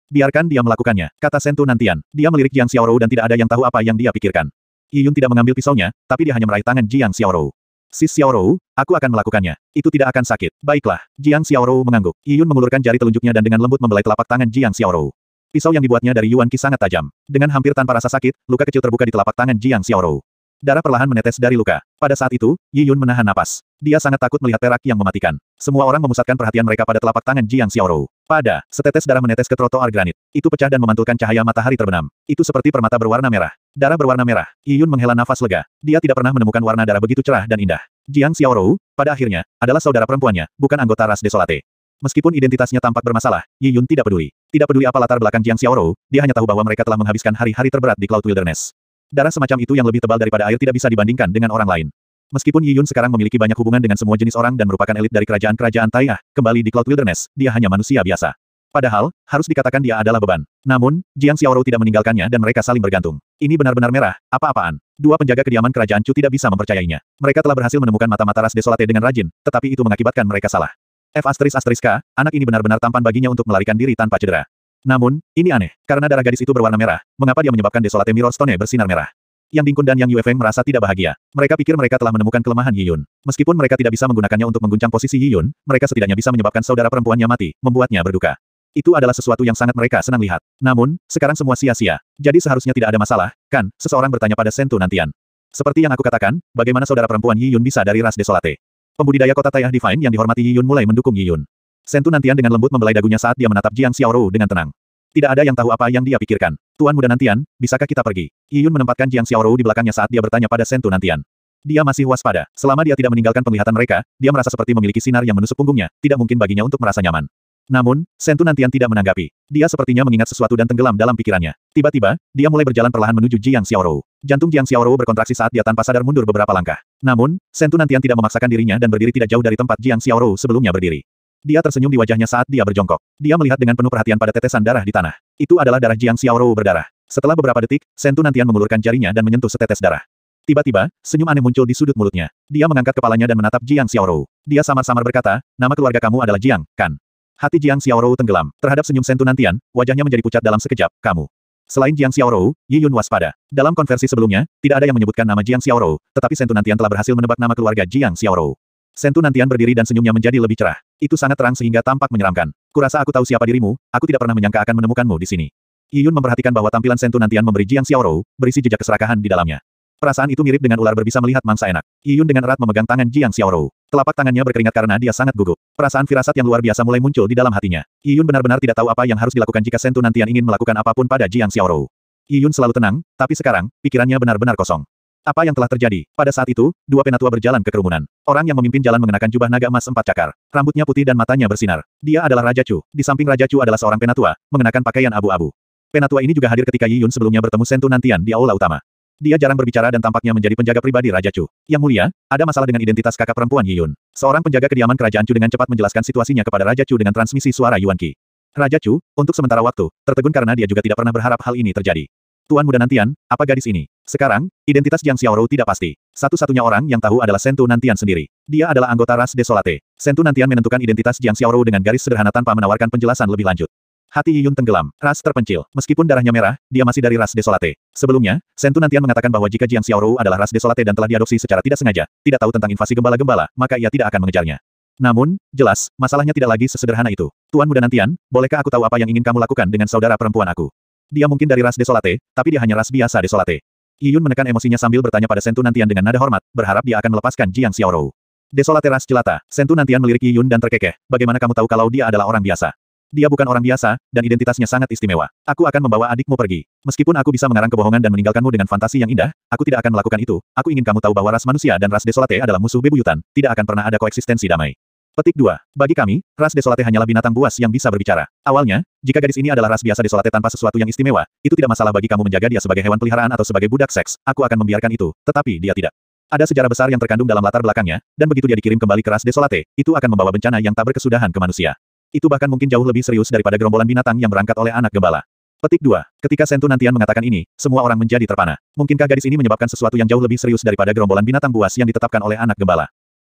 Biarkan dia melakukannya, kata Sentu Nantian. Dia melirik Jiang Xiaorou dan tidak ada yang tahu apa yang dia pikirkan. Yi Yun tidak mengambil pisaunya, tapi dia hanya meraih tangan Jiang Xiaorou. Sis Xiaorou, aku akan melakukannya. Itu tidak akan sakit. Baiklah, Jiang Xiaorou mengangguk. Yi Yun mengulurkan jari telunjuknya dan dengan lembut membelai telapak tangan Jiang Xiaorou. Pisau yang dibuatnya dari Yuan Qi sangat tajam. Dengan hampir tanpa rasa sakit, luka kecil terbuka di telapak tangan Jiang Xiaorou. Darah perlahan menetes dari luka. Pada saat itu, Yi Yun menahan napas. Dia sangat takut melihat perak yang mematikan. Semua orang memusatkan perhatian mereka pada telapak tangan Jiang Xiaorou. Setetes darah menetes ke trotoar granit. Itu pecah dan memantulkan cahaya matahari terbenam. Itu seperti permata berwarna merah. Darah berwarna merah. Yi Yun menghela nafas lega. Dia tidak pernah menemukan warna darah begitu cerah dan indah. Jiang Xiaorou, pada akhirnya, adalah saudara perempuannya, bukan anggota ras Desolate. Meskipun identitasnya tampak bermasalah, Yi Yun tidak peduli. Tidak peduli apa latar belakang Jiang Xiaorou, dia hanya tahu bahwa mereka telah menghabiskan hari-hari terberat di Cloud Wilderness. Darah semacam itu yang lebih tebal daripada air tidak bisa dibandingkan dengan orang lain. Meskipun Yi Yun sekarang memiliki banyak hubungan dengan semua jenis orang dan merupakan elit dari kerajaan-kerajaan Taiyah, kembali di Cloud Wilderness, dia hanya manusia biasa. Padahal, harus dikatakan dia adalah beban. Namun, Jiang Xiaorou tidak meninggalkannya dan mereka saling bergantung. Ini benar-benar merah, apa-apaan. Dua penjaga kediaman kerajaan Chu tidak bisa mempercayainya. Mereka telah berhasil menemukan mata-mata ras Desolate dengan rajin, tetapi itu mengakibatkan mereka salah. F***K, anak ini benar-benar tampan baginya untuk melarikan diri tanpa cedera. Namun, ini aneh, karena darah gadis itu berwarna merah, mengapa dia menyebabkan Desolate Mirror Stone bersinar merah? Yang Ding Kun dan Yang Yue Feng merasa tidak bahagia. Mereka pikir mereka telah menemukan kelemahan Yi Yun. Meskipun mereka tidak bisa menggunakannya untuk mengguncang posisi Yi Yun, mereka setidaknya bisa menyebabkan saudara perempuannya mati, membuatnya berduka. Itu adalah sesuatu yang sangat mereka senang lihat. Namun, sekarang semua sia-sia. Jadi seharusnya tidak ada masalah, kan? Seseorang bertanya pada Sentu Nantian. Seperti yang aku katakan, bagaimana saudara perempuan Yi Yun bisa dari ras Desolate? Pembudidaya kota Taiyah Divine yang dihormati Yi Yun mulai mendukung Yi Yun. Sentu Nantian dengan lembut membelai dagunya saat dia menatap Jiang Xiaorou dengan tenang. Tidak ada yang tahu apa yang dia pikirkan. Tuan muda Nantian, bisakah kita pergi? Yi Yun menempatkan Jiang Xiaorou di belakangnya saat dia bertanya pada Sentu Nantian. Dia masih waspada. Selama dia tidak meninggalkan penglihatan mereka, dia merasa seperti memiliki sinar yang menusuk punggungnya, tidak mungkin baginya untuk merasa nyaman. Namun, Sentu Nantian tidak menanggapi. Dia sepertinya mengingat sesuatu dan tenggelam dalam pikirannya. Tiba-tiba, dia mulai berjalan perlahan menuju Jiang Xiaorou. Jantung Jiang Xiaorou berkontraksi saat dia tanpa sadar mundur beberapa langkah. Namun, Sentu Nantian tidak memaksakan dirinya dan berdiri tidak jauh dari tempat Jiang Xiaorou sebelumnya berdiri. Dia tersenyum di wajahnya saat dia berjongkok. Dia melihat dengan penuh perhatian pada tetesan darah di tanah. Itu adalah darah Jiang Xiaorou berdarah. Setelah beberapa detik, Sentu Nantian mengulurkan jarinya dan menyentuh setetes darah. Tiba-tiba, senyum aneh muncul di sudut mulutnya. Dia mengangkat kepalanya dan menatap Jiang Xiaorou. Dia samar-samar berkata, nama keluarga kamu adalah Jiang, kan? Hati Jiang Xiaorou tenggelam. Terhadap senyum Sentu Nantian, wajahnya menjadi pucat dalam sekejap. Kamu. Selain Jiang Xiaorou, Yi Yun waspada. Dalam konversi sebelumnya, tidak ada yang menyebutkan nama Jiang Xiaorou, tetapi Sentu Nantian telah berhasil menebak nama keluarga Jiang Xiaorou. Sentu Nantian berdiri dan senyumnya menjadi lebih cerah. Itu sangat terang sehingga tampak menyeramkan. Kurasa aku tahu siapa dirimu, aku tidak pernah menyangka akan menemukanmu di sini. Yi Yun memperhatikan bahwa tampilan Sentu Nantian memberi Jiang Xiaorou, berisi jejak keserakahan di dalamnya. Perasaan itu mirip dengan ular berbisa melihat mangsa enak. Yi Yun dengan erat memegang tangan Jiang Xiaorou. Telapak tangannya berkeringat karena dia sangat gugup. Perasaan firasat yang luar biasa mulai muncul di dalam hatinya. Yi Yun benar-benar tidak tahu apa yang harus dilakukan jika Sentu Nantian ingin melakukan apapun pada Jiang Xiaorou. Yi Yun selalu tenang, tapi sekarang, pikirannya benar-benar kosong. Apa yang telah terjadi? Pada saat itu, dua penatua berjalan ke kerumunan. Orang yang memimpin jalan mengenakan jubah naga emas 4 cakar. Rambutnya putih dan matanya bersinar. Dia adalah Raja Chu. Di samping Raja Chu adalah seorang penatua, mengenakan pakaian abu-abu. Penatua ini juga hadir ketika Yi Yun sebelumnya bertemu Sentu Nantian di aula utama. Dia jarang berbicara dan tampaknya menjadi penjaga pribadi Raja Chu. Yang mulia, ada masalah dengan identitas kakak perempuan Yi Yun. Seorang penjaga kediaman kerajaan Chu dengan cepat menjelaskan situasinya kepada Raja Chu dengan transmisi suara Yuan Qi. Raja Chu, untuk sementara waktu, tertegun karena dia juga tidak pernah berharap hal ini terjadi. Tuan muda Nantian, apa gadis ini? Sekarang, identitas Jiang Xiaorou tidak pasti. Satu-satunya orang yang tahu adalah Sentu Nantian sendiri. Dia adalah anggota ras Desolate. Sentu Nantian menentukan identitas Jiang Xiaorou dengan garis sederhana tanpa menawarkan penjelasan lebih lanjut. Hati Yi Yun tenggelam. Ras terpencil. Meskipun darahnya merah, dia masih dari ras Desolate. Sebelumnya, Sentu Nantian mengatakan bahwa jika Jiang Xiaorou adalah ras Desolate dan telah diadopsi secara tidak sengaja, tidak tahu tentang invasi gembala-gembala, maka ia tidak akan mengejarnya. Namun, jelas, masalahnya tidak lagi sesederhana itu. Tuan muda Nantian, bolehkah aku tahu apa yang ingin kamu lakukan dengan saudara perempuan aku? Dia mungkin dari ras Desolate, tapi dia hanya ras biasa Desolate. Yi Yun menekan emosinya sambil bertanya pada Sentu Nantian dengan nada hormat, berharap dia akan melepaskan Jiang Xiaorou. Desolate ras jelata. Sentu Nantian melirik Yi Yun dan terkekeh. Bagaimana kamu tahu kalau dia adalah orang biasa? Dia bukan orang biasa, dan identitasnya sangat istimewa. Aku akan membawa adikmu pergi. Meskipun aku bisa mengarang kebohongan dan meninggalkanmu dengan fantasi yang indah, aku tidak akan melakukan itu. Aku ingin kamu tahu bahwa ras manusia dan ras Desolate adalah musuh bebuyutan, tidak akan pernah ada koeksistensi damai. Petik 2. Bagi kami, ras Desolate hanyalah binatang buas yang bisa berbicara. Awalnya, jika gadis ini adalah ras biasa Desolate tanpa sesuatu yang istimewa, itu tidak masalah bagi kamu menjaga dia sebagai hewan peliharaan atau sebagai budak seks, aku akan membiarkan itu, tetapi dia tidak. Ada sejarah besar yang terkandung dalam latar belakangnya, dan begitu dia dikirim kembali ke ras Desolate, itu akan membawa bencana yang tak berkesudahan ke manusia. Itu bahkan mungkin jauh lebih serius daripada gerombolan binatang yang berangkat oleh anak gembala. Petik 2. Ketika Sentu Nantian mengatakan ini, semua orang menjadi terpana. Mungkinkah gadis ini menyebabkan sesuatu yang jauh lebih serius daripada gerombolan binatang buas yang ditetapkan oleh anak gembala?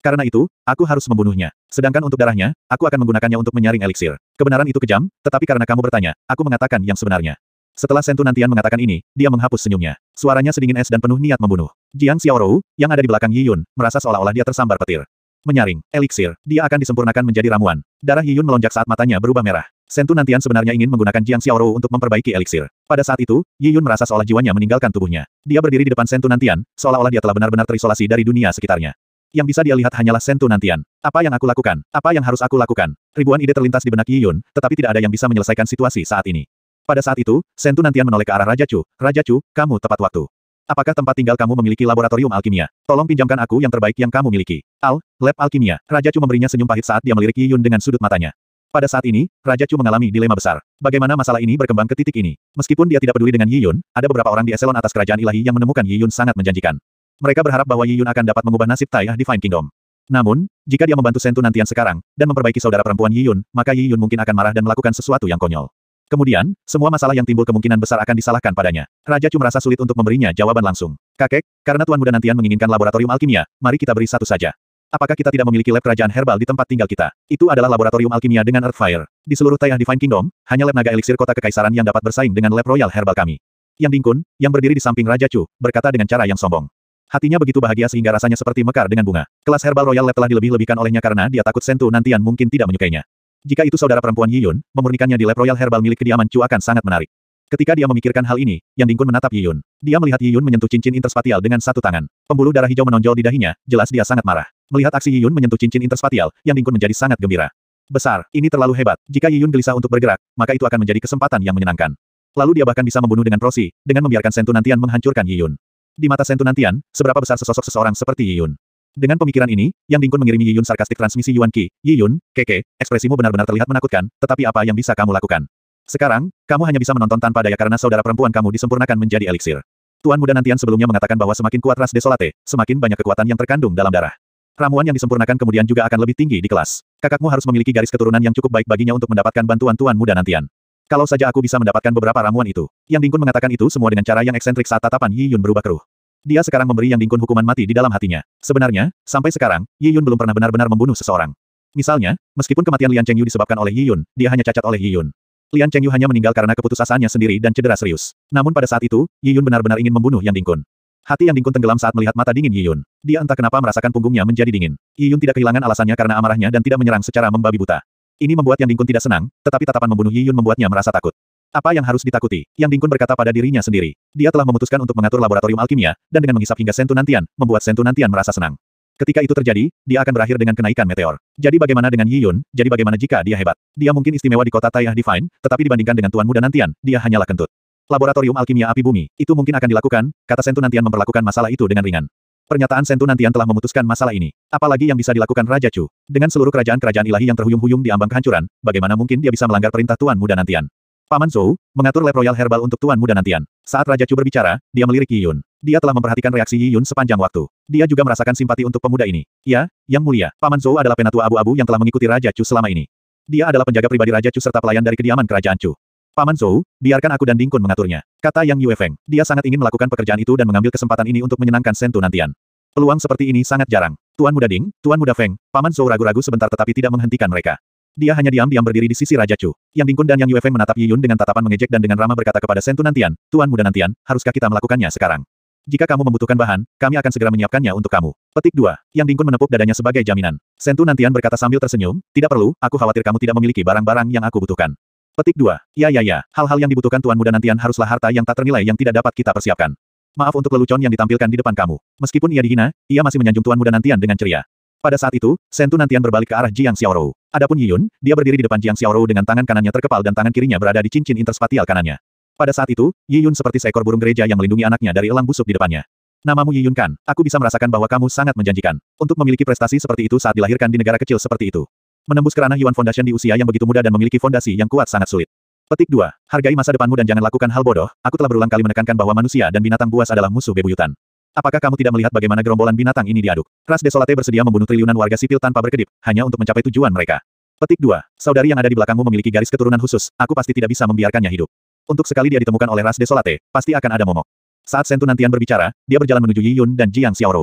Karena itu, aku harus membunuhnya. Sedangkan untuk darahnya, aku akan menggunakannya untuk menyaring eliksir. Kebenaran itu kejam, tetapi karena kamu bertanya, aku mengatakan yang sebenarnya. Setelah Sentu Nantian mengatakan ini, dia menghapus senyumnya. Suaranya sedingin es dan penuh niat membunuh. Jiang Xiaorou, yang ada di belakang Yi Yun, merasa seolah-olah dia tersambar petir. Menyaring, eliksir, dia akan disempurnakan menjadi ramuan. Darah Yi Yun melonjak saat matanya berubah merah. Sentu Nantian sebenarnya ingin menggunakan Jiang Xiaorou untuk memperbaiki eliksir. Pada saat itu, Yi Yun merasa seolah jiwanya meninggalkan tubuhnya. Dia berdiri di depan Sentu Nantian, seolah-olah dia telah benar-benar terisolasi dari dunia sekitarnya. Yang bisa dia lihat hanyalah Sentu Nantian. Apa yang aku lakukan? Apa yang harus aku lakukan? Ribuan ide terlintas di benak Yi Yun, tetapi tidak ada yang bisa menyelesaikan situasi saat ini. Pada saat itu, Sentu Nantian menoleh ke arah Raja Chu. Raja Chu, kamu tepat waktu. Apakah tempat tinggal kamu memiliki laboratorium alkimia? Tolong pinjamkan aku yang terbaik yang kamu miliki. Lab alkimia. Raja Chu memberinya senyum pahit saat dia melirik Yi Yun dengan sudut matanya. Pada saat ini, Raja Chu mengalami dilema besar. Bagaimana masalah ini berkembang ke titik ini? Meskipun dia tidak peduli dengan Yi Yun, ada beberapa orang di eselon atas kerajaan ilahi yang menemukan Yi Yun sangat menjanjikan. Mereka berharap bahwa Yi Yun akan dapat mengubah nasib Taiyah Divine Kingdom. Namun, jika dia membantu Sentu Nantian sekarang, dan memperbaiki saudara perempuan Yi Yun, maka Yi Yun mungkin akan marah dan melakukan sesuatu yang konyol. Kemudian, semua masalah yang timbul kemungkinan besar akan disalahkan padanya. Raja Chu merasa sulit untuk memberinya jawaban langsung. Kakek, karena Tuan Muda Nantian menginginkan laboratorium alkimia, mari kita beri satu saja. Apakah kita tidak memiliki lab kerajaan herbal di tempat tinggal kita? Itu adalah laboratorium alkimia dengan Earthfire. Di seluruh Taiyah Divine Kingdom, hanya lab naga eliksir kota kekaisaran yang dapat bersaing dengan lab royal herbal kami. Yang Ding Kun, yang berdiri di samping Raja Chu, berkata dengan cara yang sombong. Hatinya begitu bahagia sehingga rasanya seperti mekar dengan bunga. Kelas herbal royal lab telah dilebih-lebihkan olehnya karena dia takut Sentu Nantian mungkin tidak menyukainya. Jika itu saudara perempuan Yi Yun, memurnikannya di lab royal herbal milik kediaman Chu akan sangat menarik. Ketika dia memikirkan hal ini, Yang Ding Kun menatap Yi Yun. Dia melihat Yi Yun menyentuh cincin interspatial dengan satu tangan. Pembuluh darah hijau menonjol di dahinya, jelas dia sangat marah. Melihat aksi Yi Yun menyentuh cincin interspatial, Yang Ding Kun menjadi sangat gembira. Besar, ini terlalu hebat. Jika Yi Yun gelisah untuk bergerak, maka itu akan menjadi kesempatan yang menyenangkan. Lalu dia bahkan bisa membunuh dengan prosi, dengan membiarkan Sentu Nantian menghancurkan Yi Yun. Di mata Sentu Nantian, seberapa besar sesosok seseorang seperti Yi Yun? Dengan pemikiran ini, Yang Ding Kun mengirimi Yi Yun sarkastik transmisi Yuan Qi. Yi Yun, keke, ekspresimu benar-benar terlihat menakutkan, tetapi apa yang bisa kamu lakukan? Sekarang, kamu hanya bisa menonton tanpa daya karena saudara perempuan kamu disempurnakan menjadi eliksir. Tuan Muda Nantian sebelumnya mengatakan bahwa semakin kuat ras desolate, semakin banyak kekuatan yang terkandung dalam darah. Ramuan yang disempurnakan kemudian juga akan lebih tinggi di kelas. Kakakmu harus memiliki garis keturunan yang cukup baik baginya untuk mendapatkan bantuan Tuan Muda Nantian. Kalau saja aku bisa mendapatkan beberapa ramuan itu. Yang Ding Kun mengatakan itu semua dengan cara yang eksentrik saat tatapan Yi Yun berubah keruh. Dia sekarang memberi Yang Ding Kun hukuman mati di dalam hatinya. Sebenarnya, sampai sekarang, Yi Yun belum pernah benar-benar membunuh seseorang. Misalnya, meskipun kematian Lian Chengyu disebabkan oleh Yi Yun, dia hanya cacat oleh Yi Yun. Lian Chengyu hanya meninggal karena keputusasaannya sendiri dan cedera serius. Namun pada saat itu, Yi Yun benar-benar ingin membunuh Yang Ding Kun. Hati Yang Ding Kun tenggelam saat melihat mata dingin Yi Yun. Dia entah kenapa merasakan punggungnya menjadi dingin. Yi Yun tidak kehilangan alasannya karena amarahnya dan tidak menyerang secara membabi buta. Ini membuat Yang Ding Kun tidak senang, tetapi tatapan membunuh Yi Yun membuatnya merasa takut. Apa yang harus ditakuti? Yang Ding Kun berkata pada dirinya sendiri. Dia telah memutuskan untuk mengatur laboratorium alkimia, dan dengan menghisap hingga Sentu Nantian, membuat Sentu Nantian merasa senang. Ketika itu terjadi, dia akan berakhir dengan kenaikan meteor. Jadi bagaimana dengan Yi Yun? Jadi bagaimana jika dia hebat? Dia mungkin istimewa di kota Taiyah Divine, tetapi dibandingkan dengan Tuan Muda Nantian, dia hanyalah kentut. Laboratorium alkimia api bumi, itu mungkin akan dilakukan, kata Sentu Nantian memperlakukan masalah itu dengan ringan. Pernyataan Sentu Nantian telah memutuskan masalah ini. Apalagi yang bisa dilakukan Raja Chu. Dengan seluruh kerajaan-kerajaan ilahi yang terhuyung-huyung di ambang kehancuran, bagaimana mungkin dia bisa melanggar perintah Tuan Muda Nantian? Paman Zhou, mengatur lab royal herbal untuk Tuan Muda Nantian. Saat Raja Chu berbicara, dia melirik Yi Yun. Dia telah memperhatikan reaksi Yi Yun sepanjang waktu. Dia juga merasakan simpati untuk pemuda ini. Ya, Yang Mulia, Paman Zhou adalah penatua abu-abu yang telah mengikuti Raja Chu selama ini. Dia adalah penjaga pribadi Raja Chu serta pelayan dari kediaman kerajaan Chu. Paman Zhou, biarkan aku dan Ding Kun mengaturnya, kata Yang Yue Feng. Dia sangat ingin melakukan pekerjaan itu dan mengambil kesempatan ini untuk menyenangkan Sentu Nantian. Peluang seperti ini sangat jarang. Tuan Muda Ding, Tuan Muda Feng, Paman Zhou ragu-ragu sebentar tetapi tidak menghentikan mereka. Dia hanya diam-diam berdiri di sisi Raja Chu. Yang Ding Kun dan Yang Yue Feng menatap Yi Yun dengan tatapan mengejek dan dengan ramah berkata kepada Sentu Nantian, Tuan Muda Nantian, haruskah kita melakukannya sekarang? Jika kamu membutuhkan bahan, kami akan segera menyiapkannya untuk kamu. Petik 2. Yang Ding Kun menepuk dadanya sebagai jaminan. Sentu Nantian berkata sambil tersenyum, tidak perlu, aku khawatir kamu tidak memiliki barang-barang yang aku butuhkan. Petik 2. Ya, hal-hal yang dibutuhkan Tuan Muda Nantian haruslah harta yang tak ternilai yang tidak dapat kita persiapkan. Maaf untuk lelucon yang ditampilkan di depan kamu. Meskipun ia dihina, ia masih menyanjung Tuan Muda Nantian dengan ceria. Pada saat itu, Sentu Nantian berbalik ke arah Jiang Xiaorou. Adapun Yi Yun, dia berdiri di depan Jiang Xiaorou dengan tangan kanannya terkepal dan tangan kirinya berada di cincin interspatial kanannya. Pada saat itu, Yi Yun seperti seekor burung gereja yang melindungi anaknya dari elang busuk di depannya. Namamu Yi Yun kan? Aku bisa merasakan bahwa kamu sangat menjanjikan. Untuk memiliki prestasi seperti itu saat dilahirkan di negara kecil seperti itu. Menembus kerana Yuan Foundation di usia yang begitu muda dan memiliki fondasi yang kuat sangat sulit. Petik 2. Hargai masa depanmu dan jangan lakukan hal bodoh. Aku telah berulang kali menekankan bahwa manusia dan binatang buas adalah musuh bebuyutan. Apakah kamu tidak melihat bagaimana gerombolan binatang ini diaduk? Ras desolate bersedia membunuh triliunan warga sipil tanpa berkedip, hanya untuk mencapai tujuan mereka. Petik 2. Saudari yang ada di belakangmu memiliki garis keturunan khusus, aku pasti tidak bisa membiarkannya hidup. Untuk sekali dia ditemukan oleh ras desolate, pasti akan ada momok. Saat Sentu Nantian berbicara, dia berjalan menuju Yi Yun dan Jiang Xiaorou.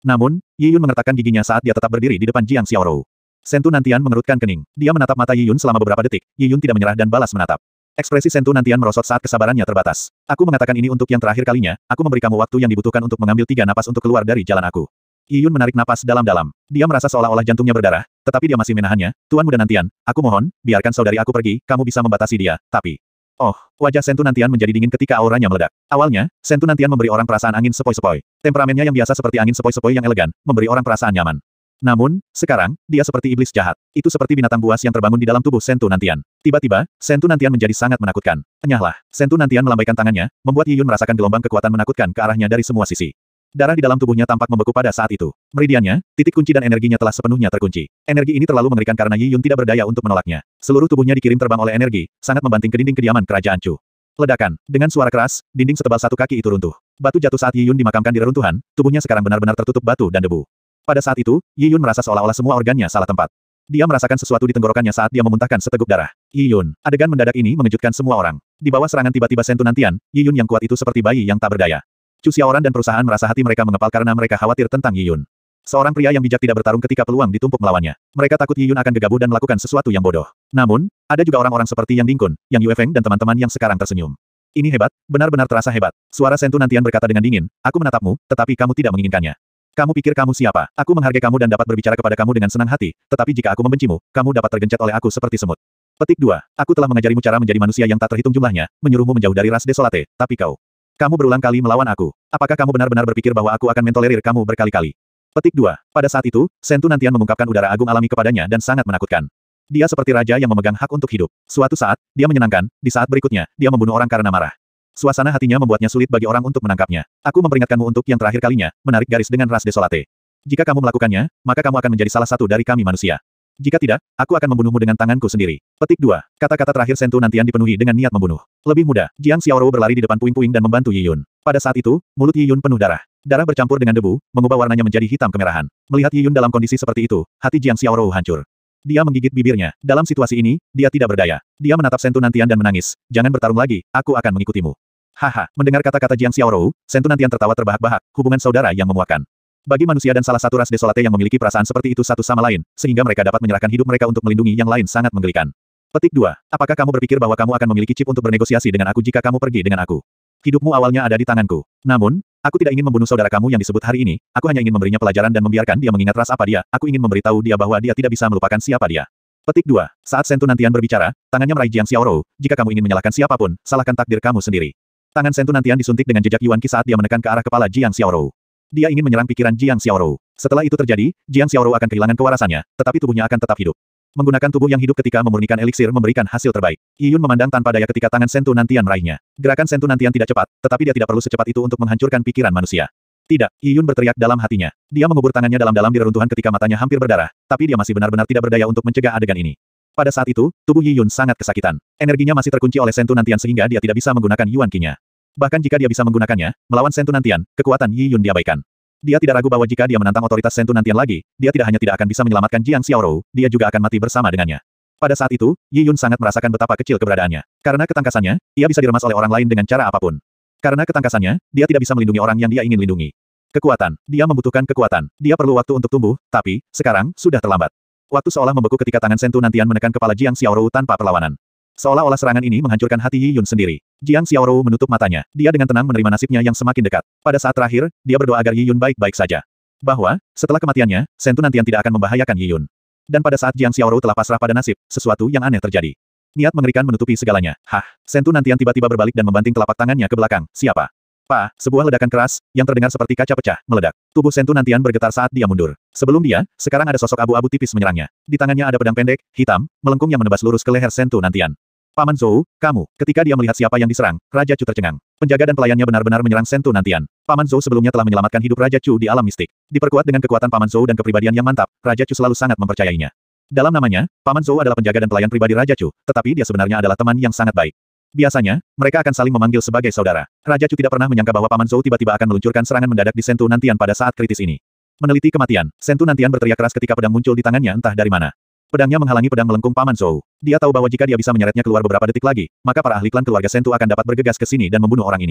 Namun, Yi Yun mengertakkan giginya saat dia tetap berdiri di depan Jiang Xiaorou. Sentu Nantian mengerutkan kening. Dia menatap mata Yi Yun selama beberapa detik. Yi Yun tidak menyerah dan balas menatap. Ekspresi Sentu Nantian merosot saat kesabarannya terbatas. Aku mengatakan ini untuk yang terakhir kalinya, aku memberi kamu waktu yang dibutuhkan untuk mengambil 3 napas untuk keluar dari jalan aku. Yi Yun menarik napas dalam-dalam. Dia merasa seolah-olah jantungnya berdarah, tetapi dia masih menahannya. Tuan Muda Nantian, aku mohon, biarkan saudari aku pergi, kamu bisa membatasi dia, tapi... Oh, wajah Sentu Nantian menjadi dingin ketika auranya meledak. Awalnya, Sentu Nantian memberi orang perasaan angin sepoi-sepoi. Temperamennya yang biasa seperti angin sepoi-sepoi yang elegan, memberi orang perasaan nyaman. Namun, sekarang, dia seperti iblis jahat. Itu seperti binatang buas yang terbangun di dalam tubuh Sentu Nantian. Tiba-tiba, Sentu Nantian menjadi sangat menakutkan. Enyahlah, Sentu Nantian melambaikan tangannya, membuat Yi Yun merasakan gelombang kekuatan menakutkan ke arahnya dari semua sisi. Darah di dalam tubuhnya tampak membeku pada saat itu. Meridiannya, titik kunci dan energinya telah sepenuhnya terkunci. Energi ini terlalu mengerikan karena Yi Yun tidak berdaya untuk menolaknya. Seluruh tubuhnya dikirim terbang oleh energi, sangat membanting ke dinding kediaman kerajaan Chu. Ledakan. Dengan suara keras, dinding setebal 1 kaki itu runtuh. Batu jatuh saat Yi Yun dimakamkan di reruntuhan, tubuhnya sekarang benar-benar tertutup batu dan debu. Pada saat itu, Yi Yun merasa seolah-olah semua organnya salah tempat. Dia merasakan sesuatu di tenggorokannya saat dia memuntahkan seteguk darah. Yi Yun. Adegan mendadak ini mengejutkan semua orang. Di bawah serangan tiba-tiba Sentu Nantian, Yi Yun yang kuat itu seperti bayi yang tak berdaya. Chu Xiaoran dan perusahaan merasa hati mereka mengepal karena mereka khawatir tentang Yi Yun. Seorang pria yang bijak tidak bertarung ketika peluang ditumpuk melawannya. Mereka takut Yi Yun akan gegabah dan melakukan sesuatu yang bodoh. Namun, ada juga orang-orang seperti Yang Dingkun, Yang Yue Feng dan teman-teman yang sekarang tersenyum. Ini hebat, benar-benar terasa hebat. Suara Sentu Nantian berkata dengan dingin, aku menatapmu, tetapi kamu tidak menginginkannya. Kamu pikir kamu siapa? Aku menghargai kamu dan dapat berbicara kepada kamu dengan senang hati, tetapi jika aku membencimu, kamu dapat tergencet oleh aku seperti semut. Petik 2. Aku telah mengajarimu cara menjadi manusia yang tak terhitung jumlahnya, menyuruhmu menjauh dari ras desolate, tapi kamu berulang kali melawan aku. Apakah kamu benar-benar berpikir bahwa aku akan mentolerir kamu berkali-kali? Petik 2. Pada saat itu, Sentu Nantian mengungkapkan udara agung alami kepadanya dan sangat menakutkan. Dia seperti raja yang memegang hak untuk hidup. Suatu saat, dia menyenangkan, di saat berikutnya, dia membunuh orang karena marah. Suasana hatinya membuatnya sulit bagi orang untuk menangkapnya. Aku memperingatkanmu untuk yang terakhir kalinya, menarik garis dengan ras desolate. Jika kamu melakukannya, maka kamu akan menjadi salah satu dari kami manusia. Jika tidak, aku akan membunuhmu dengan tanganku sendiri. Petik 2. Kata-kata terakhir Sentu Nantian dipenuhi dengan niat membunuh. Lebih mudah, Jiang Xiaorou berlari di depan puing-puing dan membantu Yi Yun. Pada saat itu, mulut Yi Yun penuh darah. Darah bercampur dengan debu, mengubah warnanya menjadi hitam kemerahan. Melihat Yi Yun dalam kondisi seperti itu, hati Jiang Xiaorou hancur. Dia menggigit bibirnya. Dalam situasi ini, dia tidak berdaya. Dia menatap Sentu Nantian dan menangis. Jangan bertarung lagi, aku akan mengikutimu. Haha, mendengar kata-kata Jiang Xiaorou, Sentu Nantian tertawa terbahak-bahak, hubungan saudara yang memuakkan. Bagi manusia dan salah satu ras desolate yang memiliki perasaan seperti itu satu sama lain, sehingga mereka dapat menyerahkan hidup mereka untuk melindungi yang lain sangat menggelikan. Petik 2. Apakah kamu berpikir bahwa kamu akan memiliki chip untuk bernegosiasi dengan aku jika kamu pergi dengan aku? Hidupmu awalnya ada di tanganku. Namun, aku tidak ingin membunuh saudara kamu yang disebut hari ini, aku hanya ingin memberinya pelajaran dan membiarkan dia mengingat ras apa dia, aku ingin memberitahu dia bahwa dia tidak bisa melupakan siapa dia. Petik 2. Saat Sentu Nantian berbicara, tangannya meraih Jiang Xiaorou, jika kamu ingin menyalahkan siapapun, salahkan takdir kamu sendiri. Tangan Sentu Nantian disuntik dengan jejak Yuan Qi saat dia menekan ke arah kepala Jiang Xiaorou. Dia ingin menyerang pikiran Jiang Xiaorou. Setelah itu terjadi, Jiang Xiaorou akan kehilangan kewarasannya, tetapi tubuhnya akan tetap hidup. Menggunakan tubuh yang hidup ketika memurnikan eliksir memberikan hasil terbaik. Yi Yun memandang tanpa daya ketika tangan Sentu Nantian meraihnya. Gerakan Sentu Nantian tidak cepat, tetapi dia tidak perlu secepat itu untuk menghancurkan pikiran manusia. Tidak, Yi Yun berteriak dalam hatinya. Dia mengubur tangannya dalam-dalam di reruntuhan ketika matanya hampir berdarah, tapi dia masih benar-benar tidak berdaya untuk mencegah adegan ini. Pada saat itu, tubuh Yi Yun sangat kesakitan. Energinya masih terkunci oleh Sentu Nantian sehingga dia tidak bisa menggunakan Yuan Qi-nya. Bahkan jika dia bisa menggunakannya, melawan Sentu Nantian, kekuatan Yi Yun diabaikan. Dia tidak ragu bahwa jika dia menantang otoritas Sentu Nantian lagi, dia tidak hanya tidak akan bisa menyelamatkan Jiang Xiaorou, dia juga akan mati bersama dengannya. Pada saat itu, Yi Yun sangat merasakan betapa kecil keberadaannya. Karena ketangkasannya, ia bisa diremas oleh orang lain dengan cara apapun. Karena ketangkasannya, dia tidak bisa melindungi orang yang dia ingin lindungi. Kekuatan. Dia membutuhkan kekuatan. Dia perlu waktu untuk tumbuh, tapi, sekarang, sudah terlambat. Waktu seolah membeku ketika tangan Sentu Nantian menekan kepala Jiang Xiaorou tanpa perlawanan. Seolah-olah serangan ini menghancurkan hati Yi Yun sendiri. Jiang Xiaorou menutup matanya. Dia dengan tenang menerima nasibnya yang semakin dekat. Pada saat terakhir, dia berdoa agar Yi Yun baik-baik saja. Bahwa, setelah kematiannya, Sentu Nantian tidak akan membahayakan Yi Yun. Dan pada saat Jiang Xiaorou telah pasrah pada nasib, sesuatu yang aneh terjadi. Niat mengerikan menutupi segalanya. Hah, Sentu Nantian tiba-tiba berbalik dan membanting telapak tangannya ke belakang. Siapa? Pak, sebuah ledakan keras, yang terdengar seperti kaca pecah, meledak. Tubuh Sentu Nantian bergetar saat dia mundur. Sebelum dia, sekarang ada sosok abu-abu tipis menyerangnya. Di tangannya ada pedang pendek, hitam, melengkung yang menebas lurus ke leher Sentu Nantian. Paman Zhou, kamu. Ketika dia melihat siapa yang diserang, Raja Chu tercengang. Penjaga dan pelayannya benar-benar menyerang Sentu Nantian. Paman Zhou sebelumnya telah menyelamatkan hidup Raja Chu di alam mistik. Diperkuat dengan kekuatan Paman Zhou dan kepribadian yang mantap, Raja Chu selalu sangat mempercayainya. Dalam namanya, Paman Zhou adalah penjaga dan pelayan pribadi Raja Chu, tetapi dia sebenarnya adalah teman yang sangat baik. Biasanya, mereka akan saling memanggil sebagai saudara. Raja Chu tidak pernah menyangka bahwa Paman Zhou tiba-tiba akan meluncurkan serangan mendadak di Sentu Nantian pada saat kritis ini. Meneliti kematian, Sentu Nantian berteriak keras ketika pedang muncul di tangannya entah dari mana. Pedangnya menghalangi pedang melengkung Paman Zhou. Dia tahu bahwa jika dia bisa menyeretnya keluar beberapa detik lagi, maka para ahli klan keluarga Sentu akan dapat bergegas ke sini dan membunuh orang ini.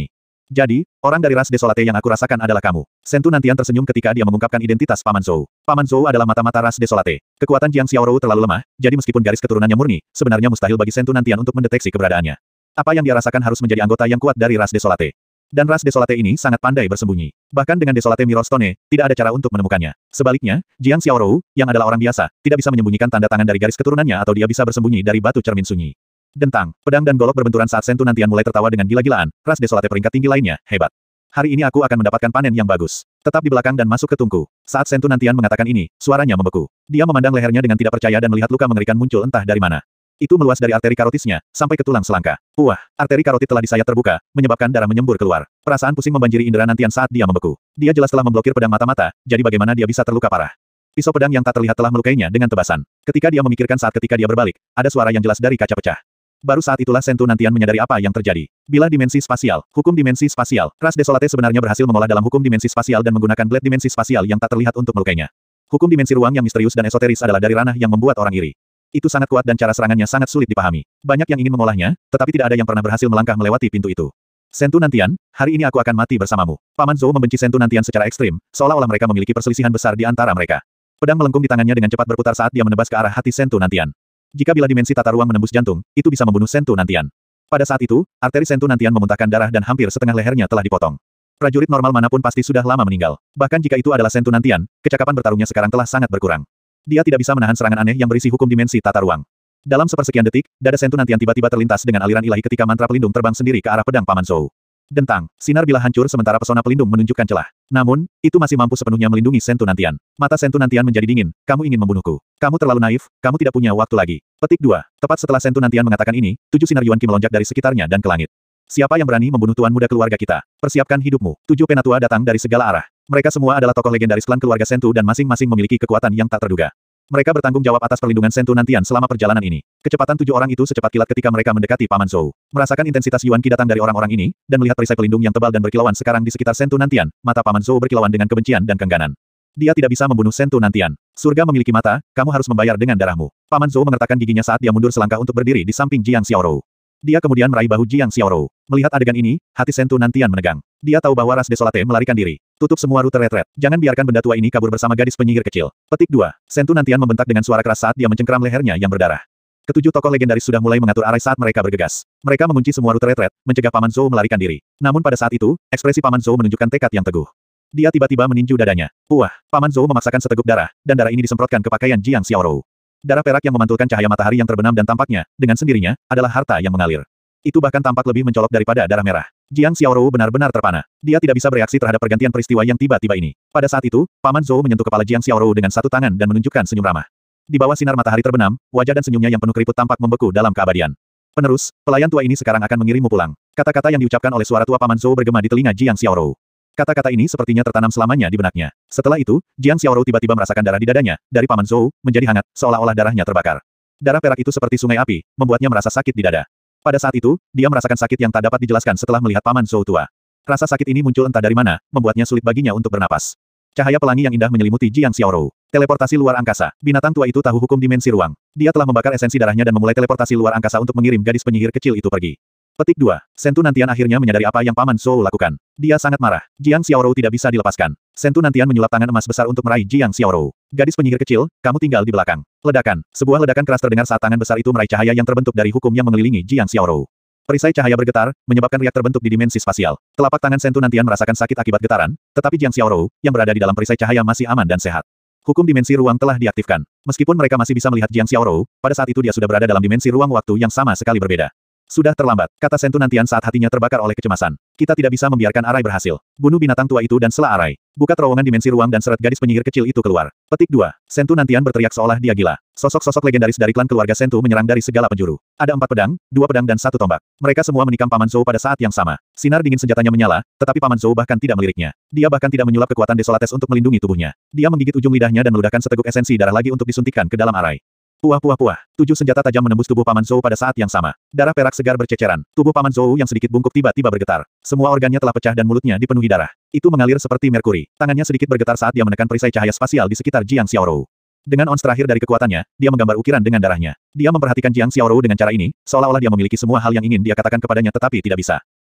Jadi, orang dari ras Desolate yang aku rasakan adalah kamu. Sentu Nantian tersenyum ketika dia mengungkapkan identitas Paman Zhou. Paman Zhou adalah mata-mata ras Desolate. Kekuatan Jiang Xiaorou terlalu lemah, jadi meskipun garis keturunannya murni, sebenarnya mustahil bagi Sentu Nantian untuk mendeteksi keberadaannya. Apa yang dia rasakan harus menjadi anggota yang kuat dari ras Desolate. Dan ras Desolate ini sangat pandai bersembunyi. Bahkan dengan Desolate Mirror Stone, tidak ada cara untuk menemukannya. Sebaliknya, Jiang Xiaorou, yang adalah orang biasa, tidak bisa menyembunyikan tanda tangan dari garis keturunannya atau dia bisa bersembunyi dari batu cermin sunyi. Dentang, pedang dan golok berbenturan saat Sentu Nantian mulai tertawa dengan gila-gilaan. Ras Desolate peringkat tinggi lainnya, hebat. Hari ini aku akan mendapatkan panen yang bagus. Tetap di belakang dan masuk ke tungku. Saat Sentu Nantian mengatakan ini, suaranya membeku. Dia memandang lehernya dengan tidak percaya dan melihat luka mengerikan muncul entah dari mana. Itu meluas dari arteri karotisnya, sampai ke tulang selangka. Wah, arteri karotid telah disayat terbuka, menyebabkan darah menyembur keluar. Perasaan pusing membanjiri indera Nantian saat dia membeku. Dia jelas telah memblokir pedang mata-mata, jadi bagaimana dia bisa terluka parah. Pisau pedang yang tak terlihat telah melukainya dengan tebasan. Ketika dia memikirkan saat ketika dia berbalik, ada suara yang jelas dari kaca pecah. Baru saat itulah Sentu Nantian menyadari apa yang terjadi. Bilah dimensi spasial, hukum dimensi spasial. Ras Desolate sebenarnya berhasil mengolah dalam hukum dimensi spasial dan menggunakan blade dimensi spasial yang tak terlihat untuk melukainya. Hukum dimensi ruang yang misterius dan esoteris adalah dari ranah yang membuat orang iri. Itu sangat kuat dan cara serangannya sangat sulit dipahami. Banyak yang ingin mengolahnya, tetapi tidak ada yang pernah berhasil melangkah melewati pintu itu. Sentu Nantian, hari ini aku akan mati bersamamu. Paman Zhou membenci Sentu Nantian secara ekstrim, seolah-olah mereka memiliki perselisihan besar di antara mereka. Pedang melengkung di tangannya dengan cepat berputar saat dia menebas ke arah hati Sentu Nantian. Jika bilah dimensi tata ruang menembus jantung, itu bisa membunuh Sentu Nantian. Pada saat itu, arteri Sentu Nantian memuntahkan darah dan hampir setengah lehernya telah dipotong. Prajurit normal manapun pasti sudah lama meninggal. Bahkan jika itu adalah Sentu Nantian, kecakapan bertarungnya sekarang telah sangat berkurang. Dia tidak bisa menahan serangan aneh yang berisi hukum dimensi tata ruang. Dalam sepersekian detik, dada Sentu Nantian tiba-tiba terlintas dengan aliran ilahi ketika mantra pelindung terbang sendiri ke arah pedang Paman Zhou. Dentang, sinar bilah hancur sementara pesona pelindung menunjukkan celah. Namun, itu masih mampu sepenuhnya melindungi Sentu Nantian. Mata Sentu Nantian menjadi dingin. Kamu ingin membunuhku. Kamu terlalu naif, kamu tidak punya waktu lagi. Petik 2. Tepat setelah Sentu Nantian mengatakan ini, 7 sinar Yuan Qi melonjak dari sekitarnya dan ke langit. Siapa yang berani membunuh tuan muda keluarga kita? Persiapkan hidupmu. 7 penatua datang dari segala arah. Mereka semua adalah tokoh legendaris klan keluarga Sentu dan masing-masing memiliki kekuatan yang tak terduga. Mereka bertanggung jawab atas perlindungan Sentu Nantian selama perjalanan ini. Kecepatan 7 orang itu secepat kilat ketika mereka mendekati Paman Zhou. Merasakan intensitas Yuan Qi datang dari orang-orang ini, dan melihat perisai pelindung yang tebal dan berkilauan sekarang di sekitar Sentu Nantian, mata Paman Zhou berkilauan dengan kebencian dan kengganan. Dia tidak bisa membunuh Sentu Nantian. Surga memiliki mata, kamu harus membayar dengan darahmu. Paman Zhou mengertakkan giginya saat dia mundur selangkah untuk berdiri di samping Jiang Xiaorou. Dia kemudian meraih bahu Jiang Xiaorou. Melihat adegan ini, hati Sentu Nantian menegang. Dia tahu bahwa ras Desolate melarikan diri. Tutup semua rute retret. Jangan biarkan benda tua ini kabur bersama gadis penyihir kecil. Petik 2. Sentu Nantian membentak dengan suara keras saat dia mencengkeram lehernya yang berdarah. Ketujuh tokoh legendaris sudah mulai mengatur arah saat mereka bergegas. Mereka mengunci semua rute retret, mencegah Paman Zhou melarikan diri. Namun pada saat itu, ekspresi Paman Zhou menunjukkan tekad yang teguh. Dia tiba-tiba meninju dadanya. Wah, Paman Zhou memaksakan seteguk darah, dan darah ini disemprotkan ke pakaian Jiang Xiaorou. Darah perak yang memantulkan cahaya matahari yang terbenam dan tampaknya, dengan sendirinya, adalah harta yang mengalir. Itu bahkan tampak lebih mencolok daripada darah merah. Jiang Xiaorou benar-benar terpana. Dia tidak bisa bereaksi terhadap pergantian peristiwa yang tiba-tiba ini. Pada saat itu, Paman Zhou menyentuh kepala Jiang Xiaorou dengan satu tangan dan menunjukkan senyum ramah. Di bawah sinar matahari terbenam, wajah dan senyumnya yang penuh keriput tampak membeku dalam keabadian. Penerus, pelayan tua ini sekarang akan mengirimmu pulang. Kata-kata yang diucapkan oleh suara tua Paman Zhou bergema di telinga Jiang Xiaorou. Kata-kata ini sepertinya tertanam selamanya di benaknya. Setelah itu, Jiang Xiaorou tiba-tiba merasakan darah di dadanya, dari Paman Zhou, menjadi hangat, seolah-olah darahnya terbakar. Darah perak itu seperti sungai api, membuatnya merasa sakit di dada. Pada saat itu, dia merasakan sakit yang tak dapat dijelaskan setelah melihat Paman Zhou tua. Rasa sakit ini muncul entah dari mana, membuatnya sulit baginya untuk bernapas. Cahaya pelangi yang indah menyelimuti Jiang Xiaorou. Teleportasi luar angkasa. Binatang tua itu tahu hukum dimensi ruang. Dia telah membakar esensi darahnya dan memulai teleportasi luar angkasa untuk mengirim gadis penyihir kecil itu pergi. Petik 2. Sentu Nantian akhirnya menyadari apa yang Paman Zhou lakukan. Dia sangat marah. Jiang Xiaorou tidak bisa dilepaskan. Sentu Nantian menyulap tangan emas besar untuk meraih Jiang Xiaorou. Gadis penyihir kecil, kamu tinggal di belakang. Ledakan. Sebuah ledakan keras terdengar saat tangan besar itu meraih cahaya yang terbentuk dari hukum yang mengelilingi Jiang Xiaorou. Perisai cahaya bergetar, menyebabkan riak terbentuk di dimensi spasial. Telapak tangan Sentu Nantian merasakan sakit akibat getaran, tetapi Jiang Xiaorou, yang berada di dalam perisai cahaya masih aman dan sehat. Hukum dimensi ruang telah diaktifkan. Meskipun mereka masih bisa melihat Jiang Xiaorou, pada saat itu dia sudah berada dalam dimensi ruang waktu yang sama sekali berbeda. Sudah terlambat, kata Sentu Nantian saat hatinya terbakar oleh kecemasan. Kita tidak bisa membiarkan Arai berhasil. Bunuh binatang tua itu dan sela Arai. Buka terowongan dimensi ruang dan seret gadis penyihir kecil itu keluar. Petik 2. Sentu Nantian berteriak seolah dia gila. Sosok-sosok legendaris dari klan keluarga Sentu menyerang dari segala penjuru. Ada 4 pedang, 2 pedang dan 1 tombak. Mereka semua menikam Paman Zhou pada saat yang sama. Sinar dingin senjatanya menyala, tetapi Paman Zhou bahkan tidak meliriknya. Dia bahkan tidak menyulap kekuatan Desolates untuk melindungi tubuhnya. Dia menggigit ujung lidahnya dan meludahkan seteguk esensi darah lagi untuk disuntikkan ke dalam Arai. Puah puah puah. 7 senjata tajam menembus tubuh Paman Zhou pada saat yang sama. Darah perak segar berceceran. Tubuh Paman Zhou yang sedikit bungkuk tiba-tiba bergetar. Semua organnya telah pecah dan mulutnya dipenuhi darah. Itu mengalir seperti merkuri. Tangannya sedikit bergetar saat dia menekan perisai cahaya spasial di sekitar Jiang Xiaorou. Dengan ons terakhir dari kekuatannya, dia menggambar ukiran dengan darahnya. Dia memperhatikan Jiang Xiaorou dengan cara ini, seolah-olah dia memiliki semua hal yang ingin dia katakan kepadanya tetapi tidak bisa.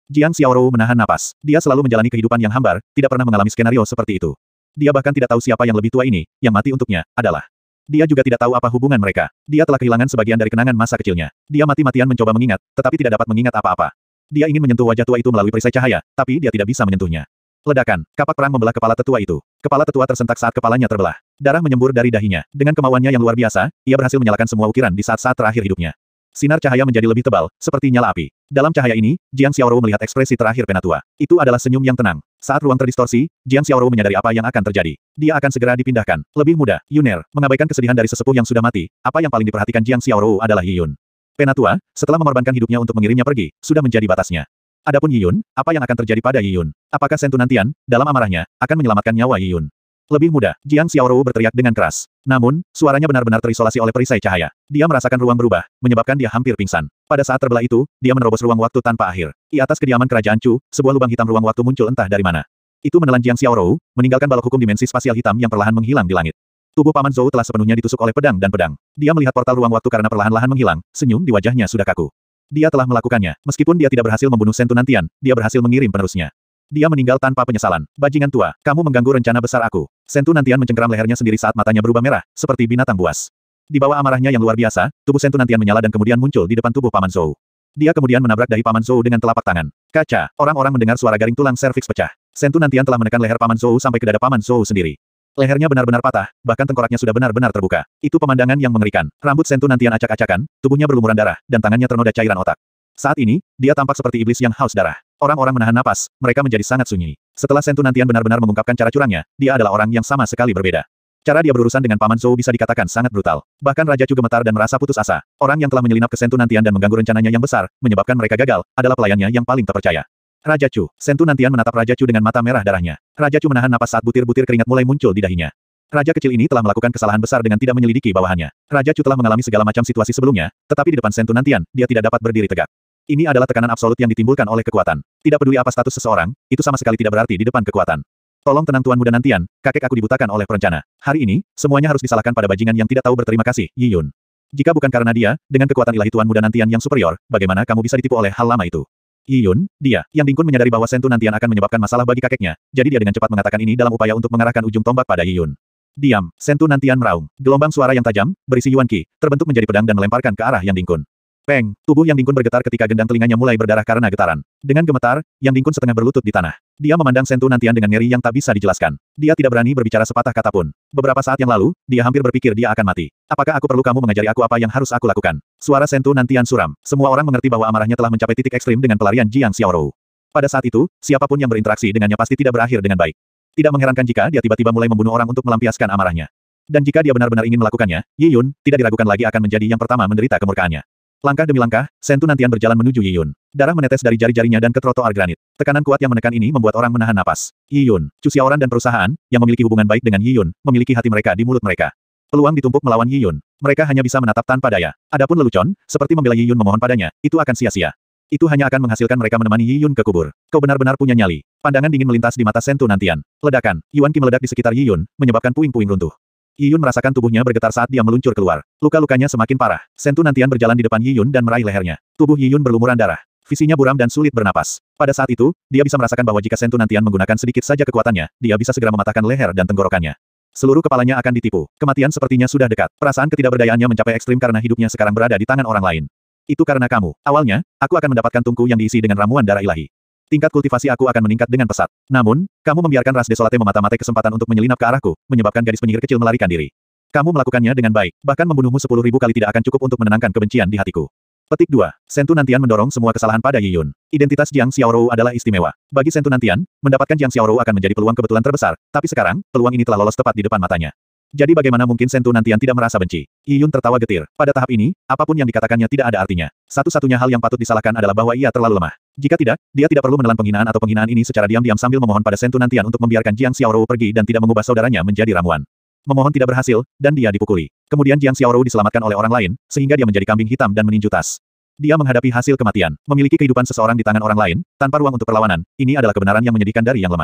Jiang Xiaorou menahan napas. Dia selalu menjalani kehidupan yang hambar, tidak pernah mengalami skenario seperti itu. Dia bahkan tidak tahu siapa yang lebih tua ini, yang mati untuknya, adalah. Dia juga tidak tahu apa hubungan mereka. Dia telah kehilangan sebagian dari kenangan masa kecilnya. Dia mati-matian mencoba mengingat, tetapi tidak dapat mengingat apa-apa. Dia ingin menyentuh wajah tua itu melalui perisai cahaya, tapi dia tidak bisa menyentuhnya. Ledakan, kapak perang membelah kepala tetua itu. Kepala tetua tersentak saat kepalanya terbelah. Darah menyembur dari dahinya. Dengan kemauannya yang luar biasa, ia berhasil menyalakan semua ukiran di saat-saat terakhir hidupnya. Sinar cahaya menjadi lebih tebal, seperti nyala api. Dalam cahaya ini, Jiang Xiaorou melihat ekspresi terakhir Penatua. Itu adalah senyum yang tenang. Saat ruang terdistorsi, Jiang Xiaorou menyadari apa yang akan terjadi. Dia akan segera dipindahkan. Lebih mudah, Yuner, mengabaikan kesedihan dari sesepuh yang sudah mati. Apa yang paling diperhatikan Jiang Xiaorou adalah Yiyun. Penatua, setelah mengorbankan hidupnya untuk mengirimnya pergi, sudah menjadi batasnya. Adapun Yiyun, apa yang akan terjadi pada Yiyun? Apakah Sentu Nantian, dalam amarahnya, akan menyelamatkan nyawa Yiyun? Lebih mudah, Jiang Xiaorou berteriak dengan keras. Namun, suaranya benar-benar terisolasi oleh perisai cahaya. Dia merasakan ruang berubah, menyebabkan dia hampir pingsan. Pada saat terbelah itu, dia menerobos ruang waktu tanpa akhir. Di atas kediaman kerajaan Chu, sebuah lubang hitam ruang waktu muncul entah dari mana. Itu menelan Jiang Xiaorou, meninggalkan balok hukum dimensi spasial hitam yang perlahan menghilang di langit. Tubuh Paman Zhou telah sepenuhnya ditusuk oleh pedang dan pedang. Dia melihat portal ruang waktu karena perlahan-lahan menghilang, senyum di wajahnya sudah kaku. Dia telah melakukannya. Meskipun dia tidak berhasil membunuh Sentu Nantian, dia berhasil mengirim penerusnya. Dia meninggal tanpa penyesalan. Bajingan tua, kamu mengganggu rencana besar aku. Sentu Nantian mencengkeram lehernya sendiri saat matanya berubah merah, seperti binatang buas. Di bawah amarahnya yang luar biasa, tubuh Sentu Nantian menyala dan kemudian muncul di depan tubuh Paman Zhou. Dia kemudian menabrak dahi Paman Zhou dengan telapak tangan. Kaca, orang-orang mendengar suara garing tulang serviks pecah. Sentu Nantian telah menekan leher Paman Zhou sampai ke dada Paman Zhou sendiri. Lehernya benar-benar patah, bahkan tengkoraknya sudah benar-benar terbuka. Itu pemandangan yang mengerikan. Rambut Sentu Nantian acak-acakan, tubuhnya berlumuran darah, dan tangannya ternoda cairan otak. Saat ini, dia tampak seperti iblis yang haus darah. Orang-orang menahan napas, mereka menjadi sangat sunyi. Setelah Sentu Nantian benar-benar mengungkapkan cara curangnya, dia adalah orang yang sama sekali berbeda. Cara dia berurusan dengan Paman Zhou bisa dikatakan sangat brutal. Bahkan Raja Chu gemetar dan merasa putus asa. Orang yang telah menyelinap ke Sentu Nantian dan mengganggu rencananya yang besar, menyebabkan mereka gagal, adalah pelayannya yang paling terpercaya. Raja Chu. Sentu Nantian menatap Raja Chu dengan mata merah darahnya. Raja Chu menahan napas saat butir-butir keringat mulai muncul di dahinya. Raja kecil ini telah melakukan kesalahan besar dengan tidak menyelidiki bawahannya. Raja Chu telah mengalami segala macam situasi sebelumnya, tetapi di depan Sentu Nantian, dia tidak dapat berdiri tegak. Ini adalah tekanan absolut yang ditimbulkan oleh kekuatan. Tidak peduli apa status seseorang, itu sama sekali tidak berarti di depan kekuatan. Tolong tenang Tuan Muda Nantian, kakek aku dibutakan oleh perencana. Hari ini, semuanya harus disalahkan pada bajingan yang tidak tahu berterima kasih, Yiyun. Jika bukan karena dia, dengan kekuatan ilahi Tuan Muda Nantian yang superior, bagaimana kamu bisa ditipu oleh hal lama itu? Yiyun, dia, yang Dingkun menyadari bahwa Sentu Nantian akan menyebabkan masalah bagi kakeknya, jadi dia dengan cepat mengatakan ini dalam upaya untuk mengarahkan ujung tombak pada Yiyun. Diam, Sentu Nantian meraung. Gelombang suara yang tajam, berisi Yuan Qi, terbentuk menjadi pedang dan melemparkan ke arah Yang Dingkun. Peng, tubuh Yang Dingkun bergetar ketika gendang telinganya mulai berdarah karena getaran. Dengan gemetar, Yang Dingkun setengah berlutut di tanah. Dia memandang Sentu Nantian dengan ngeri yang tak bisa dijelaskan. Dia tidak berani berbicara sepatah kata pun. Beberapa saat yang lalu, dia hampir berpikir dia akan mati. Apakah aku perlu kamu mengajari aku apa yang harus aku lakukan? Suara Sentu Nantian suram. Semua orang mengerti bahwa amarahnya telah mencapai titik ekstrim dengan pelarian Jiang Xiaorou. Pada saat itu, siapapun yang berinteraksi dengannya pasti tidak berakhir dengan baik. Tidak mengherankan jika dia tiba-tiba mulai membunuh orang untuk melampiaskan amarahnya. Dan jika dia benar-benar ingin melakukannya, Yiyun, tidak diragukan lagi akan menjadi yang pertama menderita kemurkaannya. Langkah demi langkah, Sentu Nantian berjalan menuju Yiyun. Darah menetes dari jari-jarinya dan ke trotoar granit. Tekanan kuat yang menekan ini membuat orang menahan napas. Yiyun, Chu Xiaoran dan perusahaan, yang memiliki hubungan baik dengan Yiyun, memiliki hati mereka di mulut mereka. Peluang ditumpuk melawan Yiyun. Mereka hanya bisa menatap tanpa daya. Adapun lelucon, seperti membela Yiyun memohon padanya, itu akan sia-sia. Itu hanya akan menghasilkan mereka menemani Yiyun ke kubur. Kau benar-benar punya nyali. Pandangan dingin melintas di mata Sentu Nantian. Ledakan, Yuan Qi meledak di sekitar Yiyun, menyebabkan puing-puing runtuh. Yiyun merasakan tubuhnya bergetar saat dia meluncur keluar. Luka-lukanya semakin parah. Sentu Nantian berjalan di depan Yiyun dan meraih lehernya. Tubuh Yiyun berlumuran darah. Visinya buram dan sulit bernapas. Pada saat itu, dia bisa merasakan bahwa jika Sentu Nantian menggunakan sedikit saja kekuatannya, dia bisa segera mematahkan leher dan tenggorokannya. Seluruh kepalanya akan ditipu. Kematian sepertinya sudah dekat. Perasaan ketidakberdayaannya mencapai ekstrim karena hidupnya sekarang berada di tangan orang lain. Itu karena kamu. Awalnya, aku akan mendapatkan tungku yang diisi dengan ramuan darah ilahi. Tingkat kultivasi aku akan meningkat dengan pesat. Namun, kamu membiarkan ras desolate memata-matai kesempatan untuk menyelinap ke arahku, menyebabkan gadis penyihir kecil melarikan diri. Kamu melakukannya dengan baik, bahkan membunuhmu 10.000 kali tidak akan cukup untuk menenangkan kebencian di hatiku. Petik 2. Sentu Nantian mendorong semua kesalahan pada Yiyun. Identitas Jiang Xiaorou adalah istimewa. Bagi Sentu Nantian, mendapatkan Jiang Xiaorou akan menjadi peluang kebetulan terbesar, tapi sekarang, peluang ini telah lolos tepat di depan matanya. Jadi bagaimana mungkin Sentu Nantian tidak merasa benci? Yiyun tertawa getir. Pada tahap ini, apapun yang dikatakannya tidak ada artinya. Satu-satunya hal yang patut disalahkan adalah bahwa ia terlalu lemah. Jika tidak, dia tidak perlu menelan penghinaan atau penghinaan ini secara diam-diam sambil memohon pada Sentu Nantian untuk membiarkan Jiang Xiaorou pergi dan tidak mengubah saudaranya menjadi ramuan. Memohon tidak berhasil, dan dia dipukuli. Kemudian Jiang Xiaorou diselamatkan oleh orang lain, sehingga dia menjadi kambing hitam dan meninju tas. Dia menghadapi hasil kematian. Memiliki kehidupan seseorang di tangan orang lain, tanpa ruang untuk perlawanan, ini adalah kebenaran yang menyedihkan dari yang lemah.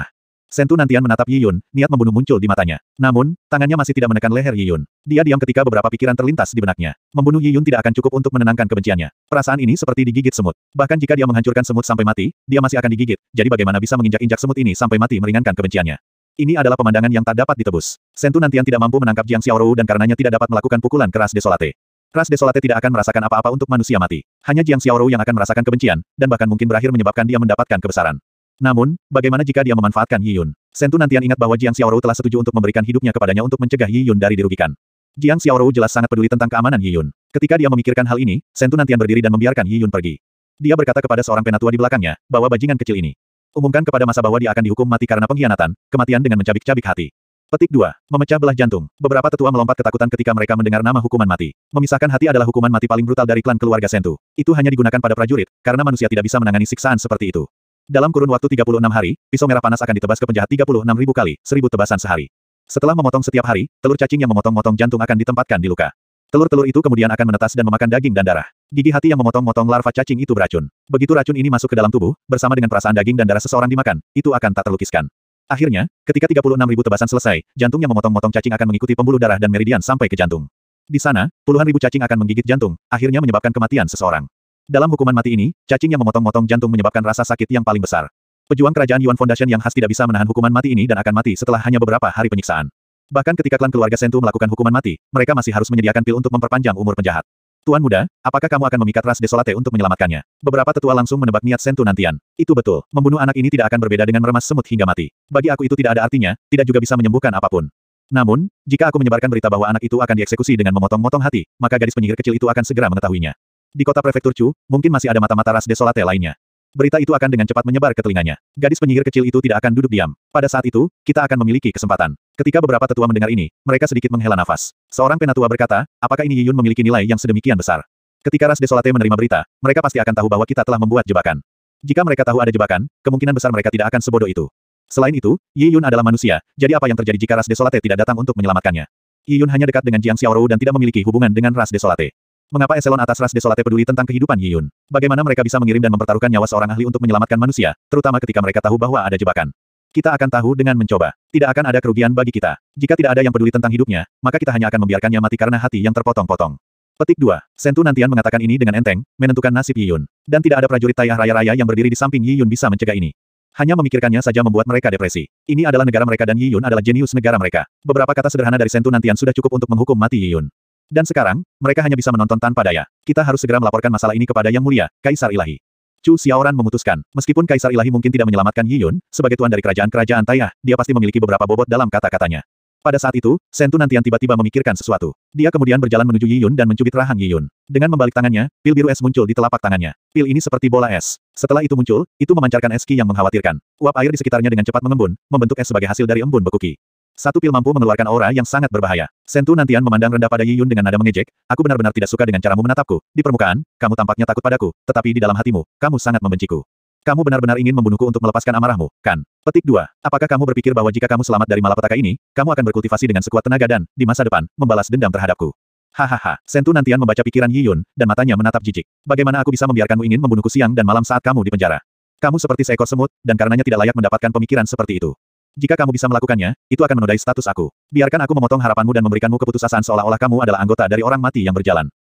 Sentu Nantian menatap Yi Yun, niat membunuh muncul di matanya. Namun, tangannya masih tidak menekan leher Yi Yun. Dia diam ketika beberapa pikiran terlintas di benaknya. Membunuh Yi Yun tidak akan cukup untuk menenangkan kebenciannya. Perasaan ini seperti digigit semut. Bahkan jika dia menghancurkan semut sampai mati, dia masih akan digigit. Jadi bagaimana bisa menginjak-injak semut ini sampai mati meringankan kebenciannya? Ini adalah pemandangan yang tak dapat ditebus. Sentu Nantian tidak mampu menangkap Jiang Xiaorou dan karenanya tidak dapat melakukan pukulan keras Desolate. Ras Desolate tidak akan merasakan apa-apa untuk manusia mati. Hanya Jiang Xiaorou yang akan merasakan kebencian, dan bahkan mungkin berakhir menyebabkan dia mendapatkan kebesaran. Namun, bagaimana jika dia memanfaatkan Yi Yun? Sentu Nantian ingat bahwa Jiang Xiaorou telah setuju untuk memberikan hidupnya kepadanya untuk mencegah Yi Yun dari dirugikan. Jiang Xiaorou jelas sangat peduli tentang keamanan Yi Yun. Ketika dia memikirkan hal ini, Sentu Nantian berdiri dan membiarkan Yi Yun pergi. Dia berkata kepada seorang penatua di belakangnya, bahwa bajingan kecil ini. Umumkan kepada masa bahwa dia akan dihukum mati karena pengkhianatan, kematian dengan mencabik-cabik hati. Petik 2. Memecah belah jantung. Beberapa tetua melompat ketakutan ketika mereka mendengar nama hukuman mati. Memisahkan hati adalah hukuman mati paling brutal dari klan keluarga Sentu. Itu hanya digunakan pada prajurit, karena manusia tidak bisa menangani siksaan seperti itu. Dalam kurun waktu 36 hari, pisau merah panas akan ditebas ke penjahat 36.000 kali, 1000 tebasan sehari. Setelah memotong setiap hari, telur cacing yang memotong-motong jantung akan ditempatkan di luka. Telur-telur itu kemudian akan menetas dan memakan daging dan darah. Gigi hati yang memotong-motong larva cacing itu beracun. Begitu racun ini masuk ke dalam tubuh, bersama dengan perasaan daging dan darah seseorang dimakan, itu akan tak terlukiskan. Akhirnya, ketika 36.000 tebasan selesai, jantung yang memotong-motong cacing akan mengikuti pembuluh darah dan meridian sampai ke jantung. Di sana, puluhan ribu cacing akan menggigit jantung, akhirnya menyebabkan kematian seseorang. Dalam hukuman mati ini, cacing yang memotong-motong jantung menyebabkan rasa sakit yang paling besar. Pejuang kerajaan Yuan Foundation yang khas tidak bisa menahan hukuman mati ini dan akan mati setelah hanya beberapa hari penyiksaan. Bahkan ketika klan keluarga Sentu melakukan hukuman mati, mereka masih harus menyediakan pil untuk memperpanjang umur penjahat. Tuan muda, apakah kamu akan memikat Ras Desolate untuk menyelamatkannya? Beberapa tetua langsung menebak niat Sentu Nantian. Itu betul, membunuh anak ini tidak akan berbeda dengan meremas semut hingga mati. Bagi aku itu tidak ada artinya, tidak juga bisa menyembuhkan apapun. Namun, jika aku menyebarkan berita bahwa anak itu akan dieksekusi dengan memotong-motong hati, maka gadis penyihir kecil itu akan segera mengetahuinya. Di kota prefektur Chu, mungkin masih ada mata-mata Ras Desolate lainnya. Berita itu akan dengan cepat menyebar ke telinganya. Gadis penyihir kecil itu tidak akan duduk diam. Pada saat itu, kita akan memiliki kesempatan. Ketika beberapa tetua mendengar ini, mereka sedikit menghela nafas. Seorang penatua berkata, apakah ini Yi Yun memiliki nilai yang sedemikian besar? Ketika Ras Desolate menerima berita, mereka pasti akan tahu bahwa kita telah membuat jebakan. Jika mereka tahu ada jebakan, kemungkinan besar mereka tidak akan sebodoh itu. Selain itu, Yi Yun adalah manusia, jadi apa yang terjadi jika Ras Desolate tidak datang untuk menyelamatkannya? Yi Yun hanya dekat dengan Jiang Xiaorou dan tidak memiliki hubungan dengan Ras Desolate. Mengapa eselon atas Ras Desolate peduli tentang kehidupan Yi Yun? Bagaimana mereka bisa mengirim dan mempertaruhkan nyawa seorang ahli untuk menyelamatkan manusia, terutama ketika mereka tahu bahwa ada jebakan? Kita akan tahu dengan mencoba. Tidak akan ada kerugian bagi kita. Jika tidak ada yang peduli tentang hidupnya, maka kita hanya akan membiarkannya mati karena hati yang terpotong-potong. Petik 2. Sentu Nantian mengatakan ini dengan enteng, menentukan nasib Yi Yun. Dan tidak ada prajurit Tayah Raya-Raya yang berdiri di samping Yi Yun bisa mencegah ini. Hanya memikirkannya saja membuat mereka depresi. Ini adalah negara mereka dan Yi Yun adalah jenius negara mereka. Beberapa kata sederhana dari Sentu Nantian sudah cukup untuk menghukum mati Yi Yun. Dan sekarang, mereka hanya bisa menonton tanpa daya. Kita harus segera melaporkan masalah ini kepada Yang Mulia, Kaisar Ilahi. Chu Xiaoran memutuskan, meskipun Kaisar Ilahi mungkin tidak menyelamatkan Yi Yun, sebagai tuan dari kerajaan-kerajaan Tayah, dia pasti memiliki beberapa bobot dalam kata-katanya. Pada saat itu, Sentu Nantian tiba-tiba memikirkan sesuatu. Dia kemudian berjalan menuju Yi Yun dan mencubit rahang Yi Yun. Dengan membalik tangannya, pil biru es muncul di telapak tangannya. Pil ini seperti bola es. Setelah itu muncul, itu memancarkan es ki yang mengkhawatirkan. Uap air di sekitarnya dengan cepat mengembun, membentuk es sebagai hasil dari embun beku ki. Satu pil mampu mengeluarkan aura yang sangat berbahaya. Sentu Nantian memandang rendah pada Yi Yun dengan nada mengejek, aku benar-benar tidak suka dengan caramu menatapku. Di permukaan, kamu tampaknya takut padaku, tetapi di dalam hatimu, kamu sangat membenciku. Kamu benar-benar ingin membunuhku untuk melepaskan amarahmu, kan? Petik 2. Apakah kamu berpikir bahwa jika kamu selamat dari malapetaka ini, kamu akan berkultivasi dengan sekuat tenaga dan, di masa depan, membalas dendam terhadapku? Hahaha. Sentu Nantian membaca pikiran Yi Yun, dan matanya menatap jijik. Bagaimana aku bisa membiarkanmu ingin membunuhku siang dan malam saat kamu di penjara? Kamu seperti seekor semut, dan karenanya tidak layak mendapatkan pemikiran seperti itu. Jika kamu bisa melakukannya, itu akan menodai status aku. Biarkan aku memotong harapanmu dan memberikanmu keputusasaan seolah-olah kamu adalah anggota dari orang mati yang berjalan.